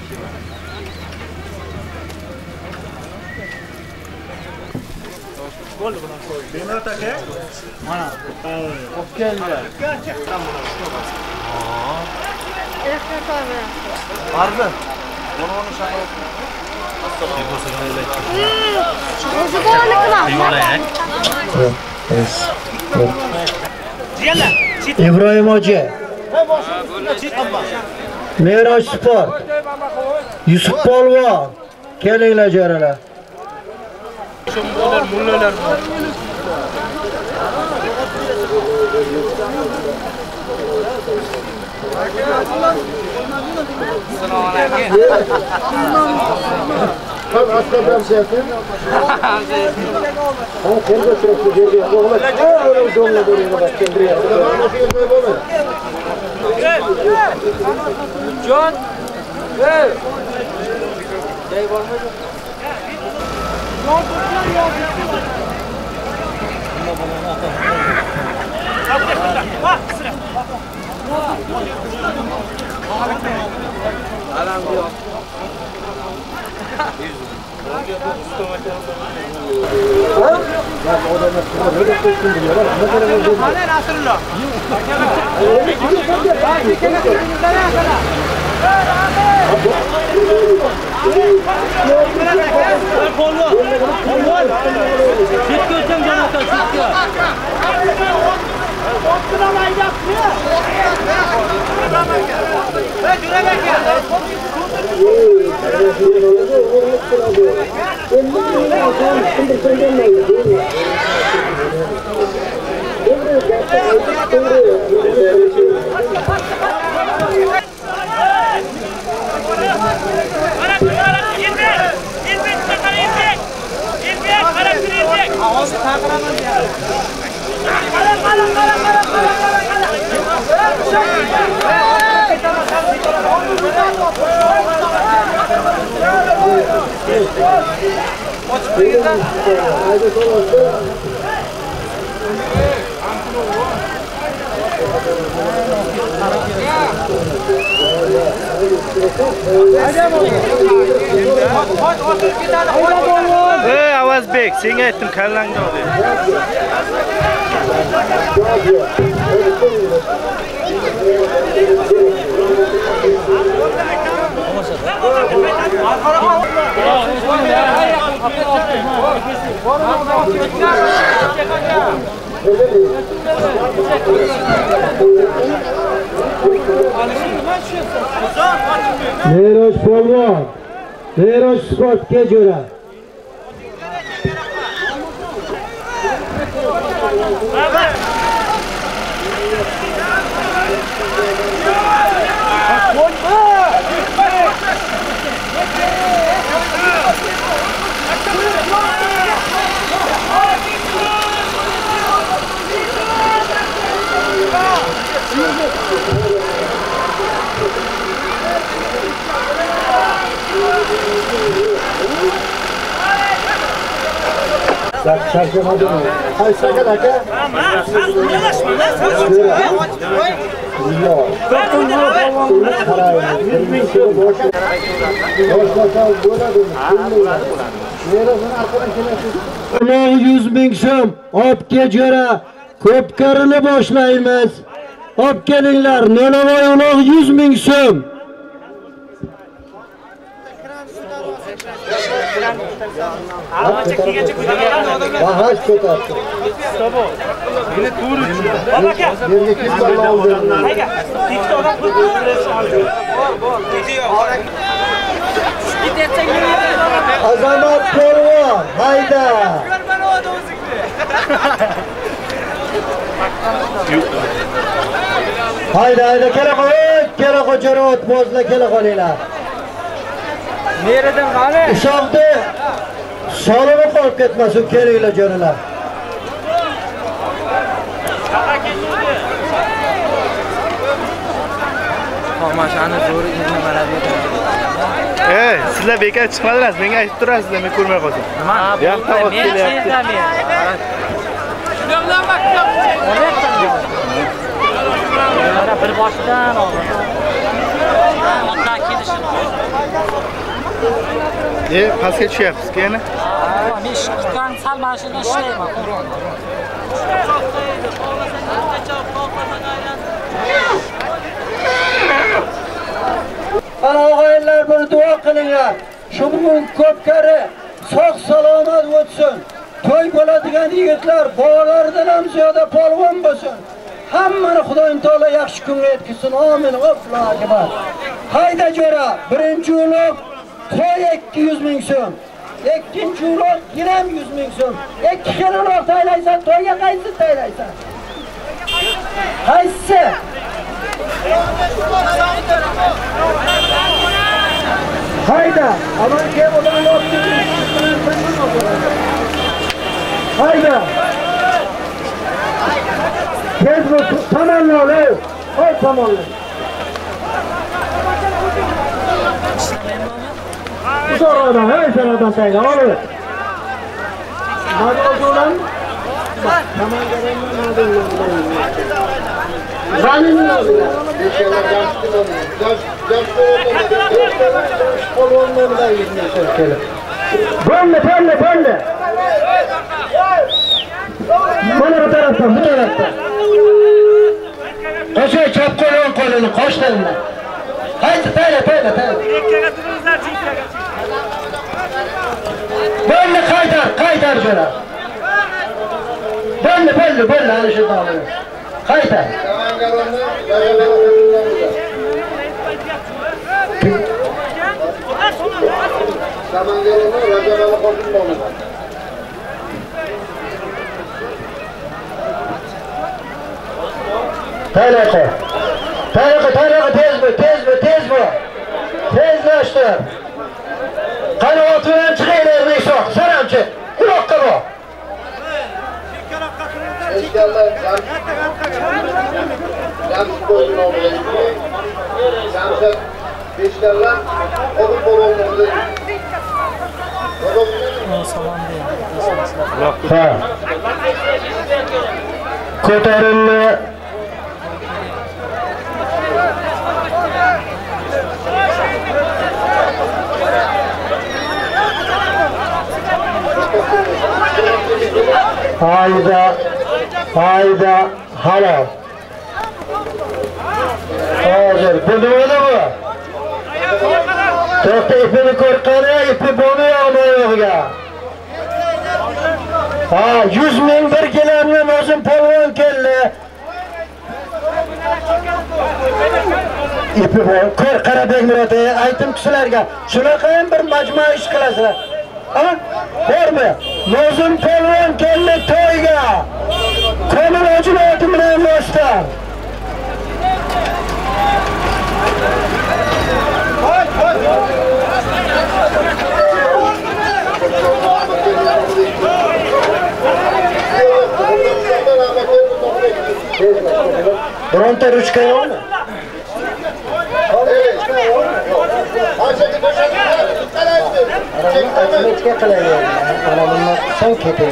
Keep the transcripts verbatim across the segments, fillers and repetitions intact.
Bo'ldi bular. Benat aka. Mana. Xo'p keldilar. Arzi. Qo'rg'on shahar. O'zi borlikmi? Ibrohim hoji. Meroj Sport. Yusuf Polvon. Kelinglar jo'ralar. Mullalar, mullalar. Assalomu alaykum. Tam askardan şeysin. Ha, kendi sırası geliyor. Oğlan, öyle donla duruyor bak kendine. John. Hey. Jay bo'lmaydi. John tutlar yo'q. Alam yo'q. Hey, Avazbek, senga aytdim, kallangni ol dedi. Meroj Polvon. Meroj Sportga jo'ra. Şarkımadım. Hay sakın aka. Ama sen uğraşma lan. Yok. Ulan yüz bin so'm opga jo'ra ko'pkarini boshlaymiz. Olib kelinglar, Nolovoy uloq yüz ming so'm. Bahash ko'tardi. Meni to'g'ri tushundim. Baba aka. Yerga kelgan oldi. Hayga. Ikkita odam qo'yib oldi. Bor, bor. Azamat Polvon, hayda. Ko'rmani oldi o'zingni. Hayda, hayda, kela qo'y, kela qo'chara o'tmozlar, kela qolinglar. Neridan qani? Ushoqni solib qolib ketmasin, kelinglar jo'ralar. Tomashani zo'ri endi marabiyat. Ey, sizlar bekor chiqmadingiz, menga aytib turasizlar, men ko'rmay qolsam. Nima? Yoqda olib kelyapti. Shundan maktab. Mana bir boshidan oldi. Ota kelishini. E, pastga tushyapsiz yana? Men ishdan sal mashinadan ishlayman. Ana og'aylar bir duo qilinglar. Shu bugun ko'pkari sog' salomat o'tsin. To'y bo'ladigan yigitlar bolalaridan ham ziyoda polvon bo'lsin. Hammani Xudoyim taolo yaxshi kunga yetkazsin. Amin. Allohu akbar. Hayda jo'ra, birinchi uloq to'y ikki yuz ming so'm. Ikkinchi uloq ham yuz ming so'm. Ikki xil uloq taylaysan, to'yga qaysi taylaysan? Qaysi? Hayda, aman kim odamni olib Hayda. Tez bu tamanla ey. Oy tamanla. Bu oradan, hey sen oradan tayla, ol. Hadi oğlan. Bak, tamam gelin ne Zalim ne oluyor? İnşallah yaşlı olmuyor. Yaş, yaşlı olmuyor. Kolonları da yüzüne Bönle, bönle, bönle. Bana bu taraftan, bu taraftan. Koşuyor, çap kolon kolonu, koş eline. Haydi, tayla, tayla, tayla. Bönle, kaydar, kaydar şöyle. Bönle, bönle, bönle, hani şuradan alıyor. Kaydar. Tayla koy. Tayla koy, tayla koy, tez bu, tez bu, tez bu. Tezleştir. Kanı oturan çıkayla ne sok, selam çık. Kulakka bu. İnşallah Jamşit boyun olmalı. Jamşit beşlerle odun bol olmalı. Ha. Kotarınlı. Hayda, hayda, halal. Hazır, bu ne oldu bu? Tokta ipini korkanıya, ipi bonuyor ama yok ya. Ha, yüz min bir kilemle özüm polvon kelle. İpi bonu, kor Karabek Murat'a, aytım kişilerge. Şuna kayın bir macma iş kılasılar. Ha? Var mı? Nozum polvon kelle toyga. Konun ucun ötümüne boşta. Bronte rüçka yok mu? Arasmetke kılıyor. Anamınla sen kepeğin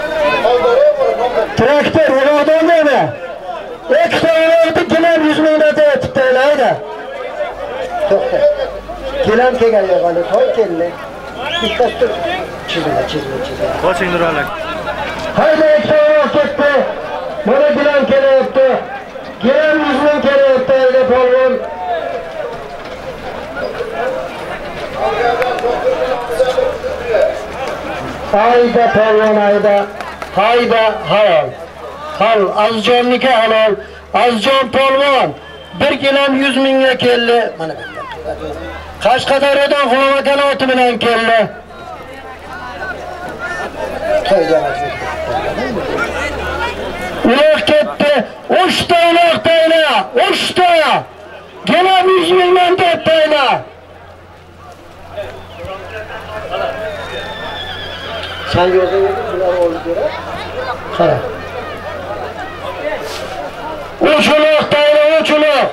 Traktör, oradan değil mi? İki tane oldu, kilem yüz minnete etip değil, haydi. Çok da. Kilem ke geliyor, hani toy kelle. Dikkat dur. Çizme, çizme, çizme. Koçing nuralak. Haydi iki tane oldu gitti. Bana kilem kele yaptı. Kilem yüz min kele yaptı, haydi polvon. Hayda polvon, hayda. Hayda halal. Hal, azconniki halal. Azjon polvon. Bir kilem yüz minge kelle. Qashqadaryodan Xulomatan oti bilan keldi. Uloq ketdi. Uchta uloq tayla. Uchta. Kilem yüz mingdan deb tayla. Sen yozun bular oldu göre. Qara. Uch uloq tayla, uch uloq.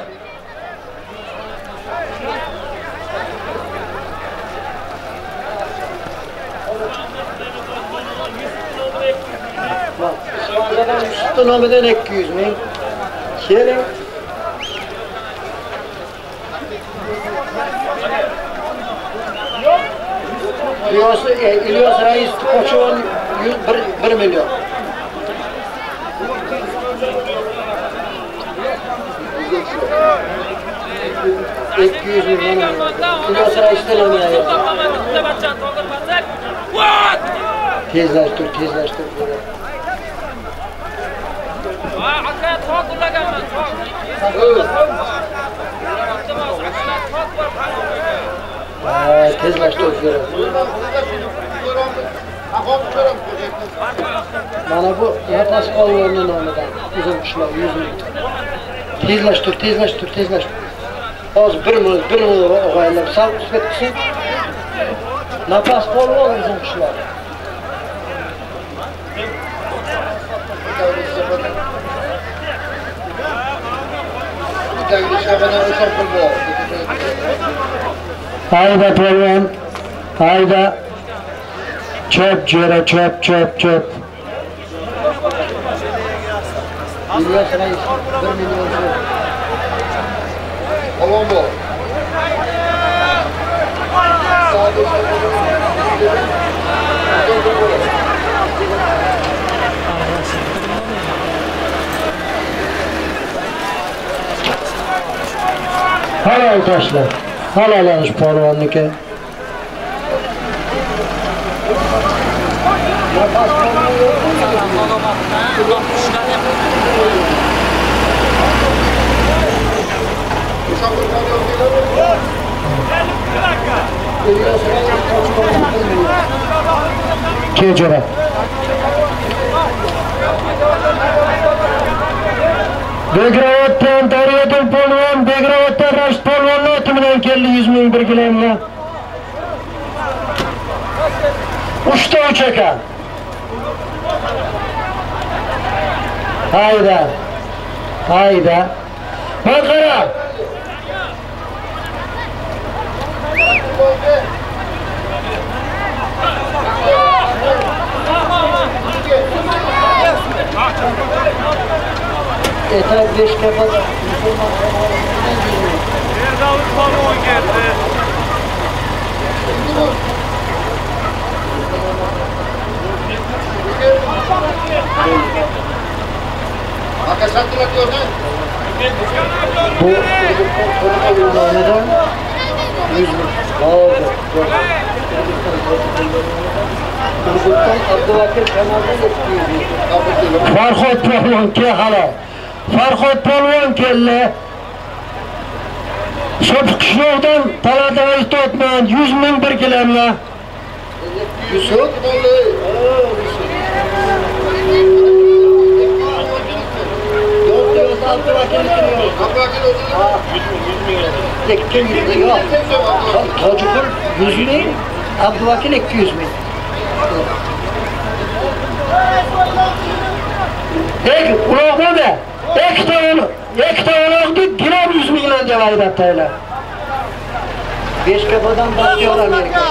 Üstü nomeden iki yüz ming. Keling. İlyos, İlyos Reis Koçoğlu bir milyon. iki yüz milyon. İlyos Reis'ten olmuyor. Tezleştir, tezleştir. Evet. Tezleştir. Bana bu yapas kollarının olmadan uzun kuşlar yüz metre. Tezleştir, tezleştir, tezleştir. Az bir mil, bir mil oğaylar sağ üstüksün. Napas kolu olur uzun kuşlar. Hayda polvon, hayda. Çöp cöre, çöp, çöp, çöp. İlyas Reis, bir milyon çöp. Polvon bu. Halal taşlar, halal alış polvonluke. Kecere. Begravat'tan Dariyat'ın polvon, Begravat'tan Raşit polvonlu atımından keldi yüz ming bir kilemle. Uçta uçaka. Hayda. Hayda. Bakara. Etraf beş kapat. Davut polvon geldi. Bu oynadan yüz bin. Abdülvakil kanalda yetkiyor. Farhod polvon ke hala. Farhod polvon kelle. Şop kışlovdan talada istotman yüz ming bir kilemle. Yusuf? Tacıkır yüz bin, Abdülvakil iki yüz bin. Ek, ulağına da, ek tağını, ek tağını gram yüz binle cevayı attayla. Beş kafadan başlıyor Amerika.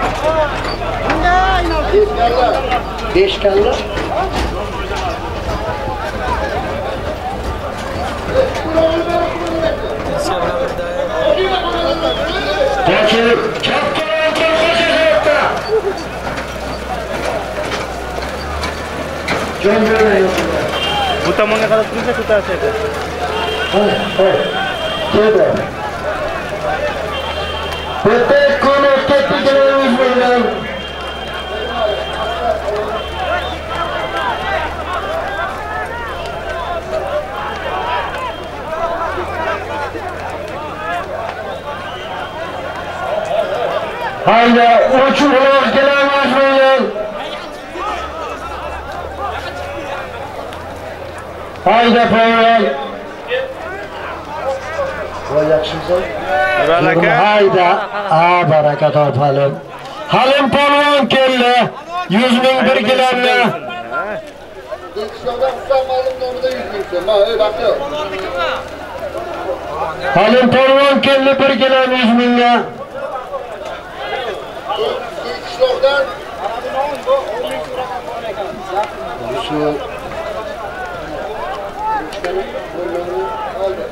Beş kalla. Peki, çapkınlar çok hoşçakalın. Gönderiyor yoksa. Bu tomonga qarab tursa ko'tarsaydi. Ha, ha. Keldi. Bitta kun o'tkazdik bilan. Hayda, uçup uloq kelamazmayın. Hayda polvon. Voy yaxshimsan? Nurali aka. Hayda, a baraka topalım. Halim polvon keldi. yüz ming bir kilemle. Halim polvon keldi bir kilem yüz mingga.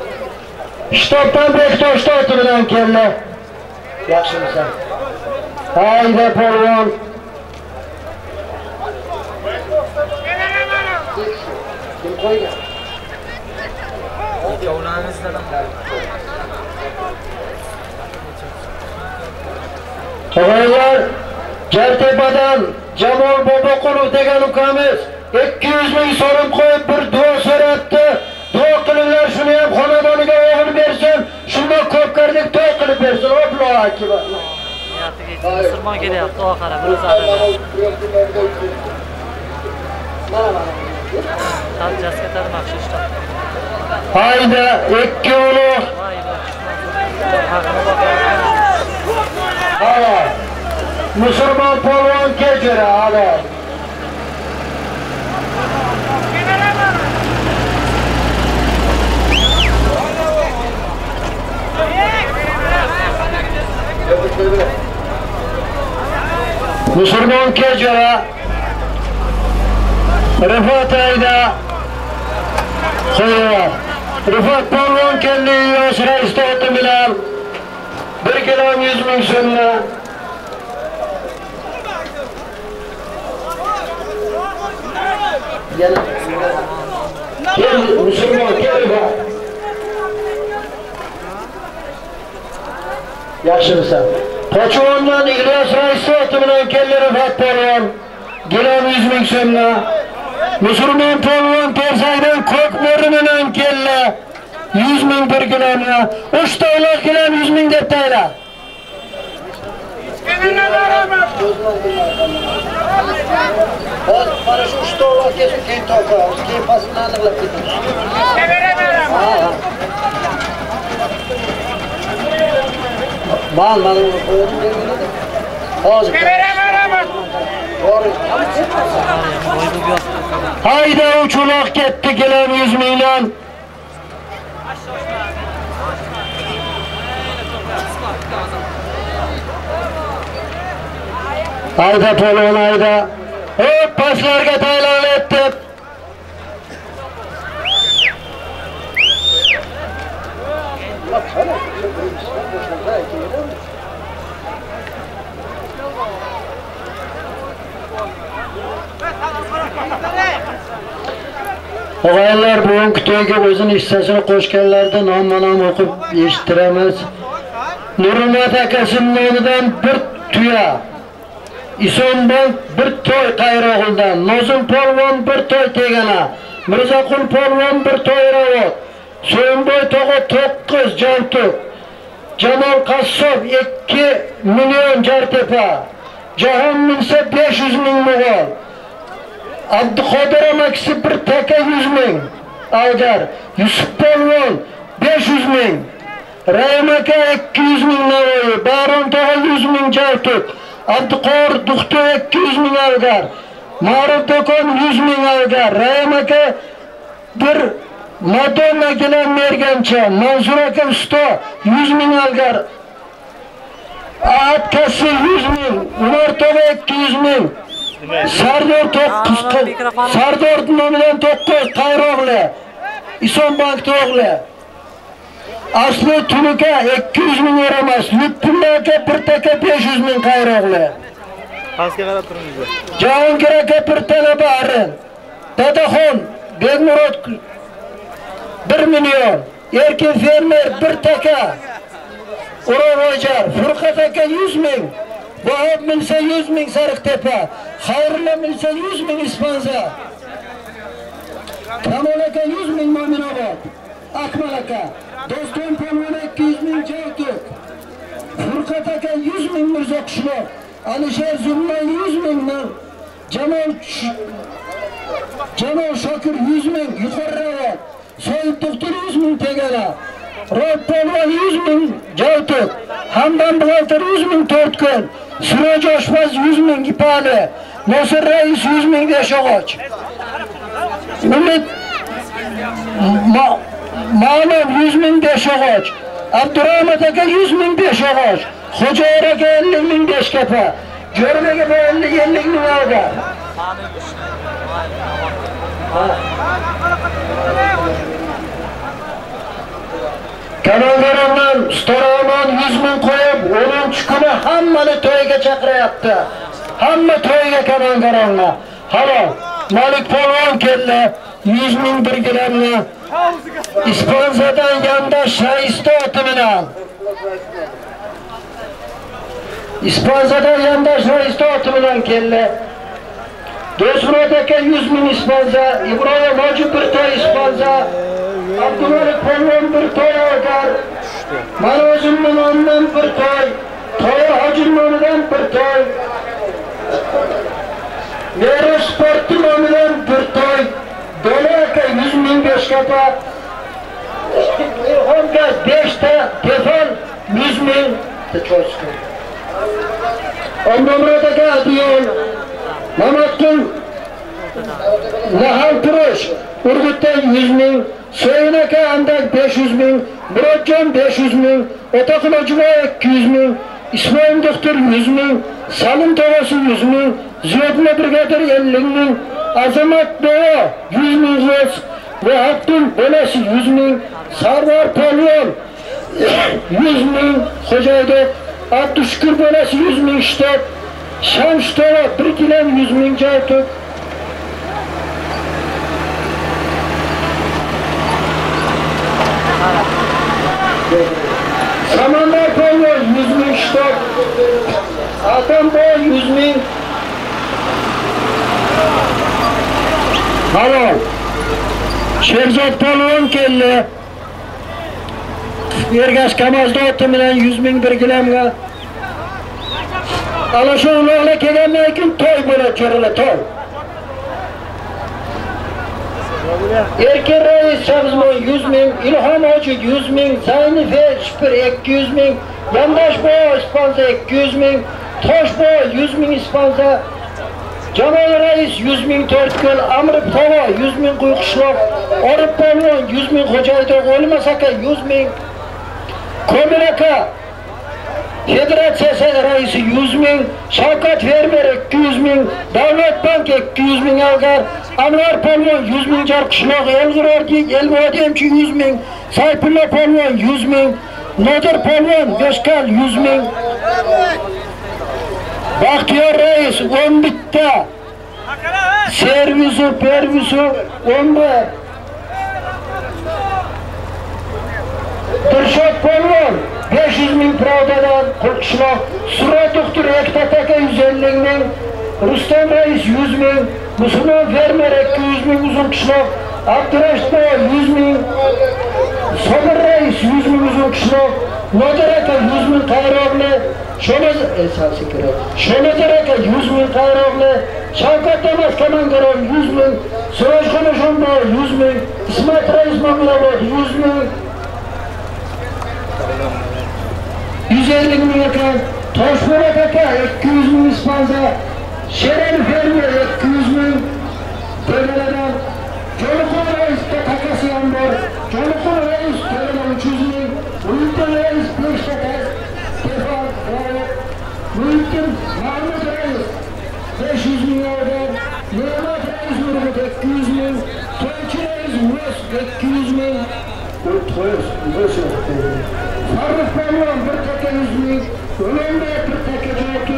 Shtopdan Bektosh bilan keldi. Yaxshimisan? Haydi polvon. Kim qo'ygan? Og'aylar, Jartepadan Jamol Boboqulov degan ukamiz ikki yuz ming so'm qo'yib bir duo so'rabdi. Duo qilinglar, shuni ham xonadoniga o'g'il bersin, shunda ko'pkardek to'y qilib bersin. Allohu akbar. Musulmon kelyapti, duo qara, bir o'zadi. Mana mana. Talchasga tarmoqchi ishda. Hayda, ikki ulug'. Hala. Musulmon polvon kechira, hala. Musulmon kechira. Rifat ayda. Qo'yar. Rifat polvon keldi, yosh rais to'ti bilan bir kilo yuz ming so'mni. Yana. Kel, musulmon kel. Yaxshimisan? Qo'chondan Ilyos rais to'ti bilan keldi Rifat polvon. Gilam yuz ming so'mni. Musulmon polvon Tersaydan Ko'kmori bilan keldi. yuz ming bir kiloni. uch to'ylar gilam yuz ming deb tayla. Hozir mana shu uch to'ylar kelib keyin topamiz. Keyin pasini aniqlab ketamiz. Mal mal qo'yib berganida. Hozir. Hayda uçuloq ketdi gilam yuz mingdan. Hayda polvon hayda. Hop paslarga taylan etdi. Og'aylar bugungi to'yga o'zini hissasini qo'shganlardan nomma-nom o'qib eshittiramiz. Nurmat akasining nomidan bir tuya. Isonbek bir to'y qayrog'idan, Nozim polvon bir to'y tegana, Mirzaqul polvon bir to'y ravot, So'yinboy tog'a to'qqiz Javtuk, Jamol Qassob ikki million Jartepa, Jahon minsa besh yuz ming Mo'g'ol, Abduqodir amaksi bir taka yuz ming, Algar, Yusuf polvon besh yuz ming, Rayim aka ikki yuz ming Navoiy, Baron tog'a yuz ming Javtuk, Abduqor Duxto ikki yuz ming Algar, Ma'ruf do'kon yuz ming Algar, Rayim aka bir Madonna gilam mergancha, Mansur aka usto yuz ming Algar, Ahad Kassi yuz ming, Umar tog'a ikki yuz ming, Sardor to'qqiz, Sardor nomidan to'qqiz Qayroqli, Isonbank to'g'li. Asli Tunuka ikki yuz ming emas, Lutfulla aka bir taka besh yuz ming Qayroqli. Pastga qarab turingizlar. Jahongir aka bir talaba arin. Dadaxon Begmurod bir million, Erkin fermer bir taka. O'ro'jar Furqat aka yuz ming, Vohab milsa yuz ming Sariqtepa, Xayrullo milsa yuz ming Ispanza. Kamol aka yuz ming Mo'minobod, Akmal aka, Doston polvon ikki yuz ming Javtuk, Furqat aka yuz ming Mirzo Qushloq, Alisher Zulmon yuz ming, Jamol Jamol Shokir yuz ming Yuqorravot, Soyib doktor yuz ming Tegala, Rob polvon yuz ming Javtuk, Hamdan buxgalter yuz ming To'rtkun, Siroj oshpaz yuz ming Ipali, Nosir rais yuz ming Beshog'och. Umid Ma'lum yuz ming Beshog'och, Abdurahmat aka yuz ming Beshog'och, Xo'jayer aka ellik ming Beshkapa, Jo'rmaga ellik ming Algar. Kanallarından Ustaraman yüz ming qo'yib, o'ninchi kuni hammani to'yga chaqiryapti. Hamma to'yga Kanallarga. Halol. Malik Polvon keldi. yüz ming bir gramni Ispanzadan yandash raisda oti bilan. Ispanzadan yandash raisda oti bilan keldi. Do'stmurod aka yüz ming ispanza, Ibrohim Hoji bir to'y ispanza, Abdumalik Polvon bir to'y agar, mana o'zim nomidan bir to'y, To'y Hoji nomidan bir to'y, Mero Sport nomidan bir to'y, Do'la aka yüz ming besh kapa, Ilhomga besh ta, Tefon yüz ming Techoski. Omdamurod aka Adiyol, Mamatgul Nahal Turush, Urgutdan yüz ming, So'yin aka Andak besh yuz ming, Murodjon besh yuz ming, Otaqul Hojiboyev ikki yuz ming, Ismoil doktor yüz ming, Salim tog'asi yüz ming, Ziyodullo brigadir ellik ming, Azamat bobo yüz ming so'm va Abdul bolasi yüz ming, Sarvar Polvon yüz ming, Xo'jaydo Abdushukur bolasi yüz ming shtab, Shams tova bir kilam yüz ming joytuk. Samandar Polvon yüz ming shtab, Atamboy yüz ming. Halol. Sherzod Polvon keldi. Ergash Kamazda oti bilan yüz ming bir gramga. Ana shu ularga kelgandan keyin to'y bo'ladi, cho'rala to'y. Erkin Rais Shamsmoy yüz ming, Ilhom Hoji yüz ming, Zaynife Shpir ikki yuz ming, Yandashboy ispanza ikki yuz ming, Toshboy yüz ming ispanza, Jamol Rais yüz ming to'rt kil, Amr Tova yüz ming Quyqishloq, Orif Polvon yüz ming Xo'jaydo, O'lmas aka yüz ming, Komil aka Federatsiya raisi yüz ming, Shavkat Fermer ikki yuz ming, Davlat bank ikki yuz ming algar, Anvar Polvon yüz ming Jarqishloq, Elg'irordik Elvodemchi yüz ming, Sayfulla Polvon yüz ming, Nodir Polvon Beshkal yüz ming, Baxtiyor Rais o'n bitta, Servisu Pervisu o'n bir, Dilshod Polvon besh yuz ming Pravdadan Qo'qishloq, Surat doktor Ektat aka yüz ellik ming, Rustam Rais yüz ming, Musulmon Fermer ikki yuz ming Uzunqishloq, Abdurashidboy yüz ming, Sobir Rais yüz ming Uzunqishloq, Nodir aka yüz ming Qayroqli, Sho'nazar aka yüz ming Qayroqli, Shavkat To'mas Kamangaron yüz ming, Surojxon Eshonboy yüz ming, Ismat Rais Mamlabod yüz ming, yüz ellik ming ekan, Toshpo'rat aka ikki yuz ming ispanza, Sherali Fermer ikki yuz ming, To'ylardan Joliqon Rais takasi ham bor, Joliqon Rais to'ylardan uch yuz ming, Muhittin Rais besh takasi, Tefon, Muhittin Mahmud Rais besh yuz ming olgan, Ne'mat Rais Nurmut ikki yuz ming, To'ychi Rais Uros ikki yuz ming, Farruh Polvon bir taka yüz ming, O'lonbek bir taka joyki.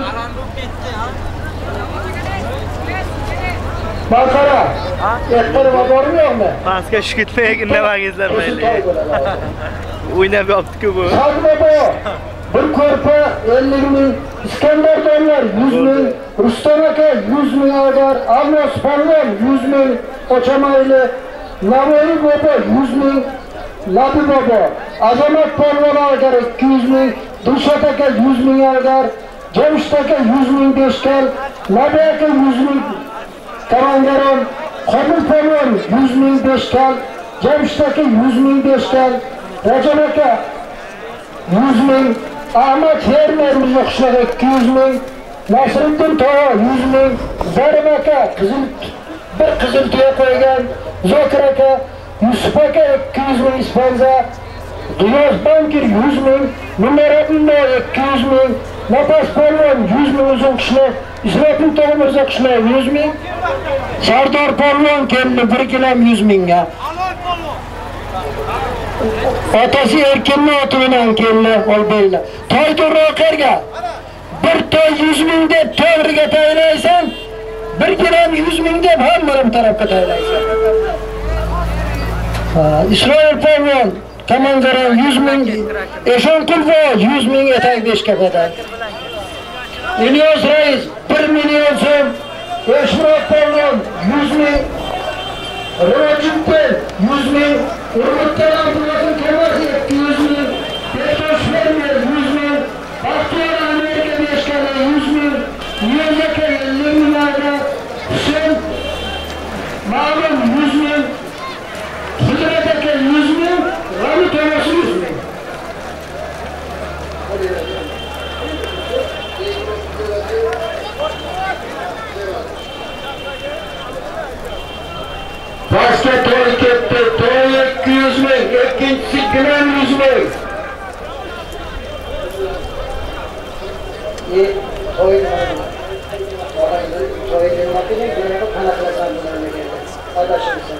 Baqara, ehtiroma bormi yo'qmi? Pastga shikitlik indamagizlar mayli. O'ynab yopdi-ku bu. Sadbobo bir ko'rpa ellik ming, Iskandar Domlar yuz ming, Rustam aka yuz ming agar, Almos Polvon yuz ming, Ochamayli, Navoiy bobo yuz ming, Labi bobo, Azamat Polvon agar ikki yuz ming, Dilshod aka yuz ming agar, Jamshid aka yuz ming Beshkal, Labi aka yuz ming Kamangaron, Qobil Polvon yuz ming Beshkal, Jamshid aka yuz ming Beshkal, Rajab aka yüz ming, Ahmad Fermer Uzoqishloq ikki yuz ming, Nasriddin Tog'a yüz ming, Zarim aka qizil bir qizil tuya qo'ygan, Zokir aka, Yusuf aka ikki yuz ming ispanza, G'iyos Bankir yüz ming, Mullarodinno ikki yuz ming, Napas Polvon yüz ming Uzoqishloq, Isroil Tog'a Mirzoqishloq yüz ming, Sardor Polvon keldi bir kilam yüz mingga. Otasi erkinni oti bilan keldi, olbaylar. To'yda ro'qerga bir to'y yuz ming deb to'g'riga taylaysan, bir gram yuz ming deb hamma tarafga taylaysan. Isroil Polvon komandiri yuz ming, Eshonqulvo yuz ming etak beshkapadan. İlyos Reis bir milyon so'm, Eshroq Polvon yuz ming, Rojibel yuz ming, Urmutdan Abdulazim Kamasi ikki yuz ming, Betosh Fermer yuz ming, Baxtiyor Amerika beshkada yuz ming, Niyozaka ellik ming, Husen Ma'lum yuz ming, Hidrat aka yuz ming, G'ani To'mas yuz ming. Başka toy ketdi, toy ikki yuz ming, ikkinchisi gram yuz ming. E, toy toy demakini g'ana qanaqa bilan adashibsan.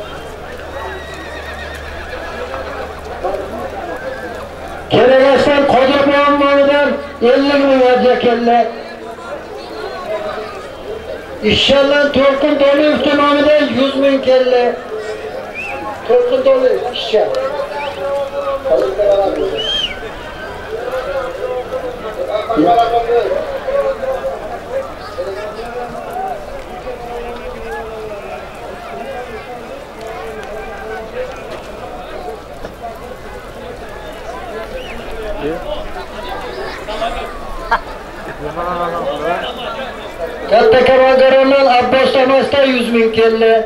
Keragasdan Qodirboy nomidan ellik ming hadiya keldi. İşçiler To'lqin To'liyev nomidan yuz ming keldi. To'lqin To'liyev ishchi. Katta Karogarondan Abbos Tomasdan yuz ming keldi.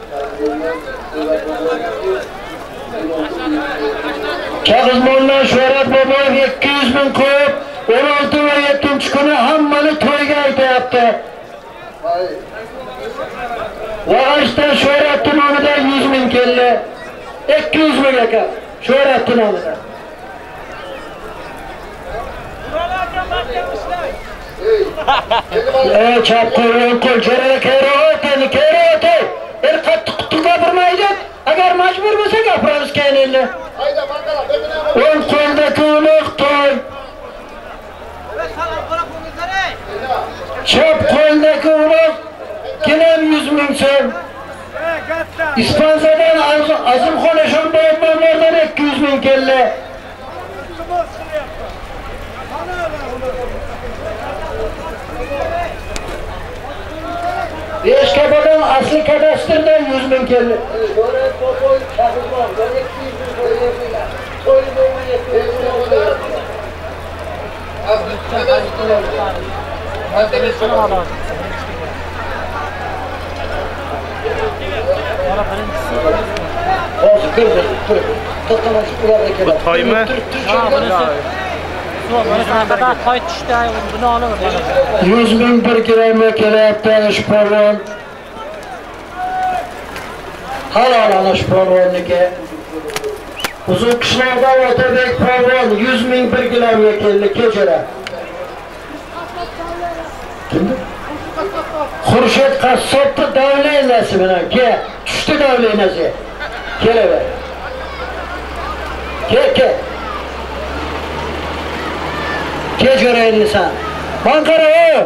Kag'izmondan Shuhrat Boboyev ikki yuz ming qo'yib, o'n olti va yettinchi kuni hammani to'yga aytayapti. Vag'ashdan Shuhrat nomidan yuz ming keldi. ikki yuz ming aka Shuhrat nomidan. Ey chap qo'ygan qo'l jarayot kerak endi kerak. El qattiq qutga birmaydi. Agar majbur bo'lsa gapiramiz keyin endi. Hayda bankala bekina. O'ng qo'ldagi uloq to'y. Chap qo'ldagi uloq kelam yuz ming so'm. Ispanzadan Azimxon Eshonboyevlardan ikki yuz ming keldi. Beshkapadan asli kadastrdan yuz ming keldi. Shuhrat Boboyev Kag'izmon ikki yuz ming qo'ydilar. To'y bo'lmayapti. Hozir kirdi, turib. To'xtamash ularga keladi. Bu toymi? Mana toy tushdi, buni olib yuz ming bir gramga kelyapti ana polvon. Halol ana shu polvonniki. Uzun qishloqda Otabek polvon yuz ming bir gramga keldi kechara. Kimdi? Xurshid qassobni davlaynasi bilan ke, tushdi davlaynasi. Kelaver. Ke, ke. Kech göreyli sen. Bankara o.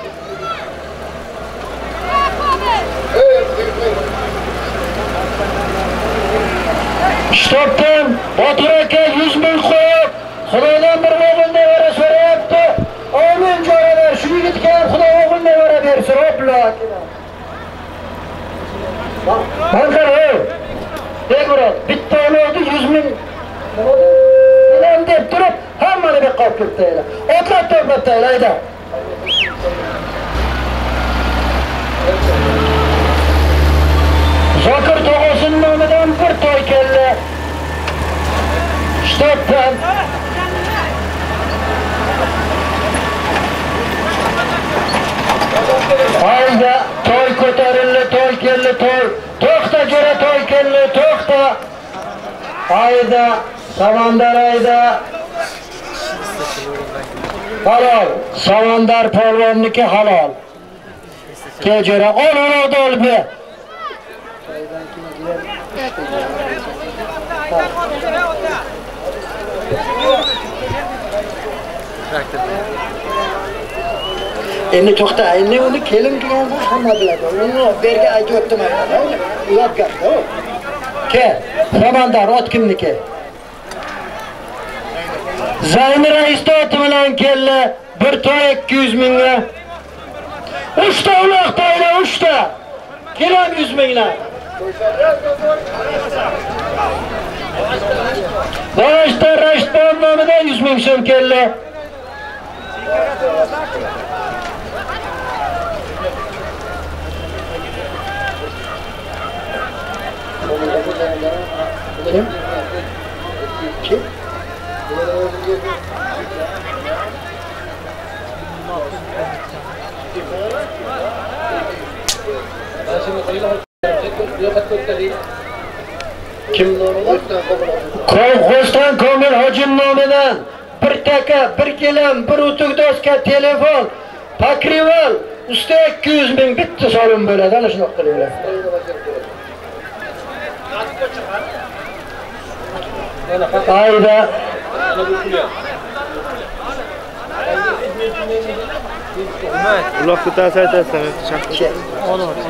Stopdan Batur aka yuz ming qo'yib, Xudodan bir o'g'il nevara so'rayapti. Amin jo'ralar, shu yigitga ham Xudo o'g'il nevara bersin, hopla. Bankara o. Degurot, bitta o'g'ilni yuz ming bilan deb turib, hammani bir qolib ketdi. Otlab to'plab taylaydi. Zokir tog'asining nomidan bir to'y keldi. Shtotdan. Hayda, to'y ko'tarildi, to'y keldi, to'y. To'xta jo'ra to'y keldi, to'xta. Hayda, Samandar hayda. Halol, Samandar polvonniki halol. Kechira, ol ol olbi. Endi to'xta, endi uni kelin qilganda hamma biladi. Uni berga aytib o'tdim aytadi. Ulab gapda. Ke, xonandor ot kimniki? Zayni rais oti bilan keldi. bir to'y ikki yuz mingga. uchta uloqdayla uchta. Kelam yuz minglar. Boshda Rashton nomida yuz ming so'm keldi. Kim? Kim? Kim nomidan? Qo'stan Komil Hojim nomidan bir taka, bir gilam, bir utuq doska, telefon, takrival, usta ikki yuz ming bitta solim bo'ladi, ana shuni qilinglar. Ayda uloq tutasi aytasan. Olur, olur.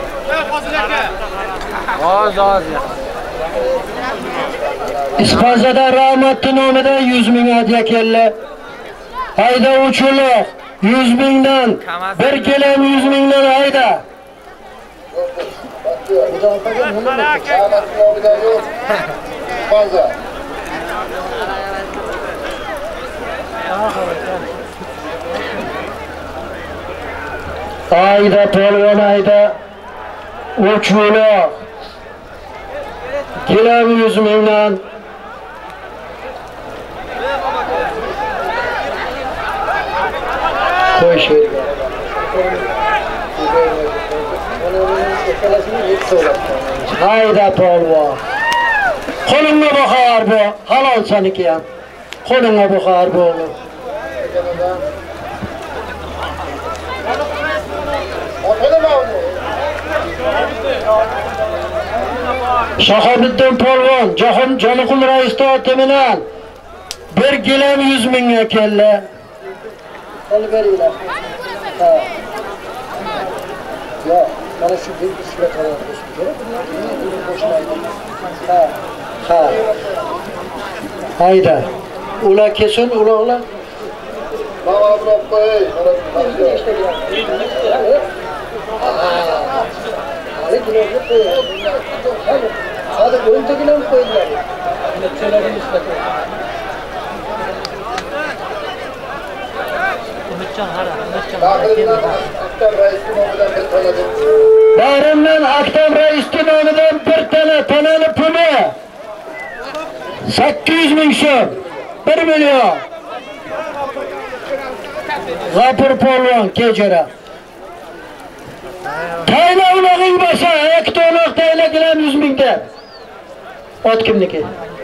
Oz, oz. Ispazada Rahmatli nomida yuz ming hadya keldi. Hayda uchuloq yuz mingdan, bir gilam yuz mingdan hayda. Fazla. Ayda polvon ayda uchuloq gilam yuz mingdan. Qo'y sherga. Hayda polvon. Qo'lingga boqar bu, halol saniki ham. Qo'lingga boqar bu. Shahobiddin polvon, Jahon Joniqul rais oti bilan bir gilam yuz mingga keldi. Olib beringlar. Ha. Yo, mana shu bir ishga qarab Ha. Ha. Hayda. Ular kesin, uloqlar. Baba bırak koy. Hadi güneşe koyuyor. Hadi öntekine mi koydular? Ümitcan hara, Ümitcan. Aktar Reis'in oğludan bir tanıdım. Bahrimden Aktam Reis'in oğludan bir tane tanalı pulu. sakkiz yuz ming so'm. bir milyon. G'afur polvon kechira. Tayla ulog'ing bo'lsa, ikkita uloq tayla gilam yuz mingdan. Ot kimniki?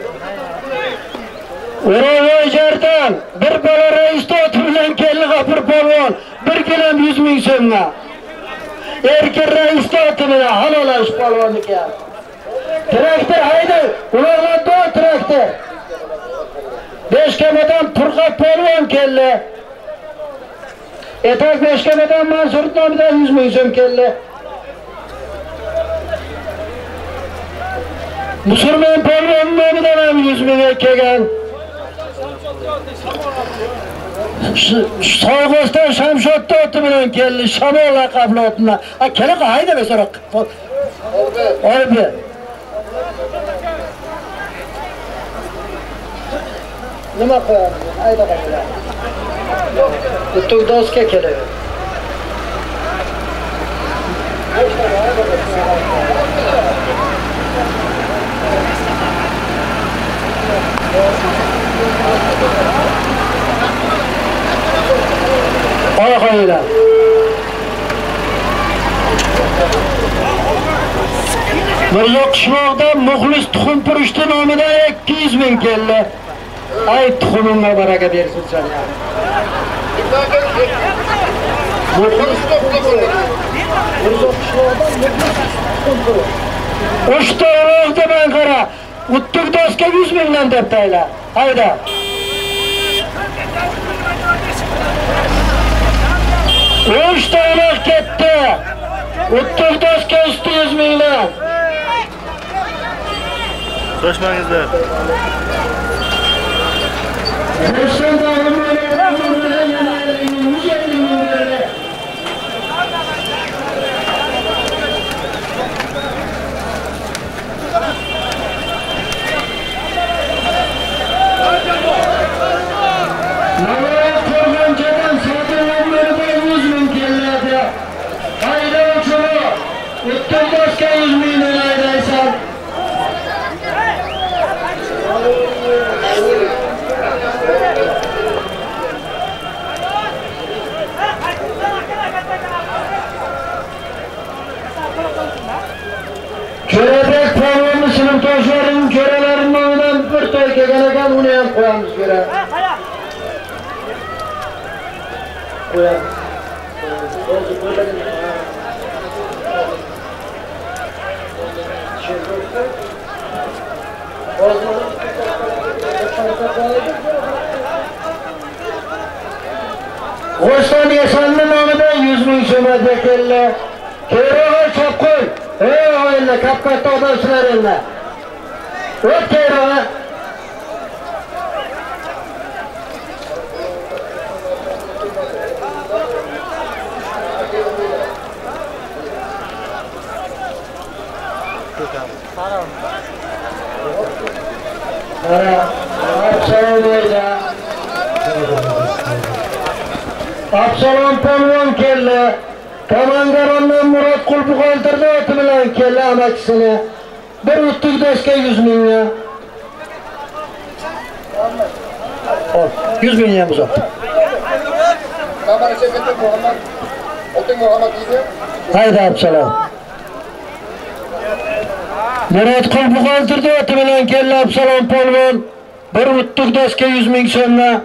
O'rovoyjardan bir bola rais oti bilan keldi G'afur polvon, bir gilam yuz ming so'mga. Erkin rais oti bilan halolash polvonniki. Traktor hayda, uloqlar do traktor. Beshkamadan Turqat polvon keldi. Etak Beshkamadan Mansur nomidan yuz ming so'm keldi. Musulmon polvon nomidan ham yuz ming kelgan. So'g'iston Shamshod oti bilan keldi, Shamol laqabli otni. A kelaqa hayda beso'roq. Olib. Nima qo'yamiz? Ayda qo'yamiz. Utuq doska keladi. Oy qo'yinglar. Mirzo qishloqdan Muxlis tuxum purishti nomidan ikki yuz ming keldi. Ay tuxumimga baraka bersin sen ya. Muxlis qishloqdan Muxlis tuxum purish. Uchta uloqda men qara. Uttuk doska yuz mingdan deb tayla. Hayda. uch tane ketdi. Uttuk doska usti yuz mingdan. Shoshmangizlar. Körebek programı sınıftaşlarının körelerinden bir toy kegeneken onu hem koyamız göre. Koyalım. Koçtan Yesenli namıdan yüz bin sömez bekelle. Keyroğa çap koy. Ey o eline, kapkatta odasılar eline. Öt keyroğa. Para. Absalom öyle. Absalom polvon kelle. Kamangarondan Murat Kulpu kaldırdı otu bilen kelle amakisini. Bir uttuk doska yüz mingga. yüz mingga uzat. Kamera çekildi Muhammed. Otin Muhammed iyiydi. Haydi Absalom. Murat Kulpu kaldırdı otu bilen kelle Absalom polvon. Bir uttuk doska yüz ming so'mga.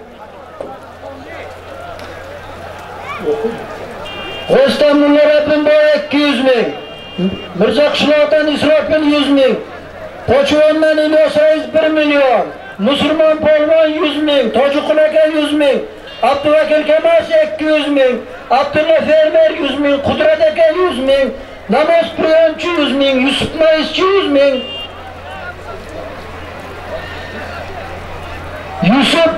Qo'stonlar Rabbim boy ikki yuz ming. Mirzo Qishloqdan Isrofil yuz ming. Qo'chivondan Ilyosoyev bir million. Musulmon polvon yuz ming. Tojiqul aka yuz ming. Abduvakil Kamas ikki yuz ming. Abdulla Fermer yuz ming. Qudrat aka yuz ming. Namoz Priyonchi yuz ming. Yusuf Maischi yuz ming. Yusuf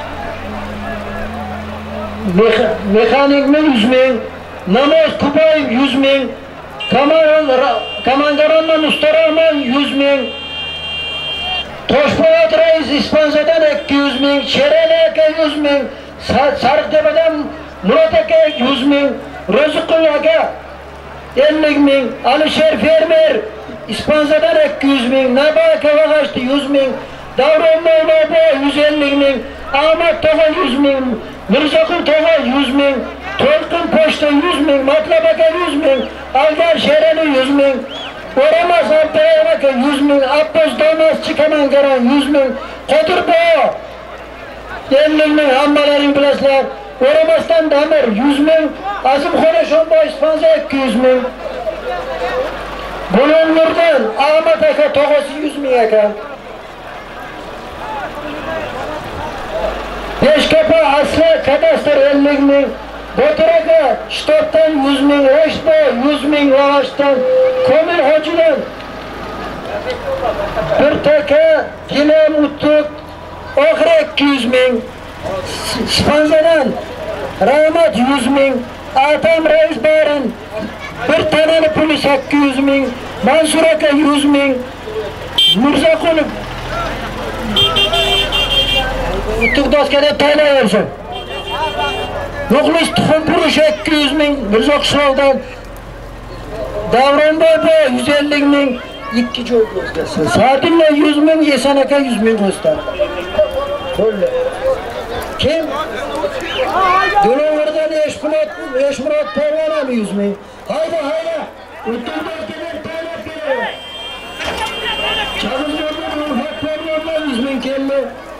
Mexanikmin yüz ming. Namoz Kubayev yüz ming. Kamangarondan Ustarahman yüz ming. Toshpo'yat Reis Ispanzadan ikki yuz ming. Sherali aka yüz ming. Sariqtepadan Murat aka yüz ming. Ro'ziqul aka ellik ming. Alisher Fermer Ispanzadan ikki yuz ming. Naba aka Vag'ashti yuz ming. Davron Mavlobo yüz ellik ming. Ahmet Tog'a yüz ming. Mirzaqul Tog'a yüz ming. To'lqin Pochta yüz ming. Matlab aka yüz ming. Algar Sherali yüz ming. O'ramas Abdurayev aka yüz ming. Abbos Damaschi Kamangaron yüz ming. Qodirbo ellik ming. Hammalaring bilasizlar. O'ramasdan Damir yüz ming. Azimxon Eshonboy Ispanza ikki yuz ming. Bulung'urdan Ahmet aka tog'asi yüz ming aka. Beshkapa Asli kadastr ellik ming. Botiraka Shtobdan yuz ming. Reshbo yuz ming. Vag'ashdan Komil Hojidan bir taka gilam uttuk. Oxiri ikki yuz ming. Spanzadan Rahmat yuz ming. Atam Reis Barin bir tanani puli sakkiz yuz ming. Mansur aka yuz ming. Mirzaqulov uttuk doskada taylaversin. Muxlis Tuxumpurush ikki yuz ming. Mirzo Qishloqdan Davronboy boy yüz ellik ming. ikki joy doskasi. Sadilla yüz ming. Yesan aka yüz ming do'stlar. Qo'lla. Kim? Do'long'irdan Eshmurod, Eshmurod polvon ham yüz ming. Hayda, hayda. Uttuk doskadan taylab beraver. Chavuzlardan Ulfat polvondan yüz ming keldi.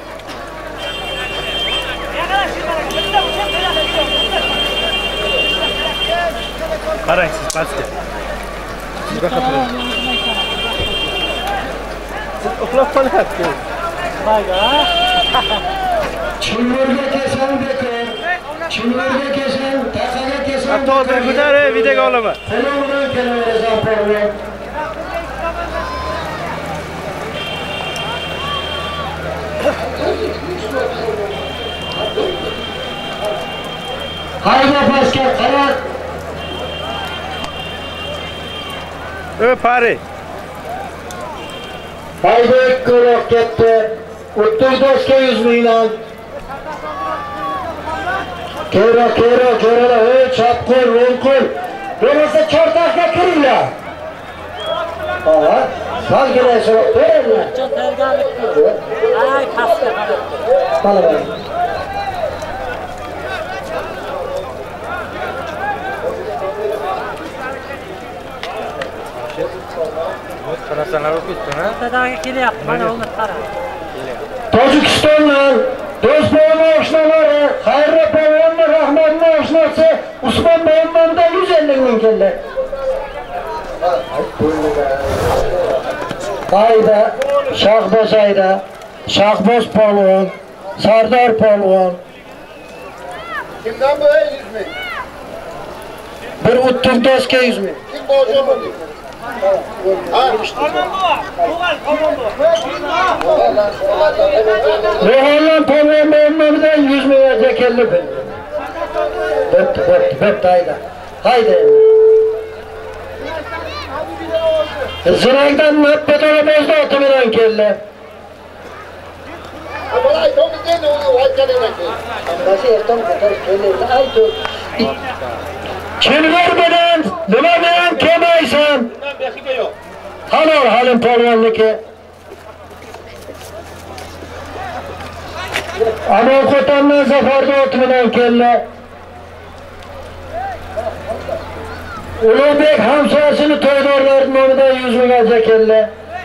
Qarang siz pastga. Sizga xato. Uxlab qolyapti. Mayga. Chimlarga kelsan bekor. Chimlarga kelsan, taqaga kelsan. Avtomobil ko'tarib videoga olaman. Qo'lim bilan kelaversan polvon. Hayda pastga qara. Ö pari. Hayda ko'roq ketdi. o'ttiz doska yuz mingdan. Kera kera kera ey chap qo'l, o'ng qo'l. Bo'lmasa chortoqqa kiringlar. Aha, salgina so'rab beringlar. Qachon tayyorgarlik qil. Ay, pastga qarab. Mana mana. Qarasanlar o'tibdi-mi? Tadaga kelyapti. Mana uni qara. Tojikistondan do'stlarning oshnalari, Xayri polvonni rahmatli oshnasi Usmon Muhammaddan yuz ellik ming keldi. Hayda, Shahboz hayda, Shahboz polvon, Sardor polvon. Kimdan bu yüz ming? Bir o'ttiz doska yuz ming. Kim borjon bu? Ro'g'ondan polvon Muhammaddan yuz mingga keldi. Bitti, bitti, bitti hayda. Hayda. Zirakdan Muhabbat Olamozda oti bilan keldi. Bana aytamiz endi u aytganingdan keyin. Nasıl ertan ko'tarib keldi? Ayt. Kimlar bilan, nima bilan kelmaysan? Bundan behiga yo'q. Halol halim polvonniki. Amon Qo'tondan Zafarda oti bilan keldi. Ulug'bek hamsoyasini to'ydorlar nomidan yuz mingga keldi.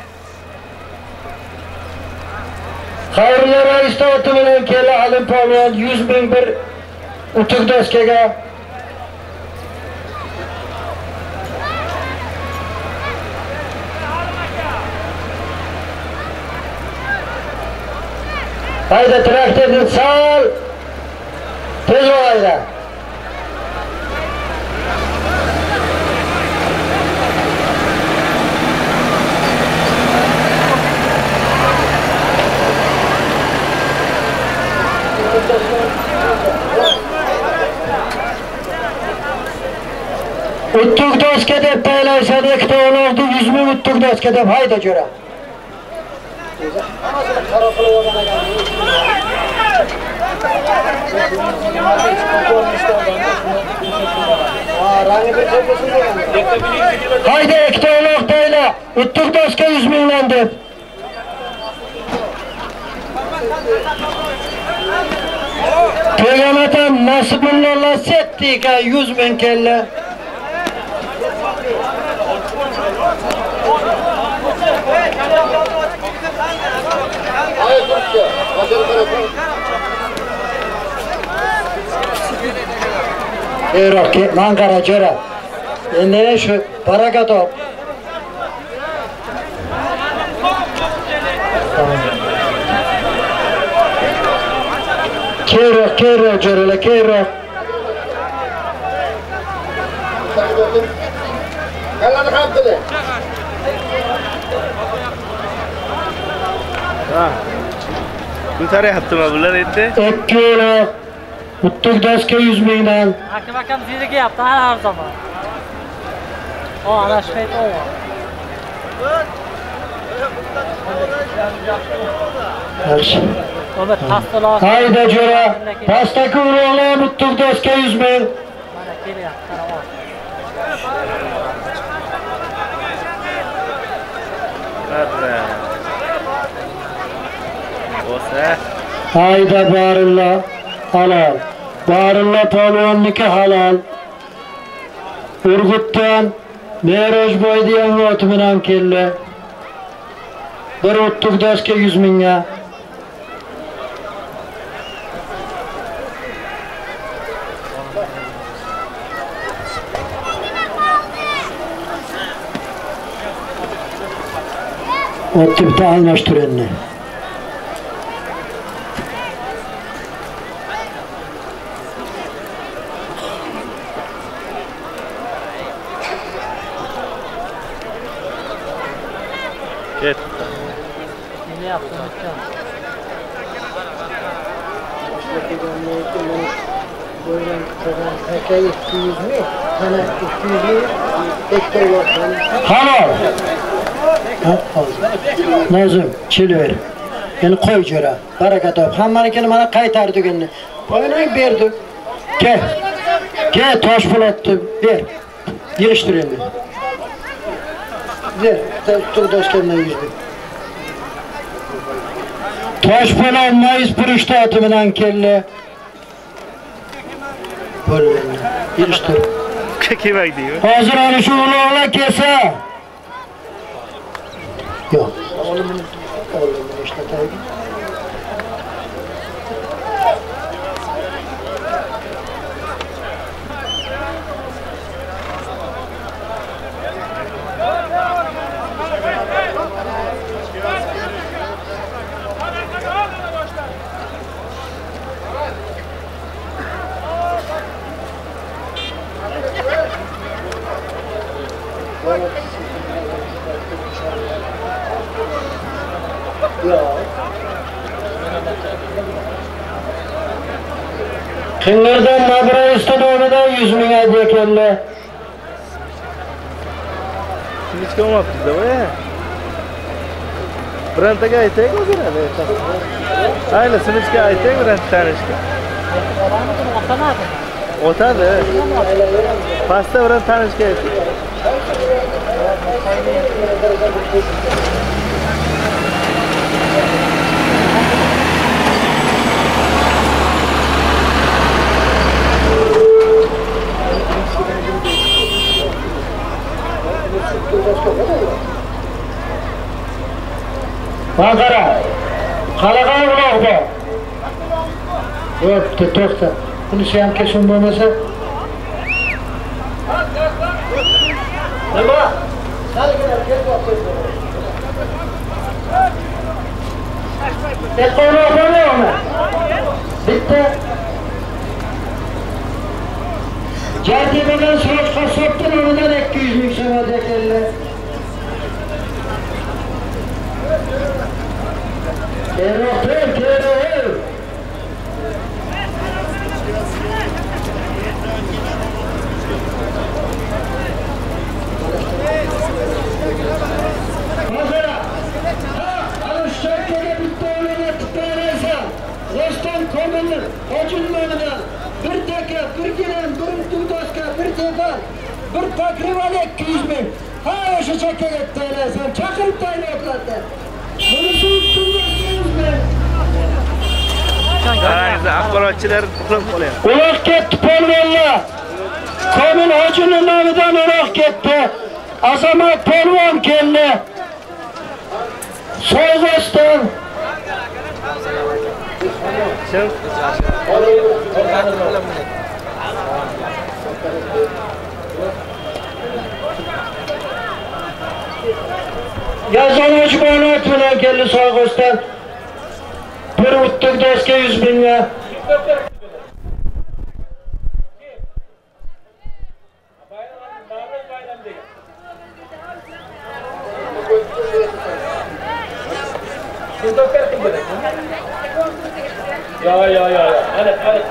Xayrullo rais oti bilan keldi Alim polvon yuz ming bir utuq doskaga. Hayda traktorni sal tez hayda. O'ttiq doska deb paylaysan, ikkita o'loqni yuz ming o'ttiq doska deb hayda jo'ra. Hayda ikkita o'loq payla, o'ttiq doska yuz mingdan deb. Peyg'amatan Nasibullo Lasettiga yuz ming keldi. Hayır Türkiye. Başarı tarafı. Eyroqqa mangara jo'ra. Endi shu baraka top. Kero, kero jo'ra, kero. Kallanı ham qildi. Ha. Ko'taryaptimi bular endi? ikki o'loq. o'ttiz doska yuz mingdan. Hakim akam ziriga yaptı her zaman. O ana şahit o var. Ömer pastalar. Hayda jo'ra. Pastaki o'loqlar o'ttiz doska yuz ming. Mana kelyapti, qarab. Qarra. O'sa. Hayda barilla halol. Barilla polvonniki halol. Urg'utdan Merojboy degan oti bilan keldi. Bir o'ttiz doska yuz mingga. O'tdi bitta almashtirenni. Ket. Ne yaptın? Buyurun kızım, peki iki yüz mü? Sana iki yüz mü? Bekle yok. Halal. Nazım, çil ver. Yani koy jora. Baraka top. Hammanikini mana qaytardi endi. Oynayn berdi. Kel. Kel tosh bulatdi. Ber. Yig'ishtir endi. Ver. Tur toshkandan yüz ming. Tosh bilan mayiz purishdi oti bilan kelle. Bo'ldi. Yig'ishtir. Kerak deydi. Hozir ana shu ulug'lar kelsa. Yo'q. Olimini olimini ishlataylik. Kimlerden nabra istediğine yüz bin hediye kelle. Hiç kalmabdi da ya. Birontaga aytaylik o'zini. Ayla sinishga aytaylik bironta tanishga. Otanadi. O'tadi. Pastda biron tanishga aytaylik. Bakara, qalagan uloqda. O'pti, to'xta. Bunisi ham kesin bo'lmasa. Nima? Salgina kelib Tekko'ni o'qamayapmi? Bitta. Jardimadan so'roq qassobdi, o'rnidan ikki yuz ming so'm ekanlar. Keroqdir, keroq. Hozir. Ha, ana shu chakkaga bitta o'rniga tiqaversan. Roston Komilni hojilmanidan bir taka, bir gilam, bir tudoska, bir tepar, bir pokrivali ikki yuz ming. Ha, o'sha chakkaga tiqaversan. Chaqirib tayyorlatdi. Bunisi tudoska Qarangizlar, axborotchilar uxlab qolyapti. uloq ketdi polvonlar. Komil hojining nomidan uloq ketdi. Azamat polvon keldi. So'zlasdan. Yazılmış bağlat bilan keldi So'g'iston. Bir o'ttiq doska yüz mingga. Ya ya ya ya. Hadi hadi.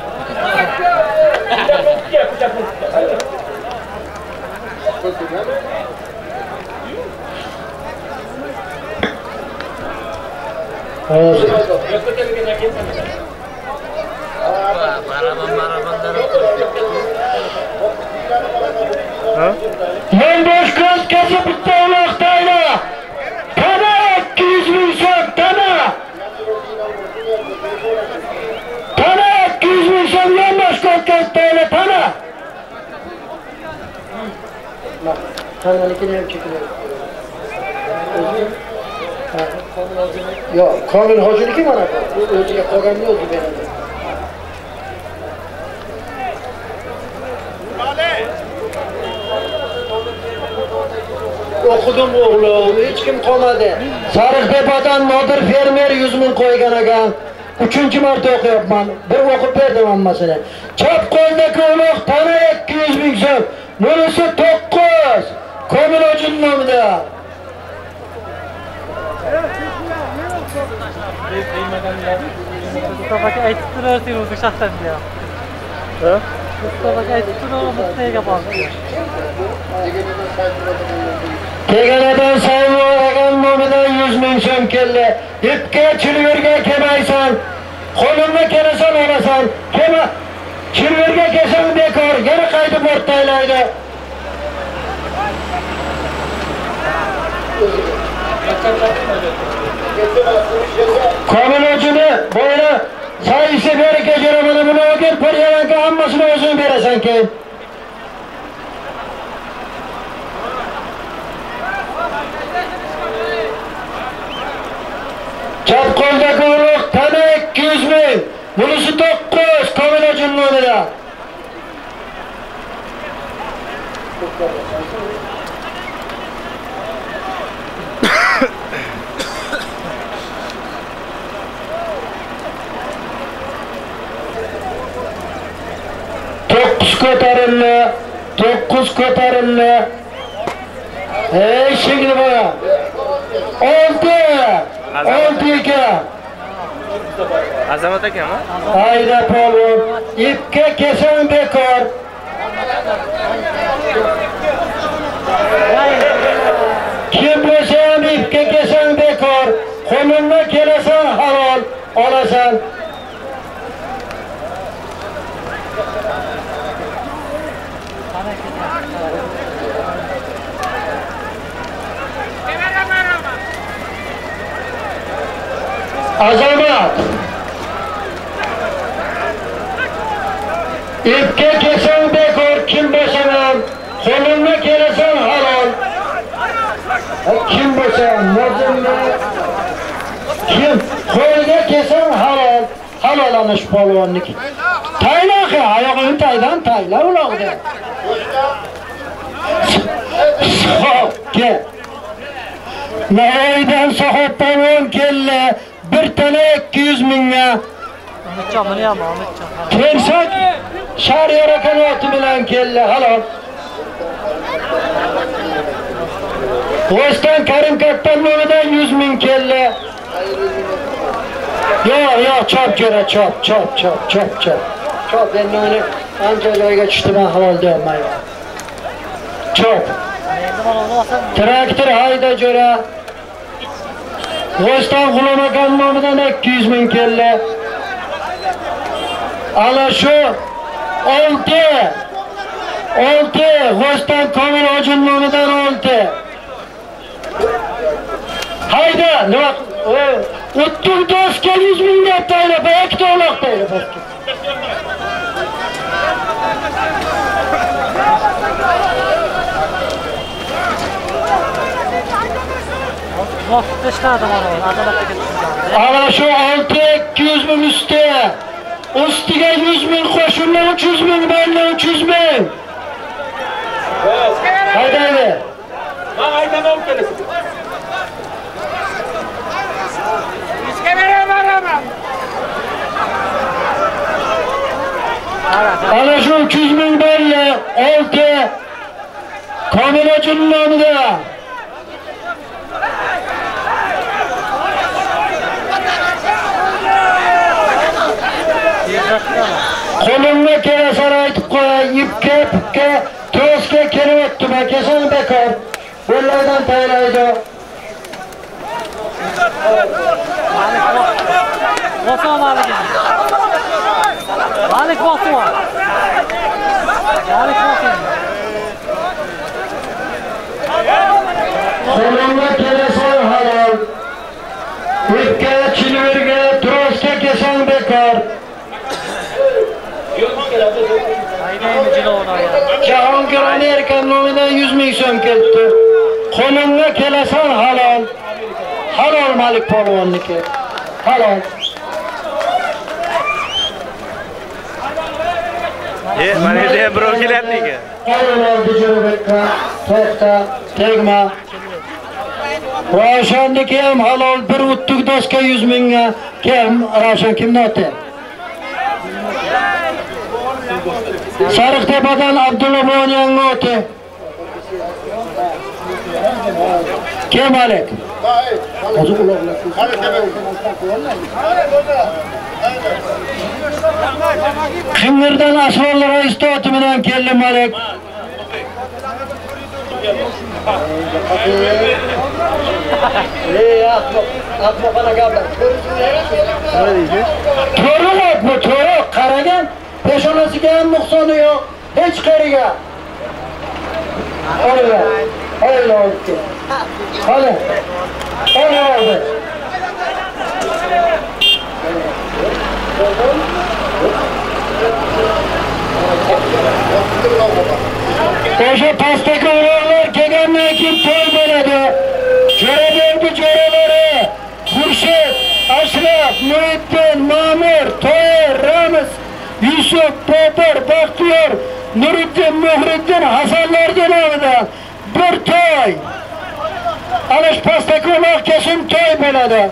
Hozir. Men bosh ko'z kesib bitta uloqdayla. Tana ikki yuz ming so'm, tana. Tana ikki yuz ming so'm men bosh ko'z kesibdayla, tana. Tanalikini ham chekiladi. Yo'q, Komil hojiniki mana bu. O'ziga qolganni o'zi beradi. o'qidim o'g'lim, hech kim qolmadi. Sariqtepadan Nodir fermer yuz ming qo'ygan ekan. uchinchi marta o'qiyapman. Bir o'qib berdim hammasini. Chap qo'ldagi uloq tana ikki yuz ming so'm. Bunisi to'qqiz. Komilojin nomida. Mustafaga aytib turarsiz o'zi shaxsan diye. Ha? Mustafaga aytib turarsiz Mustafaga bordi. Teganadan saymoragan nomidan yuz ming so'm keldi. Ipga chilverga kelmaysan. Qo'limga kelasan olasan. Kema chilverga kelsan bekor. Yana qaytib o'rtaylaydi. Komilojini bo'yra sayisi berga jo'ramani buni o'g'ir qo'yganga hammasini o'zing berasan keyin. Chap qo'ldagi uloq tana ikki yuz ming. Bunisi to'qqiz Komilojin nomida. To'qqiz ko'tarildi, to'qqiz ko'tarildi. Ey shingli bola. olti, olti ekan. Azamat akami? Ayda polvon, ipga kesang bekor. Kim bo'lsa ham ipga kesang bekor. Qo'lingga kelasan halol, olasan. Azamat. İpke kesen bekor kim bo'lsa ham, qo'lingga kelasan halol. Kim bo'lsa ham, nozimda kim qo'lga kesen halol. Halol ana shu polvonniki. Taylaqa, oyog'ini taydan tayla uloqda. Ke. Navoiydan Sohib polvon keldi. Bir tane ikki yuz mingga. Umidjon buni ham Umidjon. Tersak Shariyara kanoti bilan keldi halol. O'stan Karim Kattan nomidan yuz ming keldi. Yo'q, yo'q, chop jo'ra, chop, chop, chop, chop, chop. Chop, endi uni ancha joyga tushdi, men halol deyolmayman. Chop. Traktor hayda jo'ra. O'stan G'ulomakan nomidan ikki yuz ming keldi. Ana shu olti. olti O'stan Komilojin nomidan olti. Hayda, nima? O'ttir doska yuz ming deb taylab, ikkita uloq taylab. Vaqtda ishladim ana, adolatga ketdim. Ana shu olti ikki yuz ming usti. Ustiga yuz ming qo'shimlar uch yuz ming, mendan uch yuz ming. Haydaydi. Ben aytamam kelesi. İşke veremem ama. Ana shu uch yuz ming belli, olti Komilojin nomida. Qo'limga kelasan aytib qo'y, ipga, ipga, to'sga kelyapti, kesan bekor. Bo'llardan taylaydi. Bosa Malik. Malik bosa. Malik bosa. Qo'limga kelasan halol. Ipga, chilverga, to'sga kesan bekor. Jahongir Amerika nomidan yuz ming so'm ketdi. Qo'limga kelasan halol. Halol Malik polvonniki. Halol. E, mana yerda ham birov kelyapti ekan. Ayollarni jo'rabekka, to'xta, tegma. Ravshanniki ham halol bir o'ttik doska yuz mingga. Kim? Ravshan kimni oti? Sariqtepadan Abdulla Mo'nyanning oti. Kim Malik? Qing'irdan Asrorli rais oti bilan keldi Malik. Ey ahmoq, ahmoqona gaplar. To'g'ri bu, to'g'ri. Qaragan, peshonasiga ham nuqsoni yo'q, hech qayerga. Ola. Ola oldi. Ola. Ola oldi. O'sha pastdagi o'g'illar kelgandan keyin to'y bo'ladi. Jo'raberdi jo'ralari, Xurshid, Ashraf, Muhiddin, Ma'mur, To'yir, Ramiz, Yusuf, Bobur, Baxtiyor, Nuriddin, Muhriddin, Hasanlarga nomidan bir to'y. Ana shu pastdagi o'g'illar kesin to'y bo'ladi.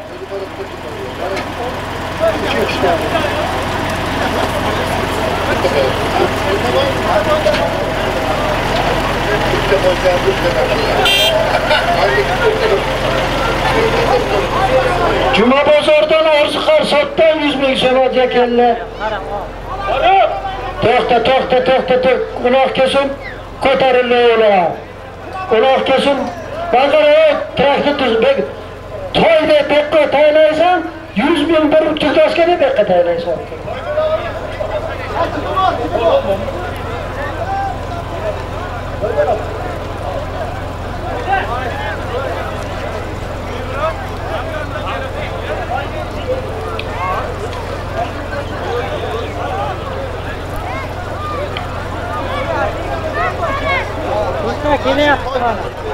Cuma bozordan arzu qarsatdan yuz ming so'm ekanlar. To'xta, to'xta, to'xta, to'xta. Uloq kesin ko'tarildi ular. Uloq kesin baqara traktor tuzbek. To'yda bekqa taylaysan, yuz ming bir tutasga deb bekqa taylaysan. Kelyapti.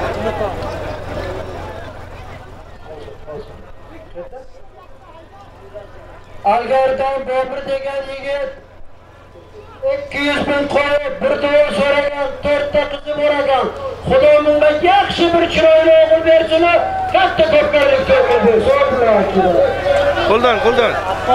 Algardan Bobur degan yigit ikki yuz ming qo'yib bir to'y so'ragan, to'rtta qizi bor ekan. Xudo menga yaxshi bir chiroyli o'g'il bersin, katta ko'pkarlik to'y bersin. Qo'ldan, qo'ldan.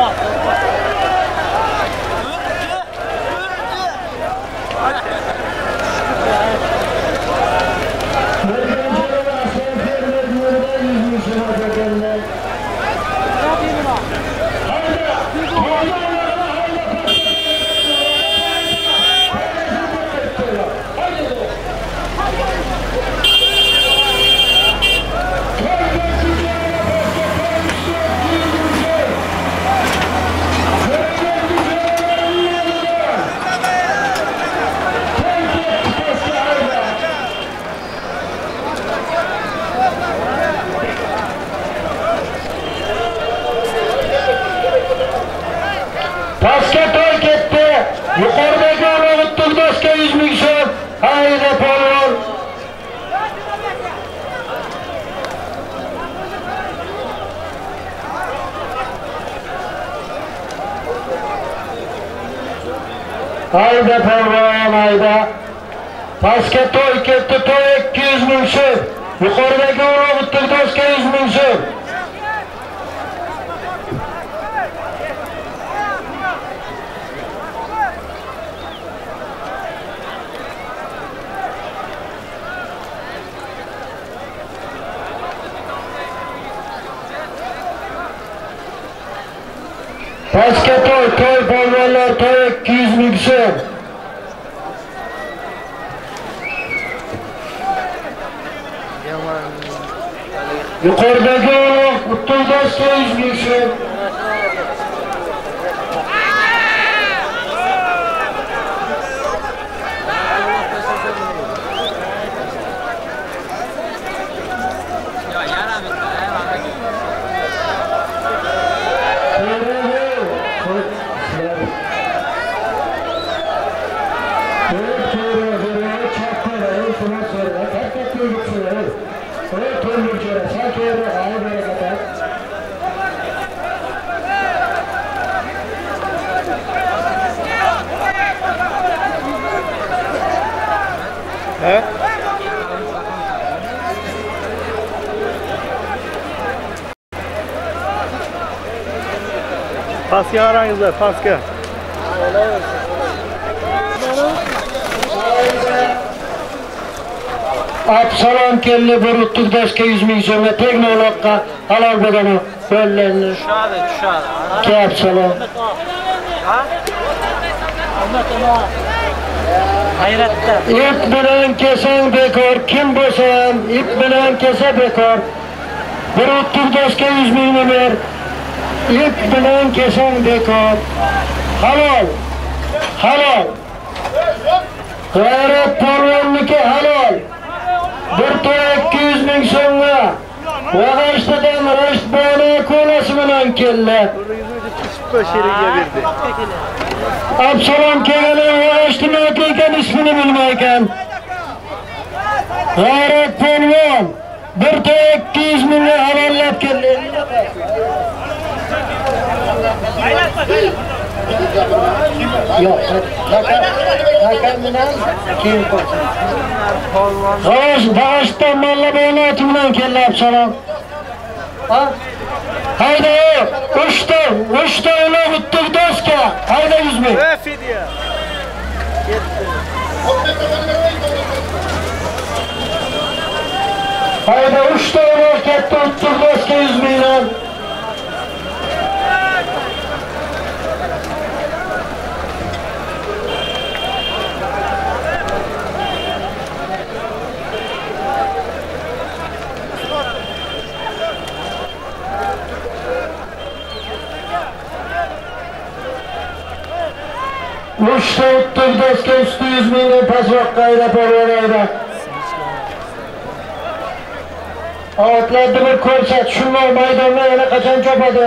Pastga to'y ketdi. Yuqoridagi o'g'it turdoshga yuz ming so'm. Hayda polvon. Hayda polvon, hayda. Pastga to'y ketdi, to'y ikki yuz ming so'm. Yuqoridagi o'g'it turdoshga yuz ming so'm. Pastga to'y, to'y polvonlar, to'y ikki yuz ming so'm. Yuqoridagi o'g'it turdoshga yuz ming so'm. He? Paska arangizlar, paska. Absalom keldi bir uttuk daşka yüz ming so'mga teknologqa halol bo'lgani qo'llarni. Tushadi, tushadi. Ke Absalom. Ha? Hayratda. İp bilan kesang bekor, kim bo'lsa ham ip bilan kesa bekor. Bir uttuk daşka yüz mingni ber. İp bilan kesang bekor. Halol. Halol. G'ayrat polvonniki halol. Bir to'y ikki yuz ming so'mga. Vag'ashtadan Rashid boni ko'lasi bilan keldi. Şeriga berdi. Absalom kelgani Vag'ashtadan ekan ismini bilmaykan. G'ayrat polvon bir to'y ikki yuz mingga halollab keldi. Yo'q, rakam bilan keyin qo'ysin. G'ash, Vag'ashtadan malla bayonoti bilan keldi Absalom. Ha? Hayda, uchta, uchta uloq uttuk doska. Hayda yüz ming. Ve fidya. Hayda uchta uloq katta uttuk doska yüz mingdan. Uchta uttuk doska usti yüz mingdan pasroqqa ayda polvonayda. Otlarni bir ko'rsat, shunday maydonga yana qachon chopadi?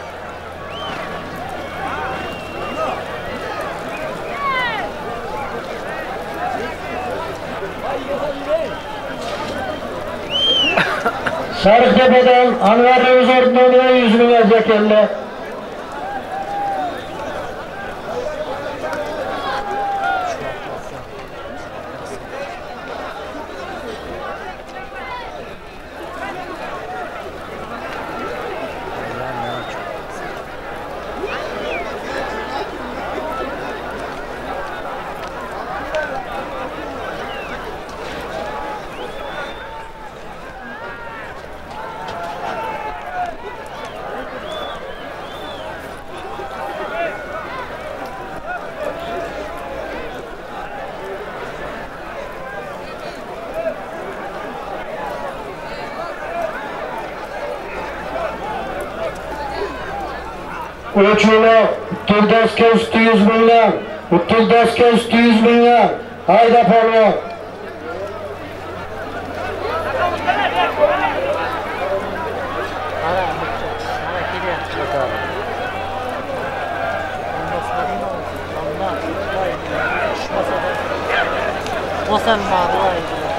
Sariqtepadan Anvar Ro'zordan yüz ming azga keldi. Uch uloq, uttuk doska usti yüz mingdan, uttuk doska usti yüz mingdan. Hayda polvon. Osan mağdur.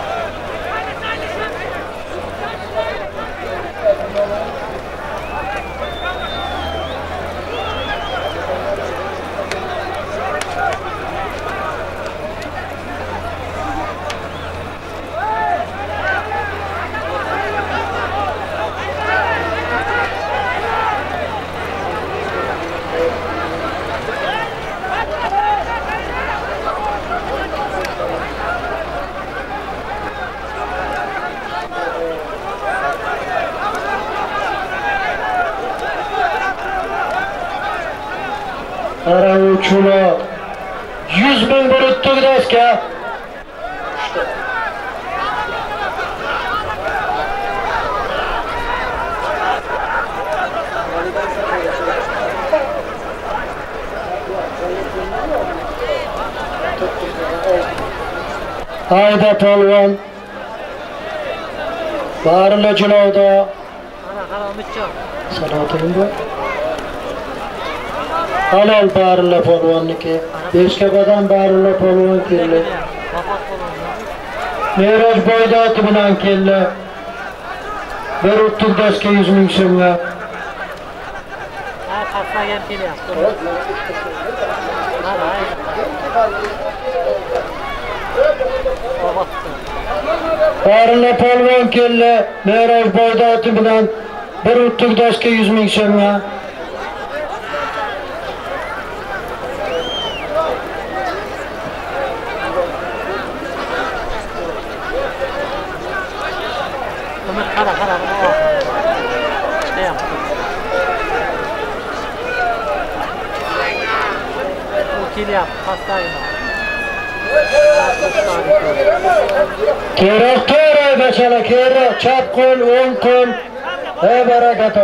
Ara uch uloq. yüz ming bir uttuk doska. Hayda polvon. Barilla jilovda. Ana qaramitcha. Sanotim bu. Halol barilla polvonniki. Beshkapadan barilla polvon keldi. Mehroj Boydoti bilan keldi. Bir uttuk doska yüz ming so'mga. Ha, qassaga kelyapti. Ha, ha. Orina polvon keldi. Mehroj Boydoti bilan bir o'ttiq doshga yuz ming so'mga. Qara, qara, qara. Chiqayam. U kelyapti, pastdagina. Kerak kerak bachala, kerak chap qo'l, o'ng qo'l. Ey barakato.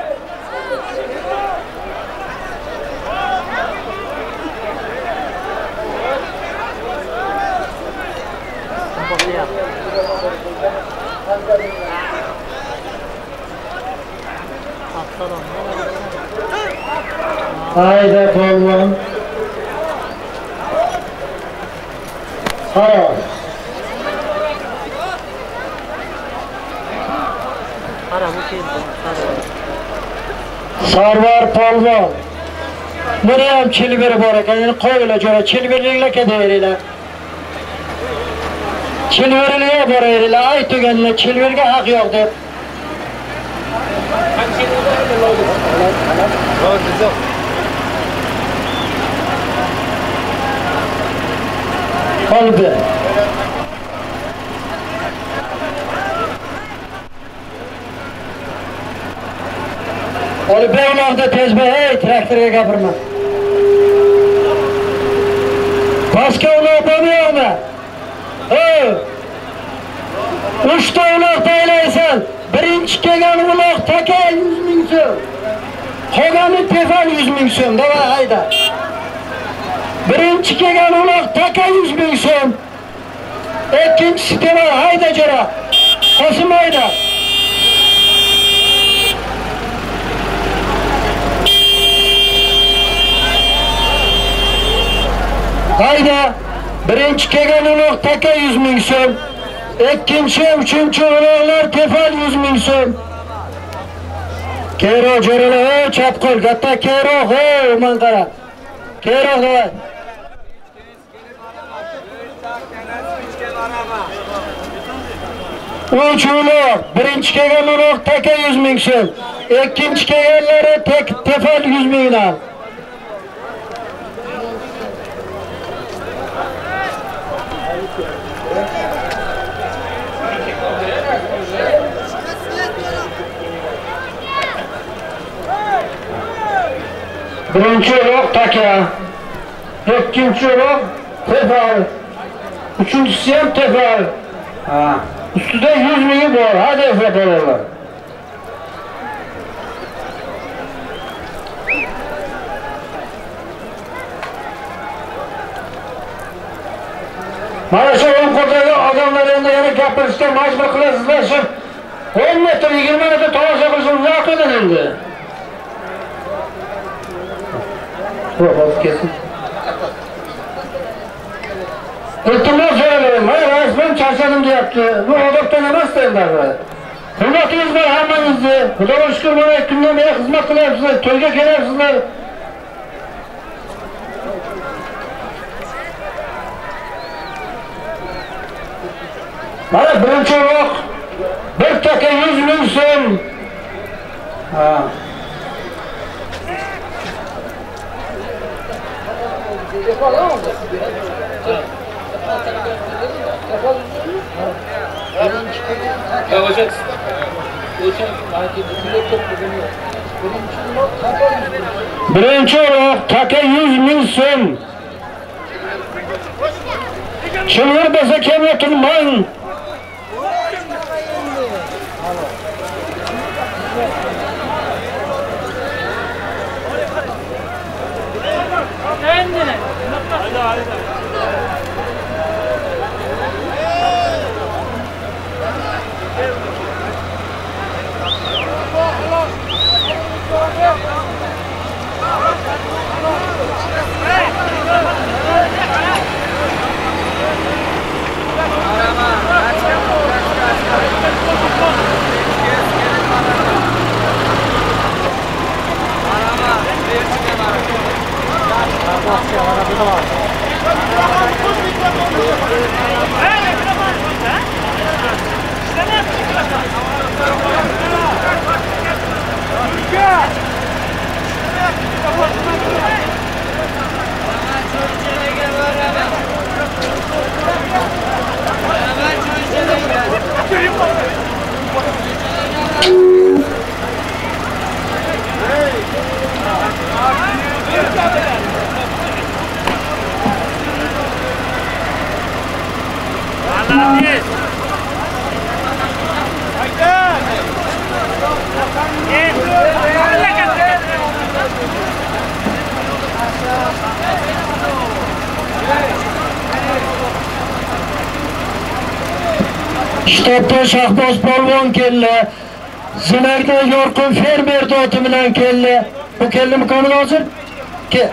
Hayda polvon. Qara. Qara, bu keldi. Sarvar polvon. Buni ham chilbir bor ekan, endi qo'yinglar jo'ra, chilbirliklar kedaveringlar. Chilbirliklar boraveringlar, aytganlar chilbirga haq yo'q deb. Qalbi. Olib beylarda tezbe, hey, traktorga gapirma. Başka uloq bo'lmayapmi? Hey! Uchta uloq taylaysan. Birinchi kelgan uloq taka yuz ming so'm. Qolgani tefal yuz ming so'm. Davay hayda. Birinchi kelgan uloq taka yuz ming so'm. Ikkinchisi tefal hayda jo'ra. Qo'shim hayda. Hayda, birinchi kelgan uloq taka yuz ming so'm. Ikkinchi, uchinchi uloqlar tefal yuz ming so'm. Kero jo'ralar, ey chap qo'l, katta kero, hey, men qara. Kero davay. Uch uloq, birinchi kelgan uloq taka yuz ming so'm. Ikkinchi kelganlari tefal yuz mingdan. Birinchi uloq taka, ikkinchi uloq tefal, uchinchisi ham tefal. Ha, ustida yuz ming bor, hadi eslab olarlar. Mana shu o'n qo'ldagi odamlar endi yana gapirishga majbur qilasizlar shu o'n metr, yigirma metr tomosha qilishni nima qiladi endi? Xo'p, kesin. Iltimos so'rayman, men rasman charchadim deyapti. Bu odobdan emas endi. Hurmatingiz bor hammangizni. Xudoga shukr, mana ikki kundan beri xizmat qilyapsizlar, to'yga kelyapsizlar. Mana birinchi uloq bir taka yuz ming so'm. Ha. Birinchi uloq taka yuz ming so'm. Chilvir bo'lsa kelmay turmang. Gracias, Shtobdan Shahboz polvon keldi. Zinardan Yorqin fermer doti bilan keldi. Bu keldi qani hozir? Ke.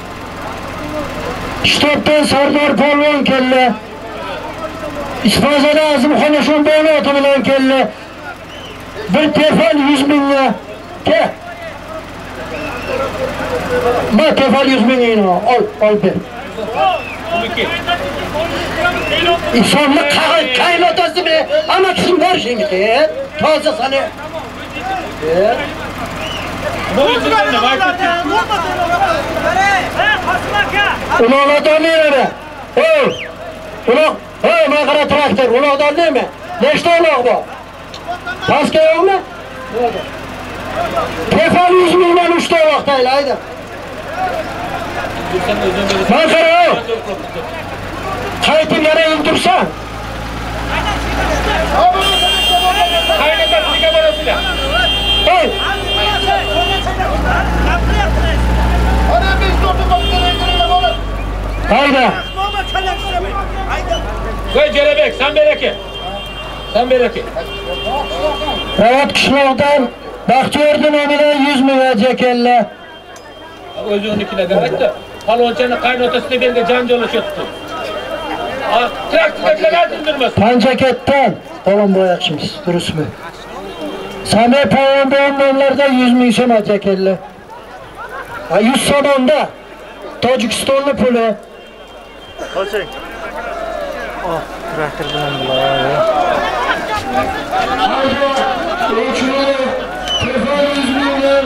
Shtobdan Sardor polvon keldi. İsfazada Azimxon doti bilan keldi. Bir tefal yüz mingga. Ke. Ma tefal yüz mingini ol, ol ber. İnsanlık kaynatası bile ama kim var şimdi? Taze sana. Ulan nerede? Oh, ulan, hey makara traktör, ulan değil mi? Neşte ulan bu? Paske yok mu? Tefal yüz milyon uçtu o vaktayla, haydi. Makara o. Kayıtım yana indirsen. Kaynatası kamerasıyla. Hey. Haydi. Koy Cerebek, sen bereke. Sen bereke. Ravat Kışlak'tan Bahtiyar'dan ömüden yüz mü verecek elle? Özününkine demek de. Palonçanın kaynatasını ben de can yola çöktüm. Traktörle lazım durmaz. Pancaketten. Oğlum bu yakışmış. Dürüst mü? Sami Pavan'dan onlarda yüz mü işem verecek elle? Ha yüz sonunda. Tacikistanlı pulu. Kaçın. Oh, traktör bilan bular. Haydi. Ölçüleri. Telefon yüz milyon.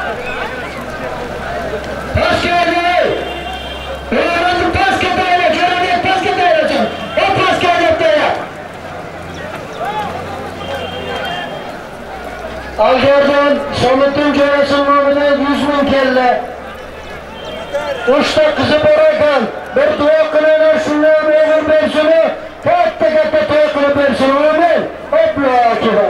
Pas geldi. Öğrenci pas ketayla. Cerebek pas ketayla. O pas geldi ya. Alger'den Samet'in Cöresinin bilen yüz bin kelle. Uçta kızı bırakın. Bir dua kılıyorlar şunları beğenir bersini. Hatta hatta dua kılıp bersini. Amin. Hopla akibat.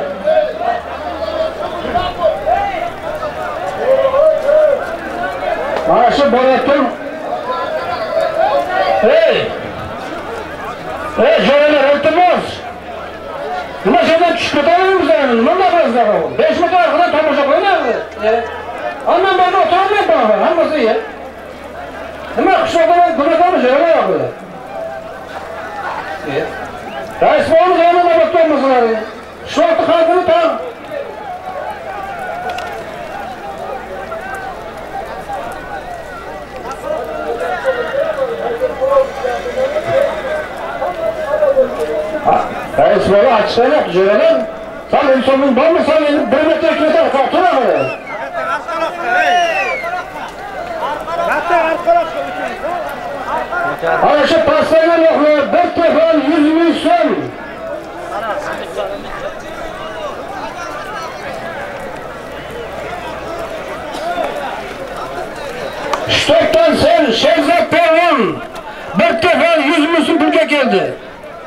Maaşı bırakın. Hey! Hey Cöreler öldürmez. Nima senden çıkıdayım senin? Nima fazla kalın? Beş metre arkadan tamırcak oynayalım. Annem bana oturmayın bana. Hanması iyi. Nima kışladan kırıklamış öyle yapıyor. Reis bu onu yanına bakıyormuşlar. Şu altı kalbini tam. Reis böyle açsana Cöre'nin. Sen en sonun var mı sen bir metre iki metre kalktın ama ya. Hani şu paslarına bakıyor, bir tefal yüz bin son. Stoktan sen, Şehzat Pervan, bir tefal yüz bin son pulga geldi.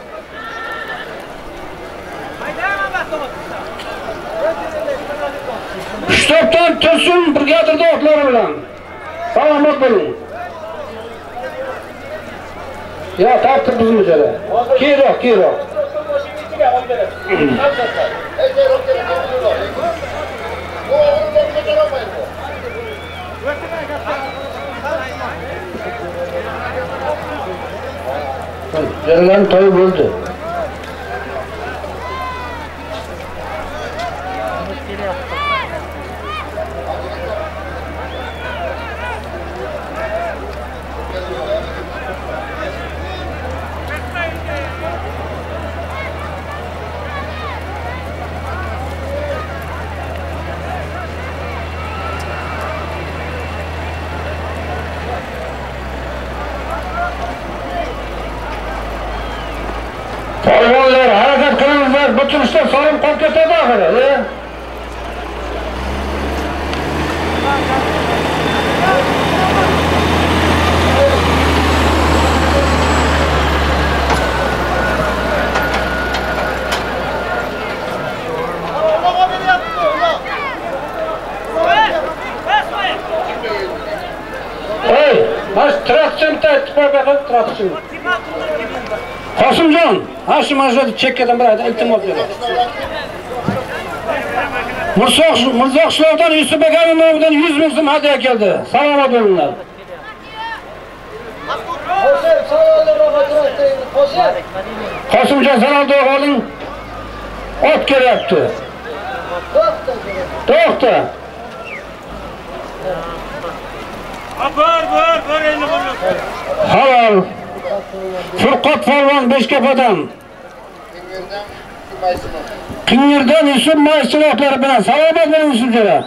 Stoktan Tosun brigadırda otları bilen. Sağlamak bulun. Ya taptır bizim üzere. Kiro, kiro. Cerilen toyu böldü. emas, bu turishda solim qolib ketadi oxiri. Ey, baş traktörni taytib qo'yib, traktör. Qosimjon, ha shu majlisda chekkadan bir iltimos beraman. Mursoq Mirzoqishlovdan Yusuf Bekamovdan yuz ming so'm hadya keldi. Salomat bo'linglar. Qo'shib, savollarga javob qo'shib. Qosimjon salomda oling. Ot kelyapti. To'xta. To'xta. Bor, bor, bor endi bo'ldi. Halol. Furqat Polvon Beshkapadan. Qingirdan Yusuf Maysiloqlari bilan salomat bo'ling Yusufjo'lar.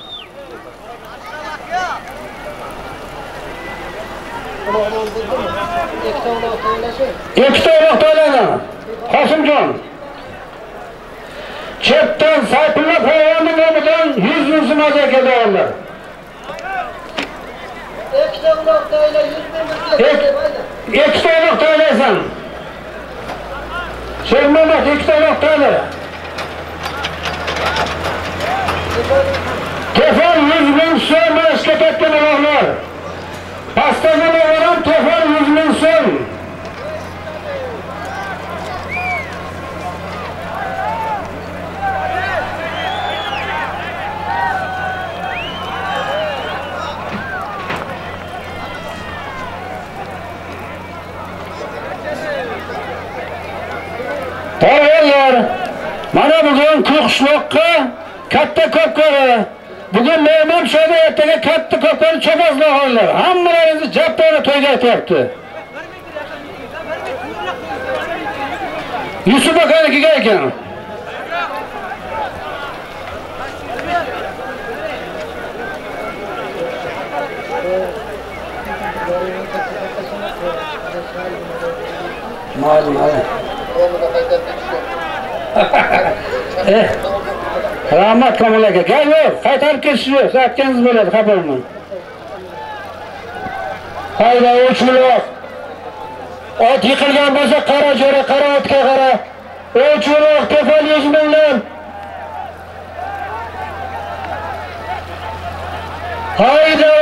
Ikkita o'roq to'ylagan. Qosimjon. Chetdan Sayfulla Polvonning nomidan yuz ming so'm hadya keldi o'g'illar. Ikkita o'roq to'yla yuz ming so'm. Ikkita o'roq to'ylaysan. Shermamat ikkita o'roq to'yla. Telefon yuz ming so'm ishga ketgan o'g'illar. Pastaga o'g'illar telefon yuz ming so'm. To'g'rilar. Mana bugun Ko'qishloqqa katta ko'pkari. Bugun mehmon shoda ertaga katta ko'pkari chopazlar. Hammalaringizni jabtona to'yga aytyapti. Yusuf akanikiga ekan. Mayli, mayli. Eh, rahmat Komil aka. Gel yo'q, qaytarib ketish yo'q. Aytganingiz bo'ladi, xafa bo'lmang. Hayda, o'chmiloq. Ot yiqilgan bo'lsa, qara jo'ra, qara otga qara. O'chmiloq telefon yuz mingdan. Hayda!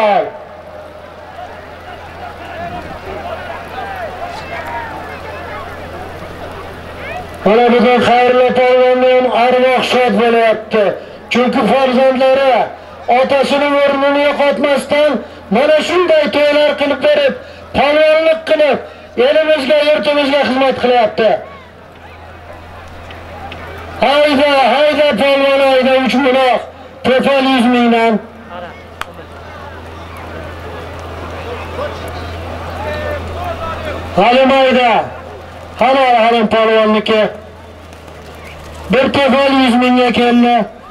Mana bugun xayrli polvonning arvoh shod bo'lyapti. Chunki farzandlari otasining o'rnini yo'qotmasdan mana shunday to'ylar qilib berib, polvonlik qilib, elimizga, yurtimizga xizmat qilyapti. Hayda, hayda polvon, hayda uch minoq, telefon yuz mingdan. Halimayda. Halol halim polvonniki. Bir telefon yuz mingga keldi.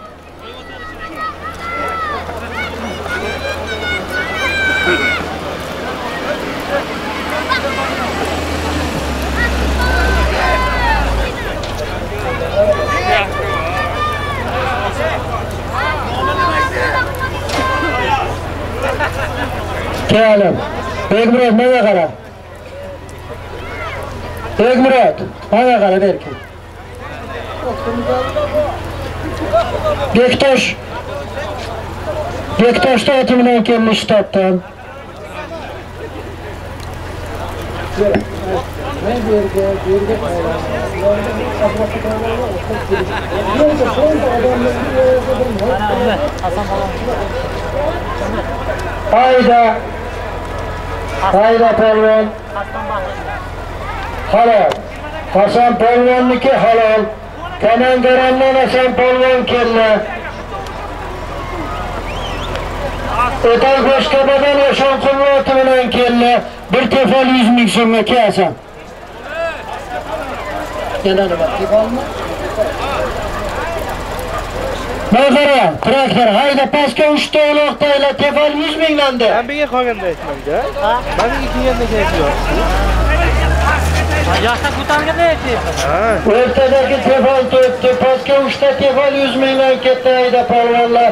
Kelim. Begmurod menga qara. Begmurod, menga qara berkin. Bektosh. Bektoshda oti bilan kelmish topdim. Men bu yerga, bu yerga Hayda. Hayda polvon. Halol. Hasan polvonniki halol. Kanangarandan Hasan polvon keldi. O'tal Boshqabadan Oshon quvvati bilan keldi. Bir telefon yuz ming so'mga kelsan. Yana nima? Telefonmi? Mazara, traktor, hayda pastga uchta uloq tayla, telefon yuz mingdan de. Ben bir qolganda aytmanga. Ha? Ben bir kelganda aytib Yaşta ko'targanda aytayapman. O'rtadagi tefal to'pdi. Pastga uchta tefal yuz mingdan ketdi ayda polvonlar.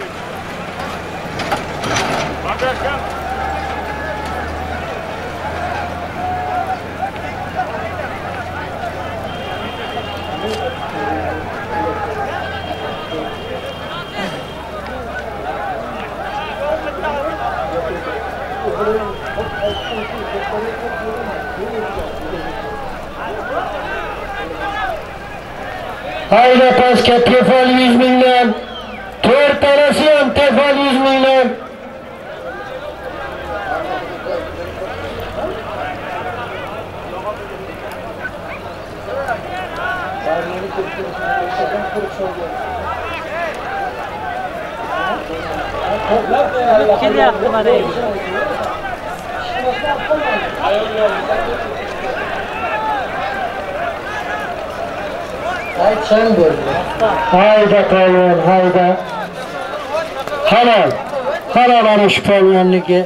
Hayda pastga tefal yuz mingdan. To'rt tanasi ham tefal yuz mingdan. Kelyapti mana endi. Aytsan bo'ldi. Hayda polvon, hayda. Halol. Halol ana shu polvonniki.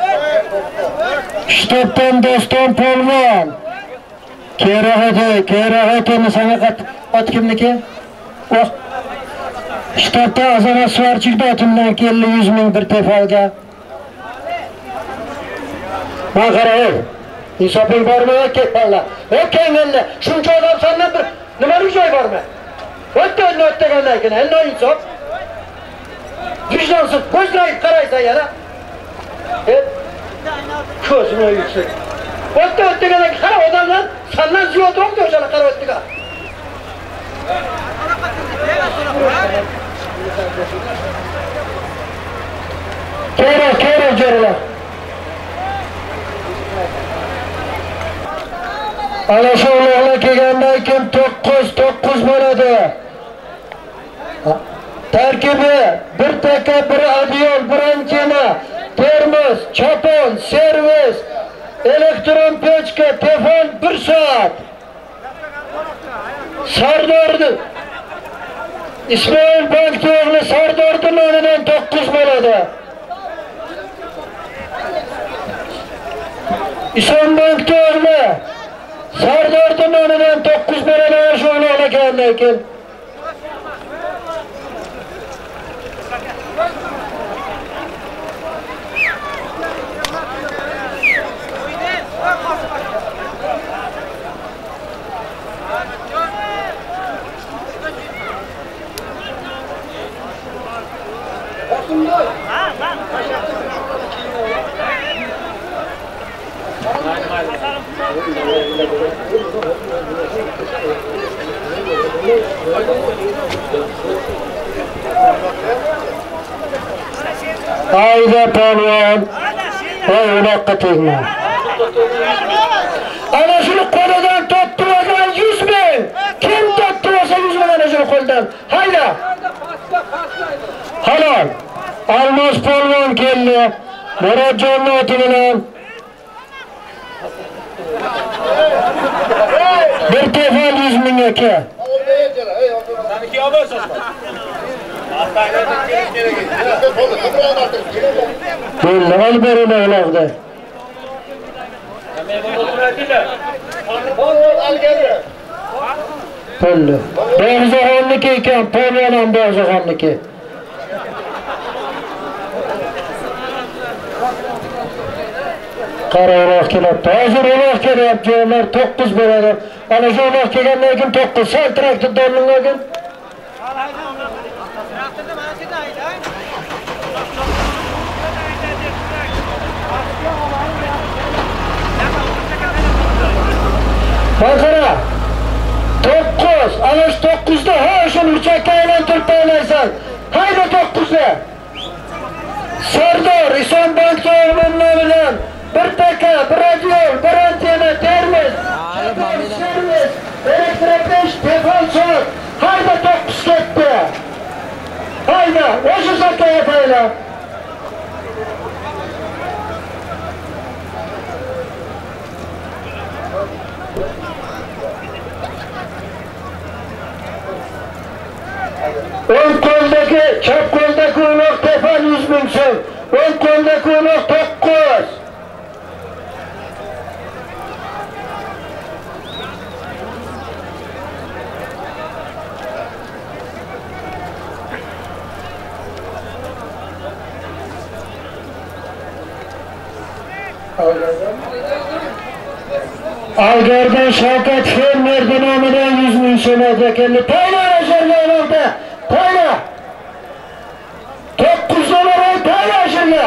Shtobdan doston polvon. Kerahati, kerahatini sanaqat ot kimniki? Oh. Shtobda Azamat Svarchik dotimdan keldi yuz ming bir tefalga. Ma qarang. Hisobing bormi ketdilar. O'tganlarda shuncha odam sandan bir nimaning joy bormi? O'tda o'tgandan keyin endi insof. Vijdonsiz ko'zlayib qaraysan yana. Et. Ko'zini yuksak. O'tda o'tgandan qara odamlar sandan ziyod o'qdi o'shalar qara o'tdiga. Kera, kera jo'ralar. Ana shu uloqlar kelgandan keyin to'qqiz to'qqiz bo'ladi. Tarkibi bir taka, bir adyol, bir antena, termos, chopon, servis, elektron pechka, tefal bir soat. Sardorni Ismoil Bakto'g'li Sardorni nomidan to'qqiz bo'ladi. Isom Bakto'g'li Sardorni nomidan to'qqiz bo'ladi shu uloqlar kelgandan keyin. Hayda polvon. Voy uloqqa tegma. Ana shuni qo'lidan topdi olgan yuz ming. Kim topdi olsa yuz ming ana shuni qo'ldan. Hayda. Halol. Almos polvon keldi. Murodjon oti bilan. Bir tefal yuz ming aka. Saniki olmaysiz. Bo'ldi, ol berma uloqda. Bo'ldi. Bo'g'zoxonniki ekan, polvon ham Bo'g'zoxonniki. Qara uloq kelyapti. Hozir uloq kelyapti, jo'rlar to'qqiz bo'ladi. Ana shu uloq kelgandan keyin to'qqiz sal traktor donlangan. Qara. to'qqiz, ana shu to'qqizda ha shuni uchakka aylantirib o'ynaysan. Hayda to'qqizda. Sardor Isom Bakto'g'lining nomidan bir taka, bir adyol, bir antena, termos, servis, elektropesh, tefal soat. Hayda to'qqiz ketdi. Hayda, o'sha zakka aytaylar. O'ng qo'ldagi, chap qo'ldagi uloq tefal yuz ming so'm. O'ng qo'ldagi uloq to'qqiz. Algardan Shavkat fermer nomidan yuz ming so'm ekanli. To'yla ashirga to'yla. to'qqiz dollar to'yla ashirga.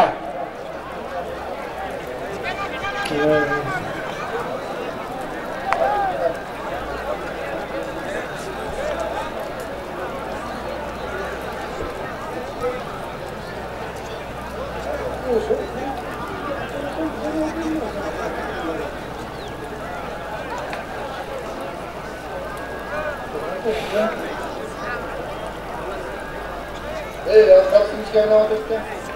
Hey, ya kapsın içine ne oldu?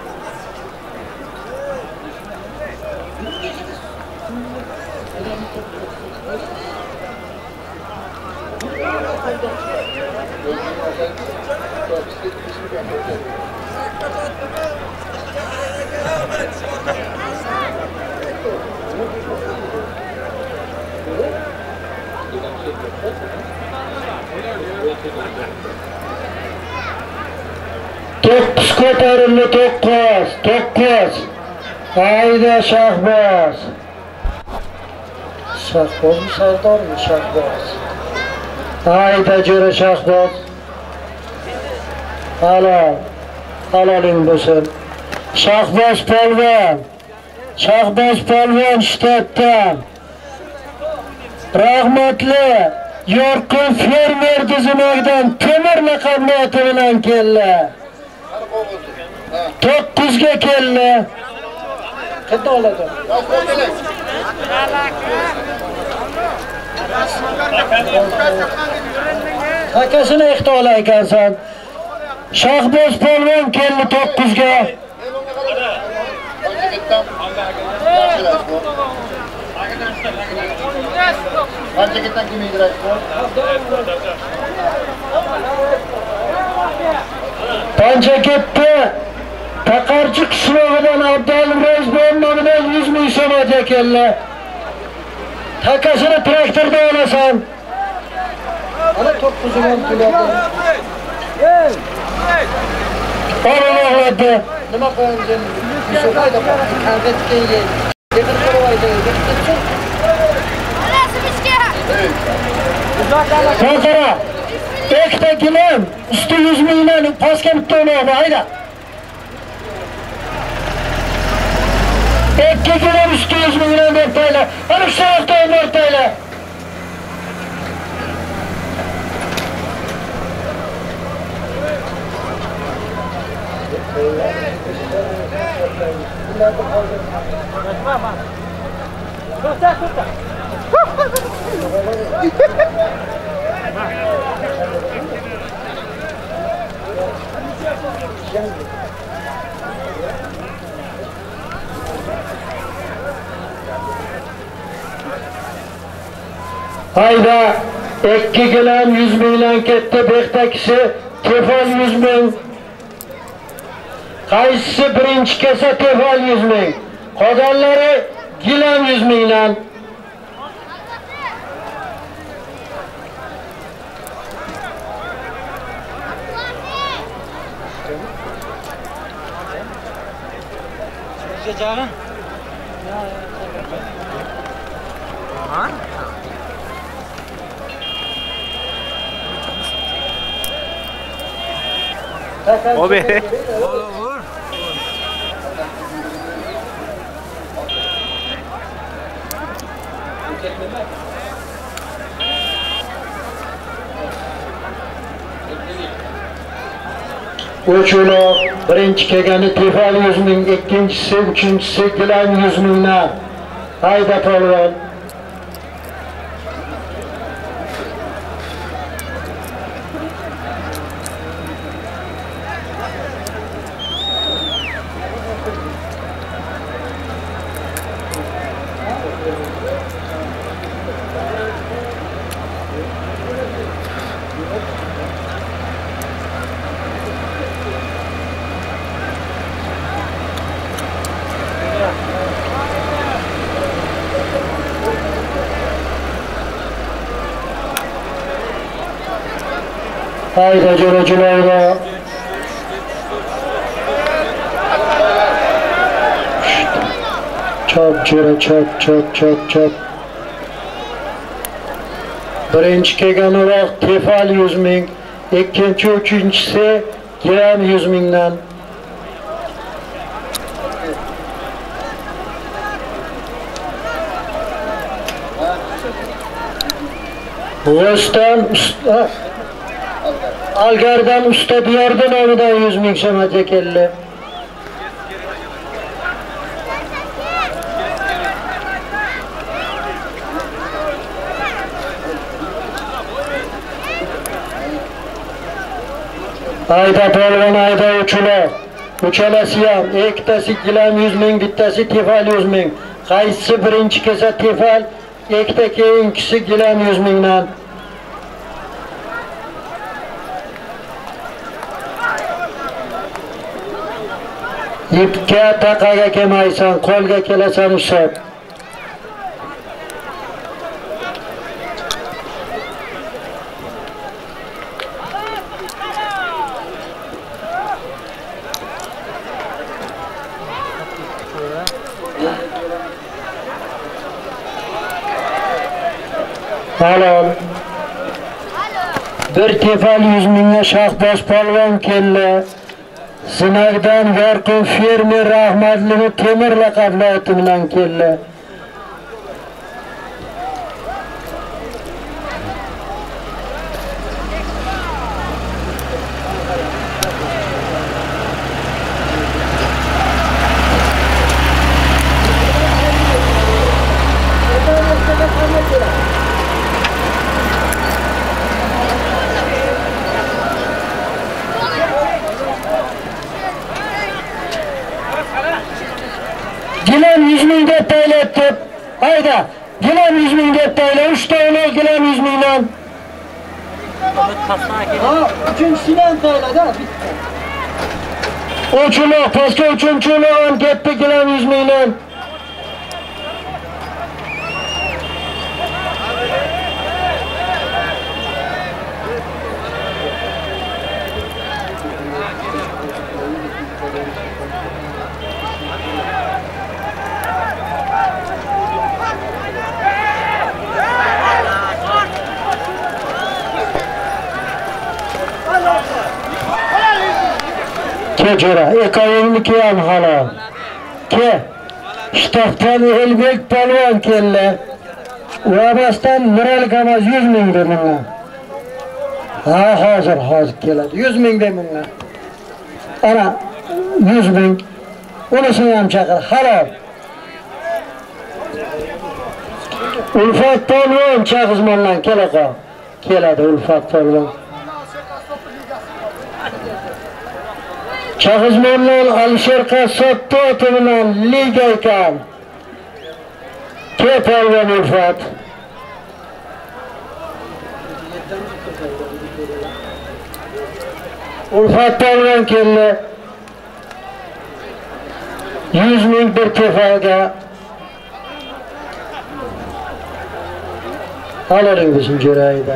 To'qqiz ko'tarildi, to'qqiz, to'qqiz. Hayda Shahboz. Shahbozmi, Sardormi? Shahboz. Hayda jo'ra Shahboz. Halol. Haloling bo'lsin. Shahboz polvon. Shahboz polvon shtatdan. Rahmatli Yorqin fermer tizimidan temir laqabli oti bilan keldi. to'qqizga keldi. Qancha oladi? Akasini eqta olar ekansan. Shahboz polvon keldi to'qqizga. Qancha ketdan kim yig'iradi? Qancha ketdi? Taqarchi qishlog'idan Abdulro'z nomidan yuz ming so'm keldi. Takasini traktorda olasan. Ana to'qqiz ming keladi. Ey! Ololadi. Nima qilamiz? So'qayda qanqatga yey. Yedir qo'yaydi. Qanqara. Ekta gilam usti yuz mingdan pastga bitta o'ynaydi. Hayda. Ekta gilam usti yuz mingdan deb tayla. Ana shu hafta o'ynay tayla. Hayda, ikki gilam yuz mingdan ketdi, bekta kishi tefal yuz ming. Qaysisi birinchi kelsa tefal yuz ming. Qolganlari gilam yuz mingdan. Jag'in. Ha? Obe. Uçulo birinchi kelgani tefal yuz ming, ikkinchisi, uchinchisi gilam yuz mingdan. Hayda polvon. Hayda jo'rachilarga Chop jo'ra, chop, chop, chop, chop. Birinchi kelgani vaqt tefal yuz ming, ikkinchi, uchinchisi gilam yuz mingdan. G'o'shdan usta Algardan usta Diyorda nomidan yuz ming so'mga keldi. Ayda polvon, ayda uchular. Uchalasi ham, ikkitasi gilam yuz ming, bittasi tefal yuz ming. Qaysi birinchi kelsa tefal, ikkita keyingisi gilam yuz mingdan. Ipga taqaga kelmaysan, qo'lga kelasan hisob. Halol. Bir tefal yuz mingga Shahboz polvon keldi. Sinagdan Yorqin fermer rahmatli Temir laqabli oti bilan keldi. Gilam yüz ming deb taylatdi. Hayda, gilam yüz ming deb tayla, uch tane gilam yüz mingdan. Ha, uchinchisidan taylada bitta. Uchuloq, pastga uchinchiloq ham ketdi gilam yüz mingdan. Ke jo'ra, ekonomiki ham halol. Ke, Shtoqdan Elbek polvon keldi. Uabasdan Miral Kamaz yuz ming deminga. Ha, hozir, hozir keladi. yuz ming deminga. Ana, yuz ming. Unisini ham chaqir, halol. Ulfat polvon Chag'izmondan kelaqa. Keladi Ulfat polvon. Chag'izmondan Alisher Qassobda oti bilan liga ekan. Ke polvon Ulfat. Ulfat polvon keldi. yuz ming bir tefalga. Alaring bizim jo'rayda.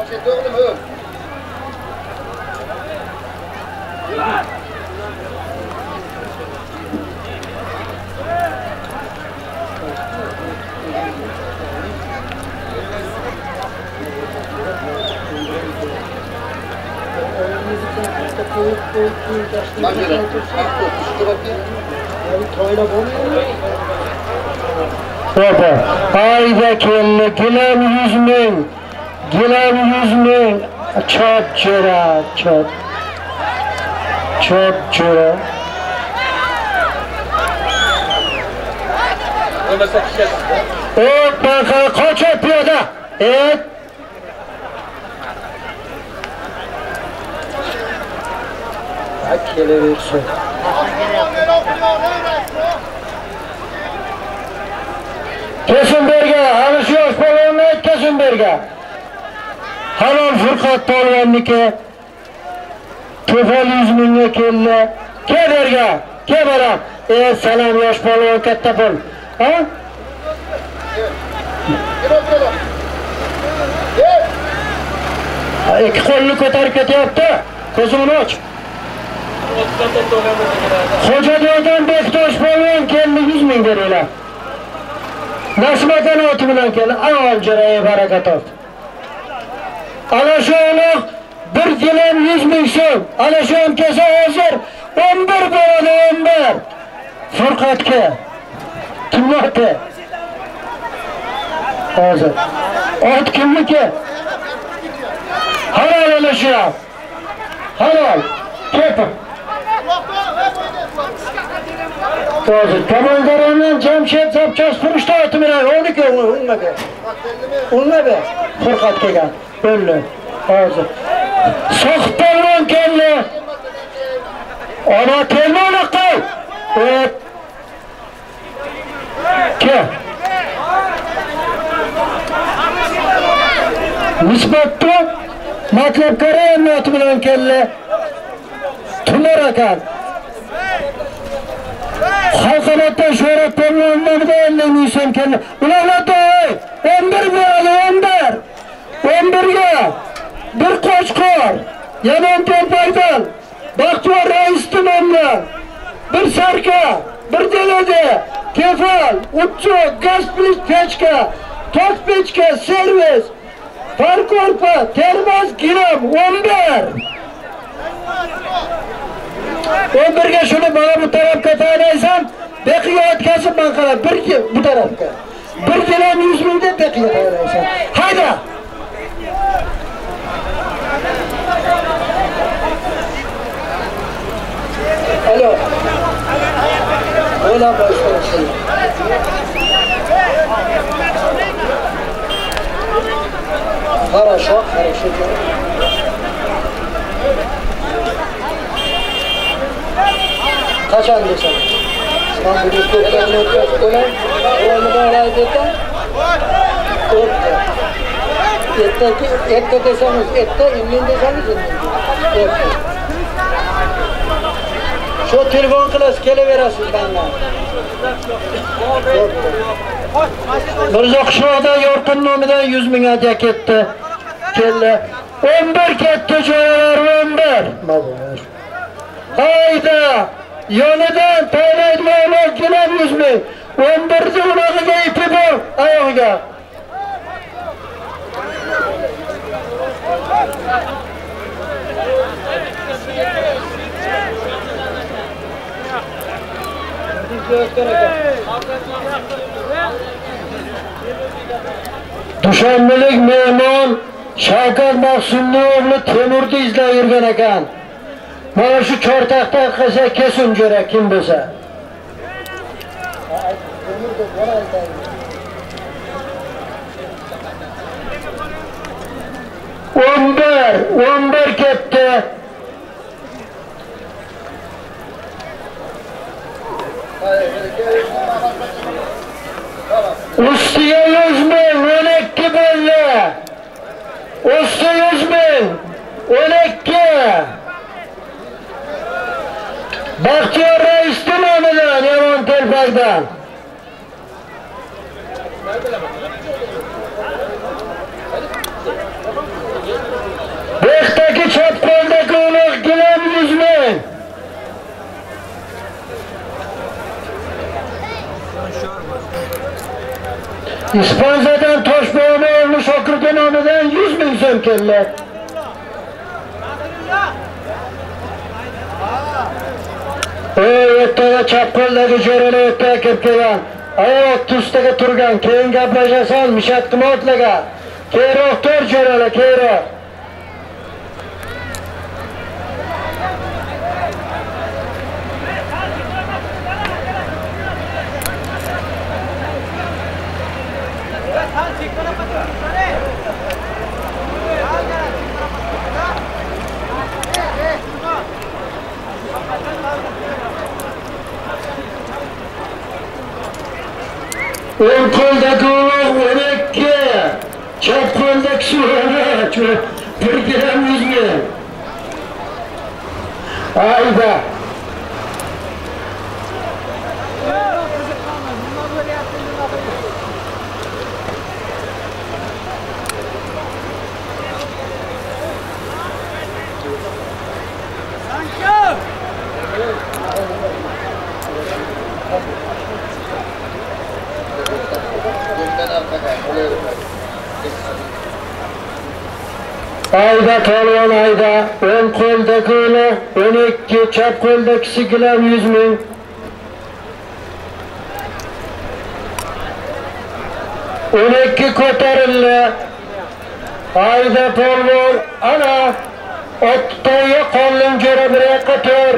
Baba, ayda keldi, gilam yuz ming, gilam yuz ming, chop jo'ra, chop, chop jo'ra. Et, baka, qochib piyoda, et. Kelaversin. Kesimberga, Alish yosh polvonni ayt Kesimberga. Halol Furqat polvonniki. Tefal yuz mingga keldi. Keberga, keberam. Ey salom yosh polvon katta pul. Ha? Ikki qo'lni ko'tarib ketyapti. Ko'zini och. Xo'jado'dan Bektosh polvon keldi yuz ming beringlar. Nasmadan oti bilan keldi. Avval jo'rayi baraka top. Ana shu ulug' bir gilam yuz ming so'm. Ana shu ham kelsa hozir o'n bir bo'ladi, o'n bir. Furqatga. Kimniki? Hozir. Ot kimniki? Halol ana shu. Halol. Kepib. Hozir Kamoldarondan Jamshid Zabchosh Furushda oti bilan o'niki unmaga. Unmaga. Furqat kelgan. Bo'ldi. Hozir. Soxpolvon keldi. Ona kelmoni qo'y. Evet. Ke. Nisbatda Matlab Karim oti bilan keldi. Tumar ekan. Xalqamatdan Sho'rat Polvondan ellik ming so'm keldi. Ularlar o'n bir bo'ladi, o'n bir. o'n birga bir Qo'chqor, Yomon To'rpaydal, Baxtiyor Rais tomonidan bir Sarka, bir Delade, Kefal, Utcho, Gazplis pechka, Tok pechka, servis, Farkorpa, Termaz gilam o'n bir. o'n birga shuni mana bu tarafga tayinlaysam, beqiga o'tkazib men qarab, bir bu tarafga. bir gilam yuz ming deb beqiga tayinlaysan. Hayda. Alo. Ola başlasın. Хорошо, хорошо. Kaçan desem? Sen bu düzgünlerini ötüyorsun. Onu bağlayıp eten. Ötü. Etteki, ette deseniz ette, inmin deseniz inmin. Ötü. Şu telefon kılas keleverasiz benden. Mirzoqshoda Yorqin nomidan yuz ming hadiya ketdi. Keldi. o'n bir ketdi joylar o'n bir. Hayda! Yonidan taylaydigan gilam yuz ming. o'n birni ulog'iga ipi bor oyog'iga. Dushanbalik mehmon Shavkat Mahsumning o'g'li Temurni izlab yurgan ekan. Mana shu Chortoqda qilsa kesin jo'ra kim bo'lsa. o'n bir, o'n bir ketdi. Ustiga yuz ming, o'n ikki bo'ldi. Usti yuz ming, o'n ikki. Baxtiyor Rais tomonidan Yomon To'rpaydal. Bekdagi chap qo'ldagi ulug' gilam yuz ming. İspanzadan Toshbo'yni Shokirga nomidan yuz ming so'm keldi. Ey, ertaga chap qo'ldagi jo'ralar ertaga kelib kelgan. Oyoq tustiga turgan, keyin gaplashasan, mishatqima otlagan. Keyinroq tur jo'ralar, keyinroq. O'ng qo'ldagi ulug' o'n ikki, chap qo'ldagi suv bir gilam yuz ming. Ayda. Ayda Polvon Ayda o'ng qo'ldagi o'li o'n ikki, chap qo'ldagisi gilam yuz ming. o'n ikki ko'tarildi. Ayda Polvon ana otto'ya qonun jo'ra bir yoqqa tur.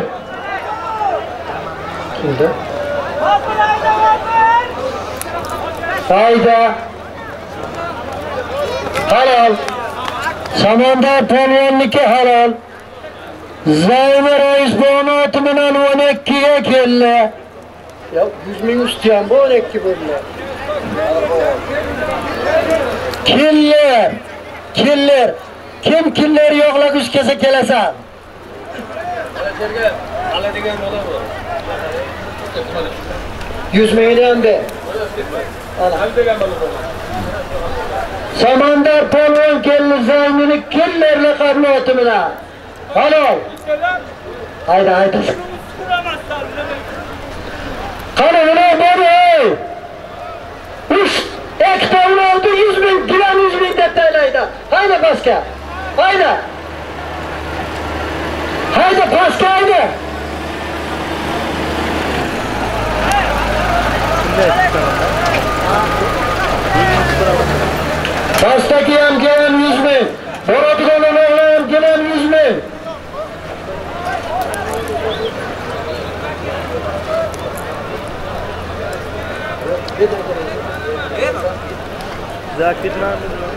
Kimda? Ayda halol. Samandar Polvonniki halol. Zaymi Rais bonoti bilan o'n ikki ga keldi. Ya yuz ming usti ham bu o'n ikki bo'ldi. Killer. Killer. Kim killer yo'qlaguch kelsa kelasan. Aladigan bola bu. yuz mingdan de. Aladigan bola bu. Samandar Polvon keldi Zaynini killer laqabli oti bilan. Halol. Hayda hayda. Qani nima bo'ldi? Uch ektorni oldi yuz ming, gilam yuz ming deb taylaydi. Hayda pastga. Hayda. Hayda pastga hayda. Pastdagi ham gilam yuz ming. Boradigan o'g'li ham gilam yuz ming. Zakitman.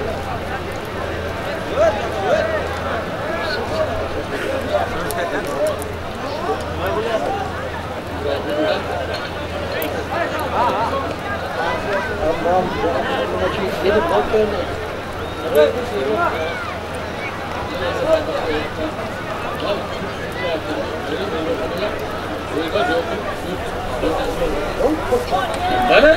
Bana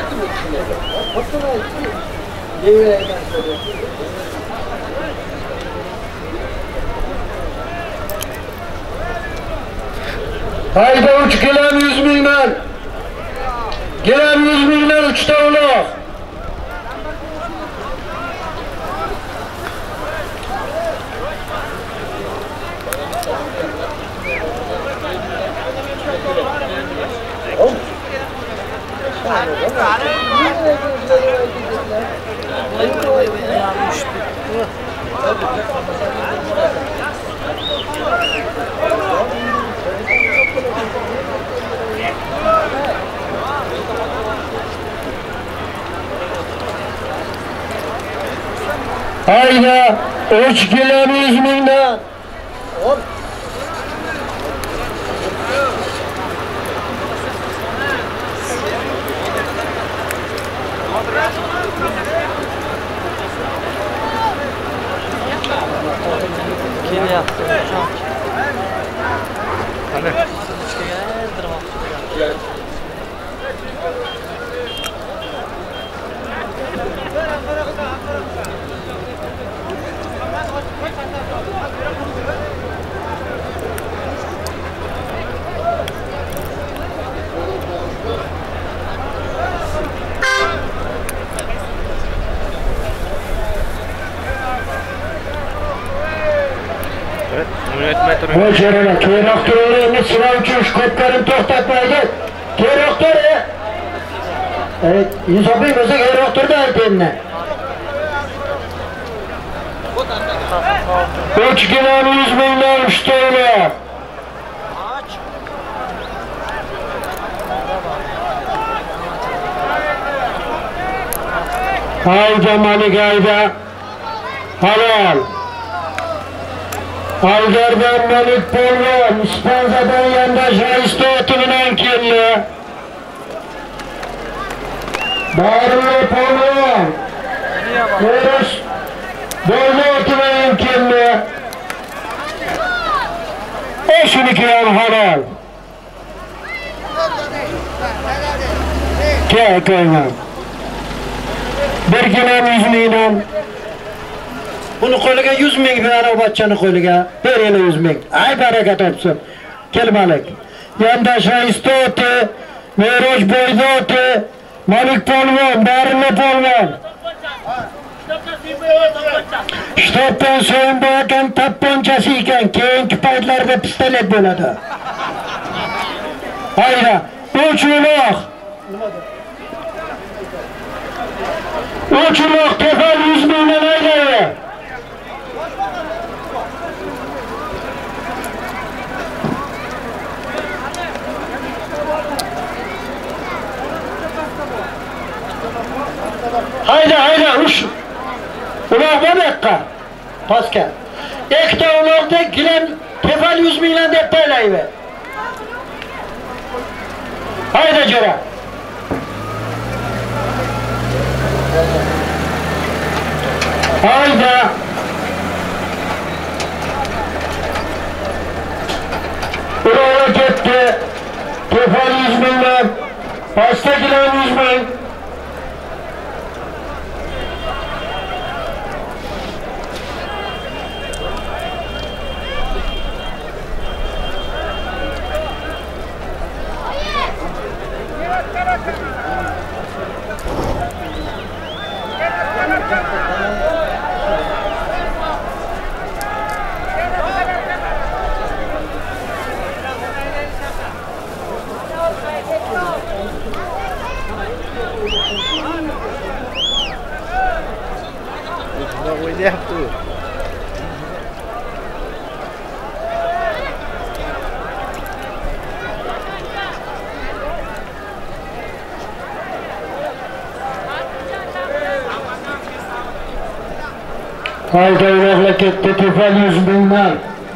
hayda uch gilam yuz mingdan. Gilam yuz mingdan uchta uloq. Hayda uch gilam yuz mingdan. Hop. Kelyapti. Qani? Bu jarana keyinroq turaylik, sinov uchun ko'pkarini to'xtatmaydi. Keyinroq tur. Ey, insofiy bo'lsa keyinroq turdi aytaymi? uch gilam yuz mingdan uchta uloq. Hayda Malik hayda. Halol. Algardan Malik Polvon, Ispanzadan Yandash Rais oti bilan keldi. Barilla Polvon. Meros Boyli oti bilan keldi. E shuniki ham halol. Kel ko'yman. Bir gilam yuz mingdan. Buni qo'liga yuz ming beradi bachchani qo'liga. Beraylik yuz ming. Ay baraka topsin. Kel Malik. Yandash Rais oti, Meros Boyli oti, Malik Polvon, Barilla Polvon. Shtobdan so'ng bo'lgan tapponchasi ekan, keyingi paytlarda pistolet bo'ladi. Hayda, o'chirmoq. O'chirmoq tefal yuz mingdan ayladi. Hayda, hayda, ush. Uloq bo'maqqa. Pastga. Ikkita uloqda gilam tefal yuz mingdan deb paylaydi. Hayda jo'ra. Hayda. Uloq ketdi. Tefal yuz mingdan. Pastga gilam yuz ming. Hayda uloqlar ketdi, tefal yuz mingdan.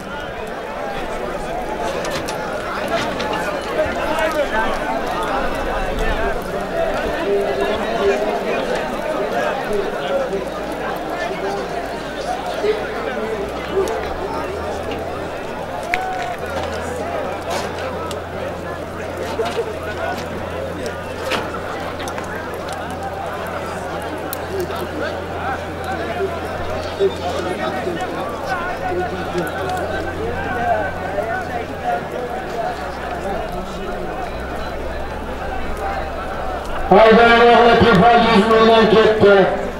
Hayda uloqlar tefal yuz mingdan ketdi.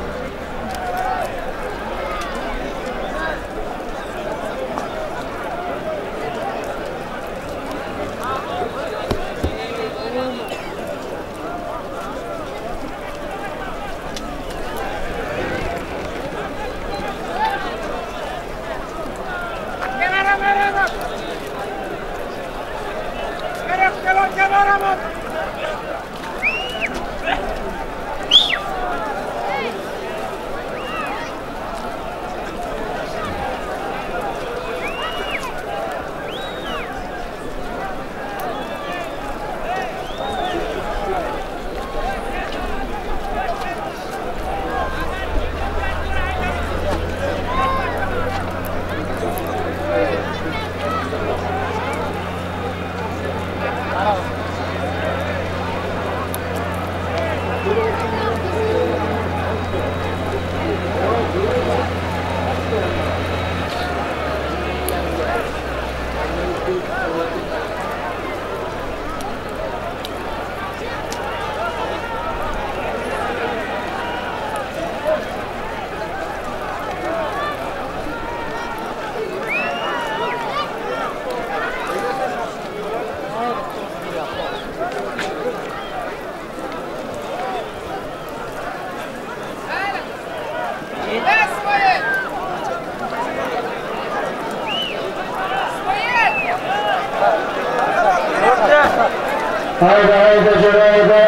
Hayda hayda jo'ra hayda.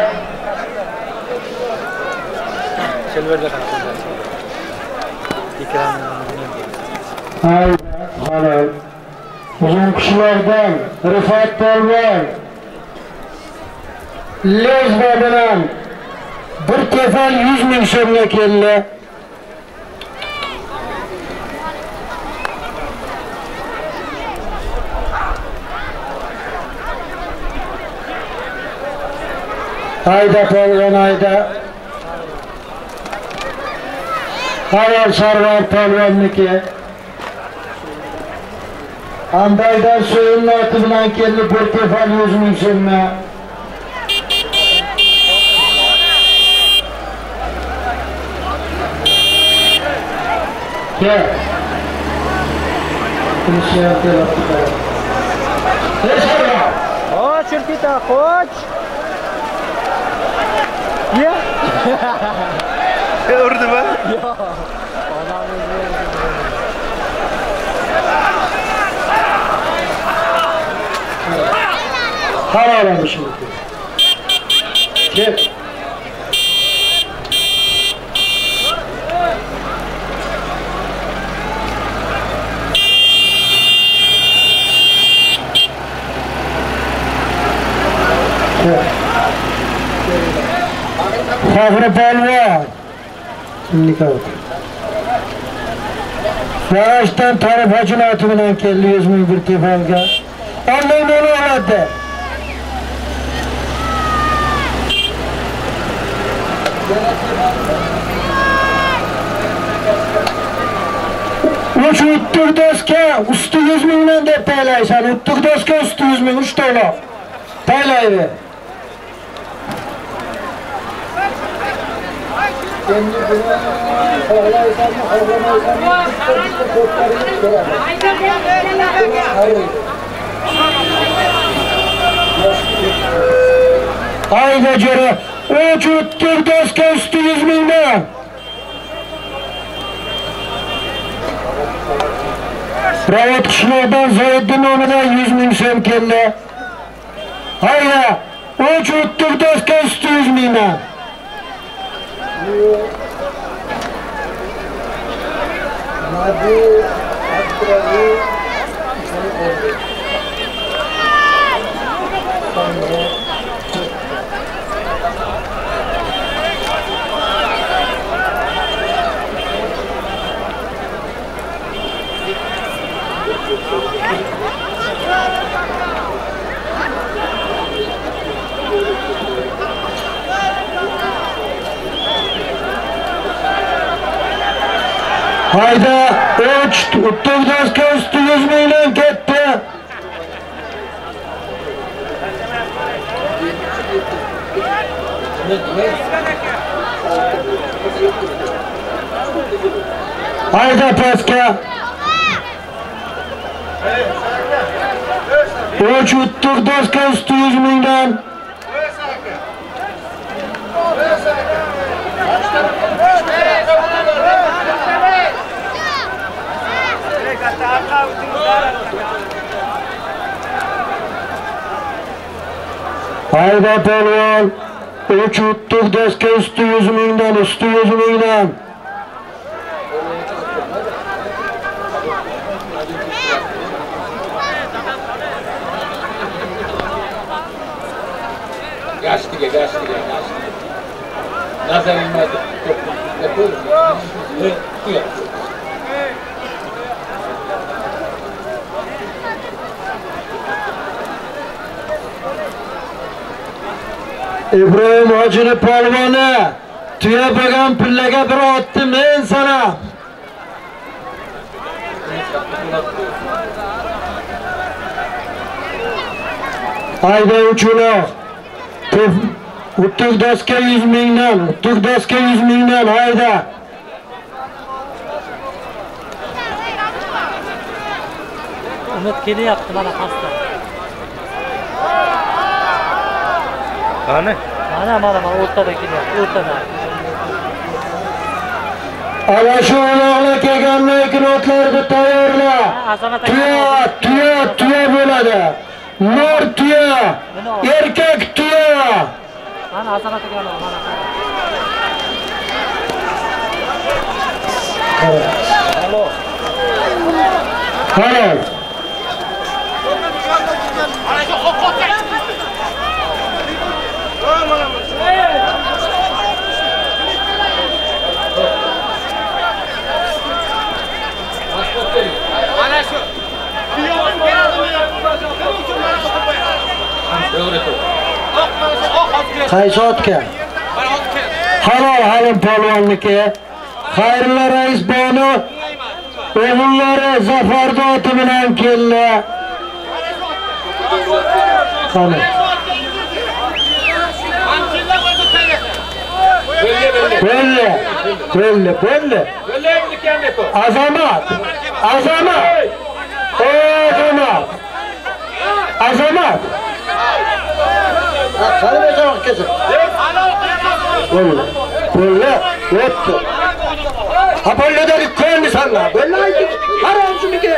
Silverda qanaqa? Ekran. Hayda, halol. Uzun qushlardan Rifat Polvon Lezba bilan bir tefal yuz ming so'mga keldi. Hayda polvon hayda. Halol Sarvar polvonniki. Andaydan so'yinni oti bilan keldi bir tefal yuz ming so'mga. Gel. Presidente de la República. Qoch, Urkita, qoch. Ya. Urdimi? Yo'q. Havalanmış şimdi. Gel. Fahri Palvon. Kimlik oldu. Yağıştan tarif hacınatı bilen kelli yüz ming bir tefalga. Ondan onu oladı. Uç uttuk doska, ustu yüz mingden de paylaysan. Uttuk doska ustu yüz ming, uç dolar. Paylayıver. Kendi bunu ağlaysan mı, ağlamaysan mı, işte korklarını soramaz. Ayda göre, uç uttuk doska ustu yüz mingden. Ravat kişilerden Zahidin onuna yüz ming söm kelle. Hayda, uç uttuk doska ustu yüz mingden. Nabi, Akrabi, hayda, uç, uttuk doska üstü yüz mingden ketdi. Hayda paska. Uç, uttuk doska üstü yüz mingden. Hayda polvon, uç uttuk doska üstü yüz mingden, üstü yüz mingden. Gaçtıga, gaçtıga, gaçtıga. Nazar ilmedi. Yapıyoruz. Uyar. İbrahim Hacı'nı polvonu, tüye bagan pillaga bir attı men sana. Hayda uçuloq. Uttuk doska yüz mingdan, uttuk doska yüz mingdan, hayda. Umut kelyapti mana pastda. Qani? Mana mana mana o'rtada kelyapti, o'rtada. Ana shu uloqlar kelgan lekin otlarni tayyorla. Tuya, tuya, tuya bo'ladi. Nor tuya, erkak tuya. Mana azamat aka mana. Alo. Halol. Ana shu. Kuyovim keladimi? Qaysi otga? Halol Halim polvonniki. Xayrullo rais bonu o'g'illari Zafarda oti bilan keldi. Qani. Bo'ldi, bo'ldi, bo'ldi. ketgan deb. Azamat. Azamat. Ey azamat. Azamat. Qani bechoq ketsin. Bo'ldi. Bo'ldi. O'tdi. Apollo'dagi ko'nni sanma. Bo'lmaydi. Harom shuniki.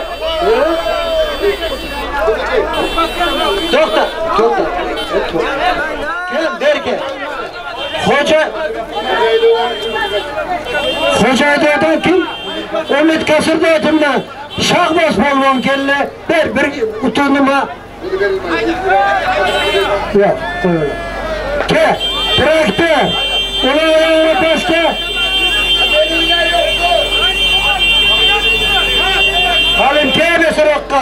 To'xta, to'xta. Kim derki? Xo'ja. Xo'jaydan kim? Umid Kasirboyevdan Shahboz polvon keldi. Bir bir utunima. Yo'q, qo'ying. Ke, traktor. Ularni pastga. Halim keldi so'roqqa.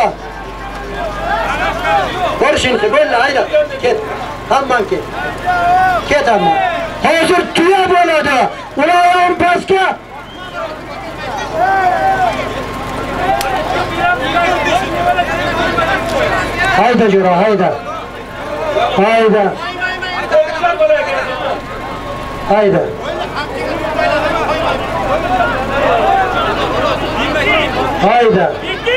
Ko'rishingni bo'ldi, hayda. Ket. Hamman ket. Ket hamma. Hozir tuya bo'ladi. Ularni pastga. Hayda jura, hayda. Hayda. Hayda. Hayda.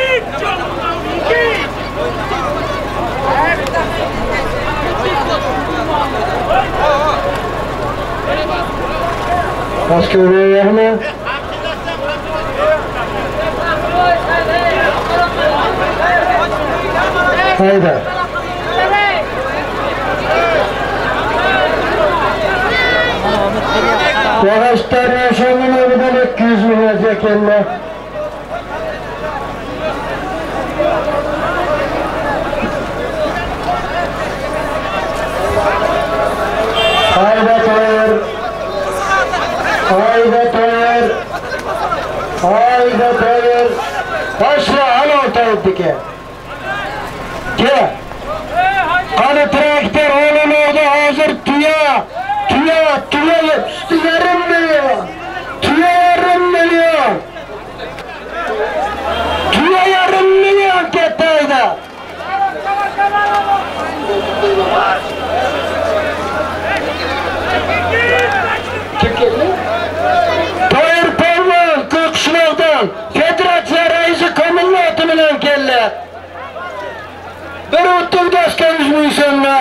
Başka oraya var mı? Hayda. Ağaçlar yaşamın ömrüden iki yüz milyon zekenler. Hayda toyur. Hayda toyur. Hayda toyur. Başla hala ortaydı ki. Ki. Kanı traktör oğlun oldu hazır tüya. Tüya, tüya, üstü yarım milyon. Tüya yarım milyon. Tüya yarım milyon kettaydı. Toyur polvon Ko'kishloqdan federatsiya raisi komillati bilan keldi. Bir o'tib doska yüz ming so'mni.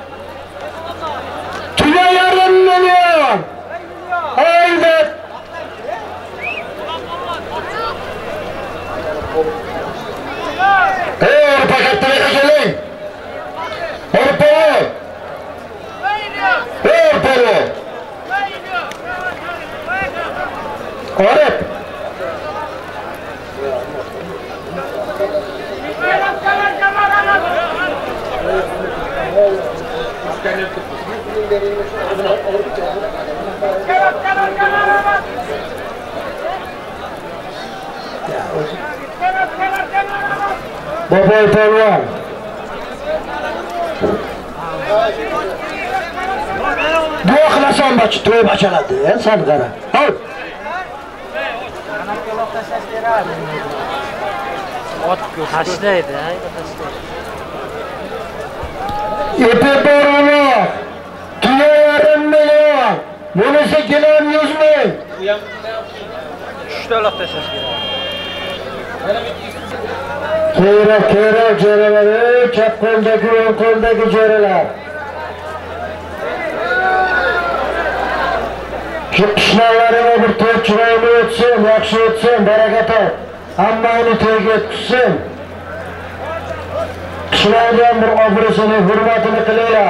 Tüya yarım milyon. Hayda. Hey, paketine keselim. Orpa. Hey, orpa. Orep. Babay polvon. Duo qilasan bachi, to'y bachaladi, sen qara. Al. Ot tashlaydi, hayda tashlaydi. Ipi boruni. Tuya yarım milyon. Bunisi kilam yüz ming. Uchta uloq tashlash kerak. Keyra, keyra jo'ralar, chap qo'ldagi, o'ng qo'ldagi jo'ralar. Qishloqlarga bir to'rt chiroyli o'tsin, yaxshi o'tsin, baraka top. Hammani to'yga yetkazsin. Qishloqdan bir obro'sini, hurmatini qilinglar.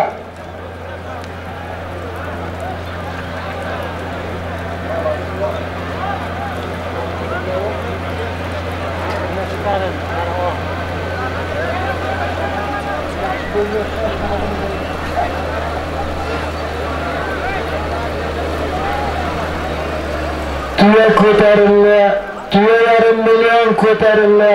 Tuya ko'tarildi, tuya yarim milyon ko'tarildi.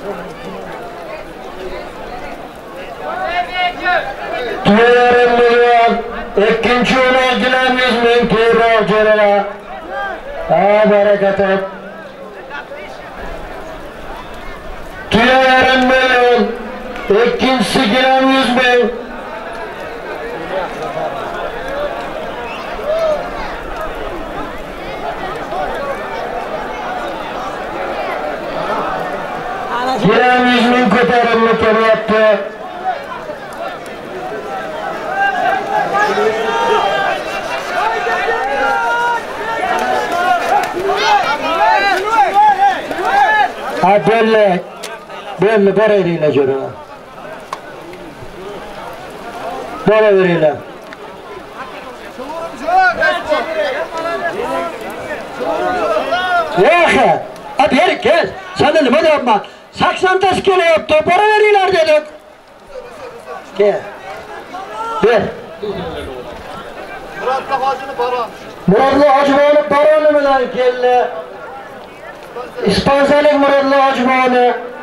Tuya yarim milyon. ikkinchi o'yinga gilam yuz ming tezroq jo'rala. Ha, barakat et. Tuya yarim million. İkincisi gilam yuz ming. Gilam yuz ming ko'tarilma kelyapti. Ha, belli. Belli, boraveringlar jo'ra. Boraveringlar. Yo'q, ab yer kel. Sana nima deyapman? saksonta kelyapti, boraveringlar dedik. Kel. Ber. Murodli hojini baron. Murodli hojiboni baroni bilan keldi. Ispanzalik Murodli hojiboni.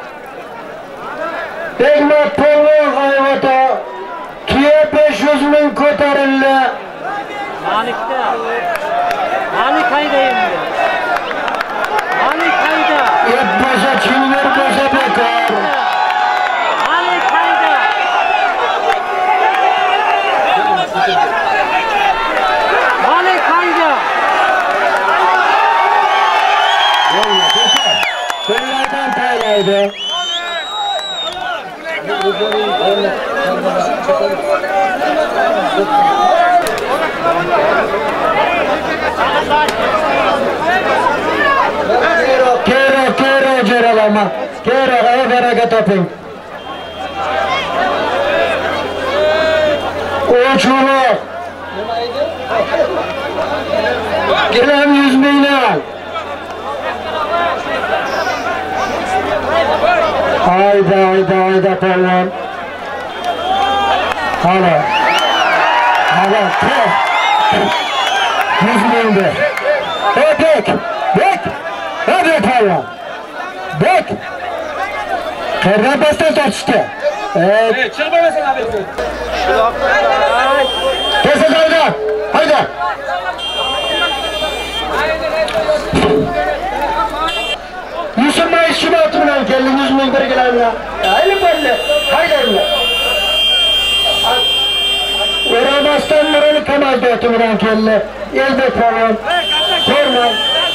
Begmat Polvon hayvata tuya besh yuz ming ko'tarildi. Malikda. Malik qayda endi? Malik qayda? Et bo'lsa chinlar bo'lsa bekor. Malik qayda? Malik qayda? Qo'llardan taylaydi. Kero, kero jo'ralama. Kero, ay barakat toping. O'chuluq. Gilam yuz mingdan. Hayda, hayda, hayda polvon. Hala. Hala, kel. Yuz mingda. Ey bek, bek. Ey bek polvon. Bek. Qayerdan bastan tortishdi? Ey, chiqmasin abi. Tezda hayda, hayda. Yusufmay ishimoti bilan keldi, yuz ming birgilarlar. Ayni bo'ldi, haydanglar. O'ramasdan Nurali Kamaldoti bilan keldi. Elbek polvon. Ko'rmang.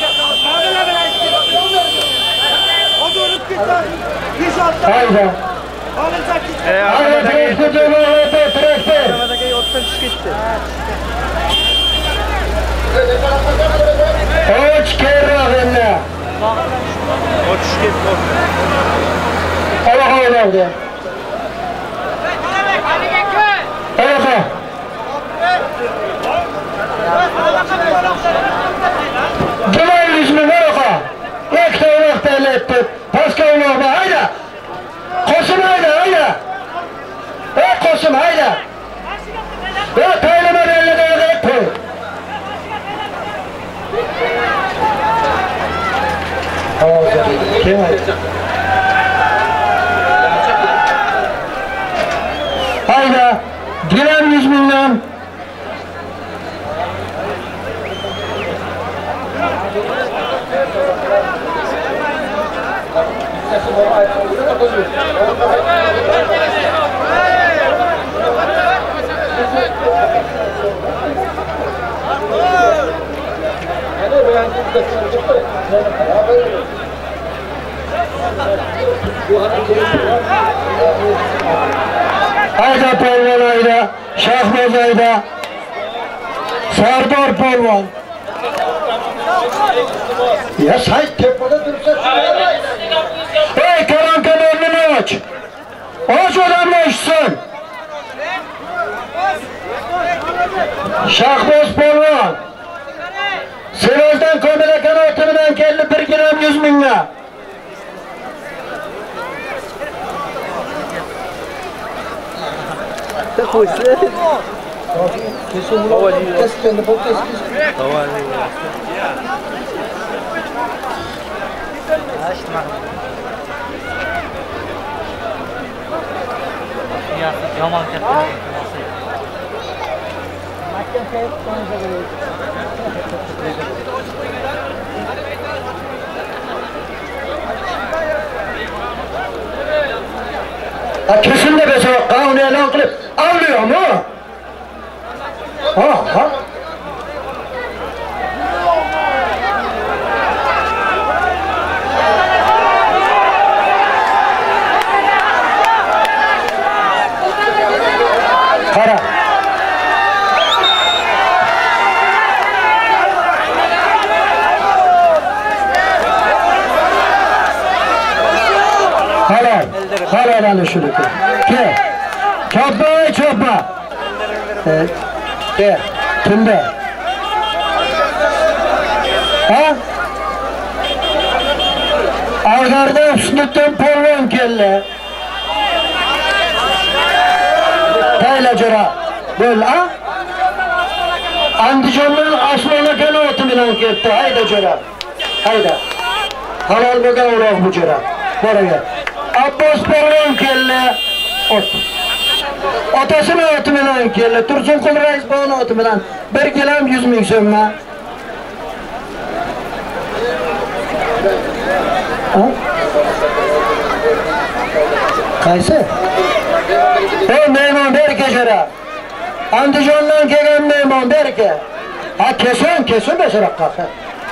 Hayda. Hayda, traktor, traktor. Och kerroq endi. Ochish ketdi. Oyoq oyoqda. Oyoqda. Gilam yuz ming oyoqqa. Ikkita oyoqda eletdi. Pastga oyoqqa hayda. Qo'sim hayda, hayda. Ey Qo'sim hayda. Ey taylama bellarda oyoqqa. Kim hayda, gilam yuz mingdan. Hayda polvon hayda, Shahnoz hayda. Sardor polvon. Ya say tepada tursa. Ey karon kanalini och. Och odamlar ishsin. Shahnoz polvon. Sevozdan Komila kanoti bilan keldi bir gilam yuz mingga. Qo'ysa. Keskendi, bu keskin. Yomon katta. Kesin de mesela kanunu elan kılıp avlıyor mu? Ha ha. Kara. Halal. Halal anı şunu ki. Ke. Çapa çapa. Evet. Ke. Kimde? Ha? Ağarda üstünden polvan kelle. Tayla cora. Böyle ha? Andijon'dan Aslan'a gene otu bilen gitti. Hayda cora. Hayda. Halal bega uğrak bu cora. Buraya. Abbas polvan kelle. Ot. Otasına otu bilen kelle. Tursun Kul Reis bana otu bilen. Bir kilam yüz ming sömme. Ha? Kaysi? O mehmon berke jara. Andijondan kelgan mehmon berke. Ha kesin kesin beşerak kalka.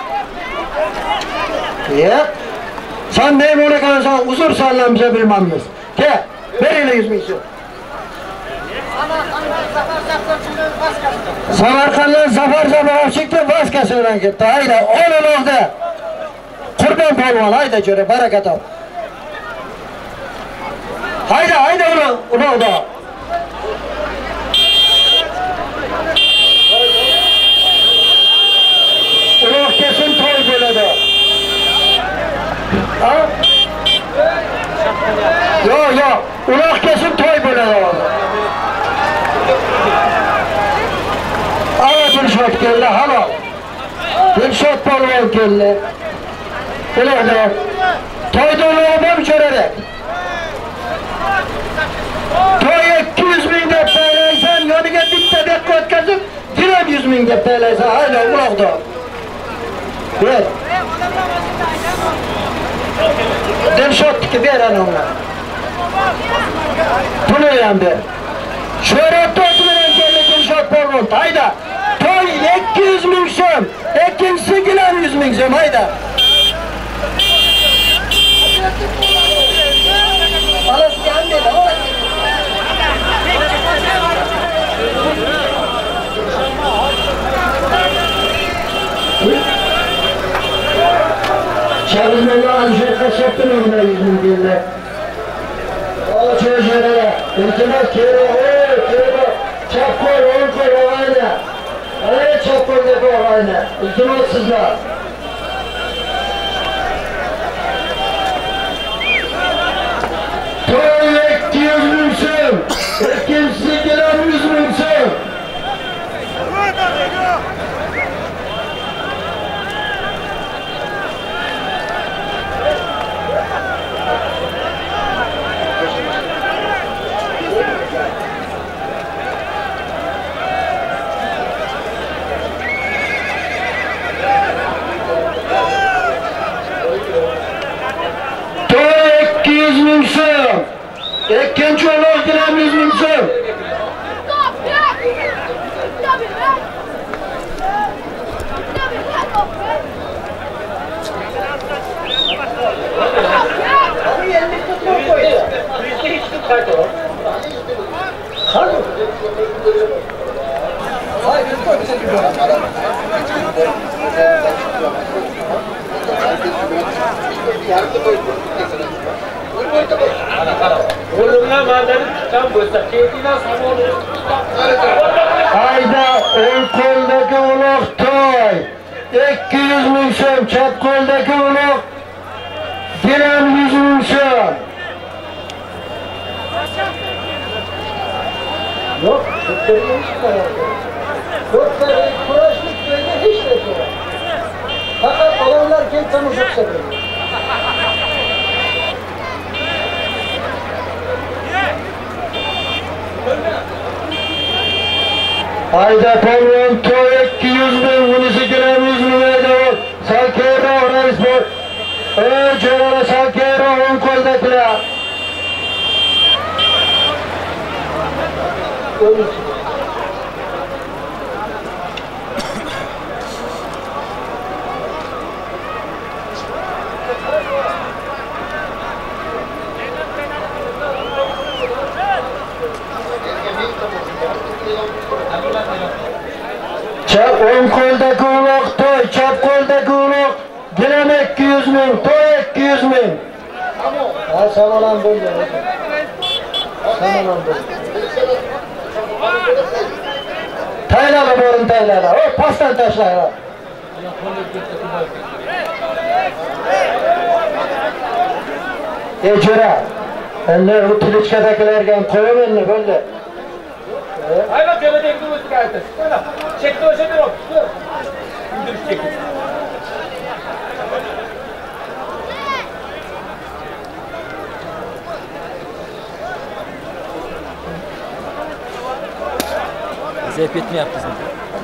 Ya. Sen mehmon ekansan uzur sallamıza bilmemiz. Ke. Vereyle yüz ming söm. Samarkand'dan Zafar Zafarov çıktı, vaz kesilen gitti. Hayda, onun oldu. Kurban polvan, hayda göre, barakat al. Hayda, hayda onu, onu oldu. Ulan kesin toy böyle de. Ha? Yo yo, ulan kesin toy böyle de oldu. Ama Dilşat geldi, hala. Dilşat polvan geldi. Öyle de. Toyda olmam görerek. Toy iki yüz bin de peyleysen, yanıga bitti bekle ötkazıp, direm yüz bin de peyleysen, hala uğrakta. Evet. Dilşat ki ver anamla. Bunu yandı. Şöhretli oturan geldi Dilşat polvan, hayda. Toy iki yüz bin söm, ikincisi gülen yüz bin söm, hayda. Balas gelmedi, o. Çavuzlarla Anjurka çektin önüne yüz bin diyorlar. O çocuğlara, ilkine kere, ooo kere, çapkol, on kol o aynı. Öyle çapkoldaki o aynı, ilkine sizler. Toy iki yüz bin söm, ikincisi gelen yüz bin söm. İkinci olarak gelen yüz bin söm. Hayda, on koldaki ulak toy. iki yüz bin söm, çap koldaki ulak. Gelen yüz bin söm. Yok, tutturmuş karardı. Doktorun kuraşlık böyle hiç de yok. Fakat olanlar kim tanışıp seviyor. Ayda polvon to'y ikki yuz ming, bunisi gram yuz ming ayda ol. Salkeyroq rais bor. Ey jo'ra salkeyroq o'ng qo'ldagilar. Chap o'ng qo'ldagi uloq to'y, chap qo'ldagi uloq gram ikki yuz ming, to'y ikki yuz ming. Ha, samalan bo'ldi. Samalan bo'ldi. Taylala borin taylala. O, pasdan tashlayla. Ey jo'ra, endi u tilichkadagilarga ham qo'yaman endi bo'ldi. Hayır, şöyle de gidiyoruz gayet. Şöyle, çekti o şeyden ol. İndiriş çekti. Zeypet mi yaptın sen?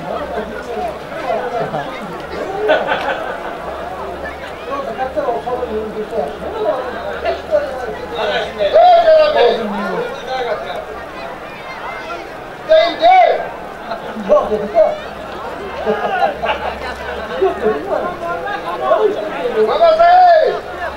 Değil değil. Yok dedik ya. Baba say.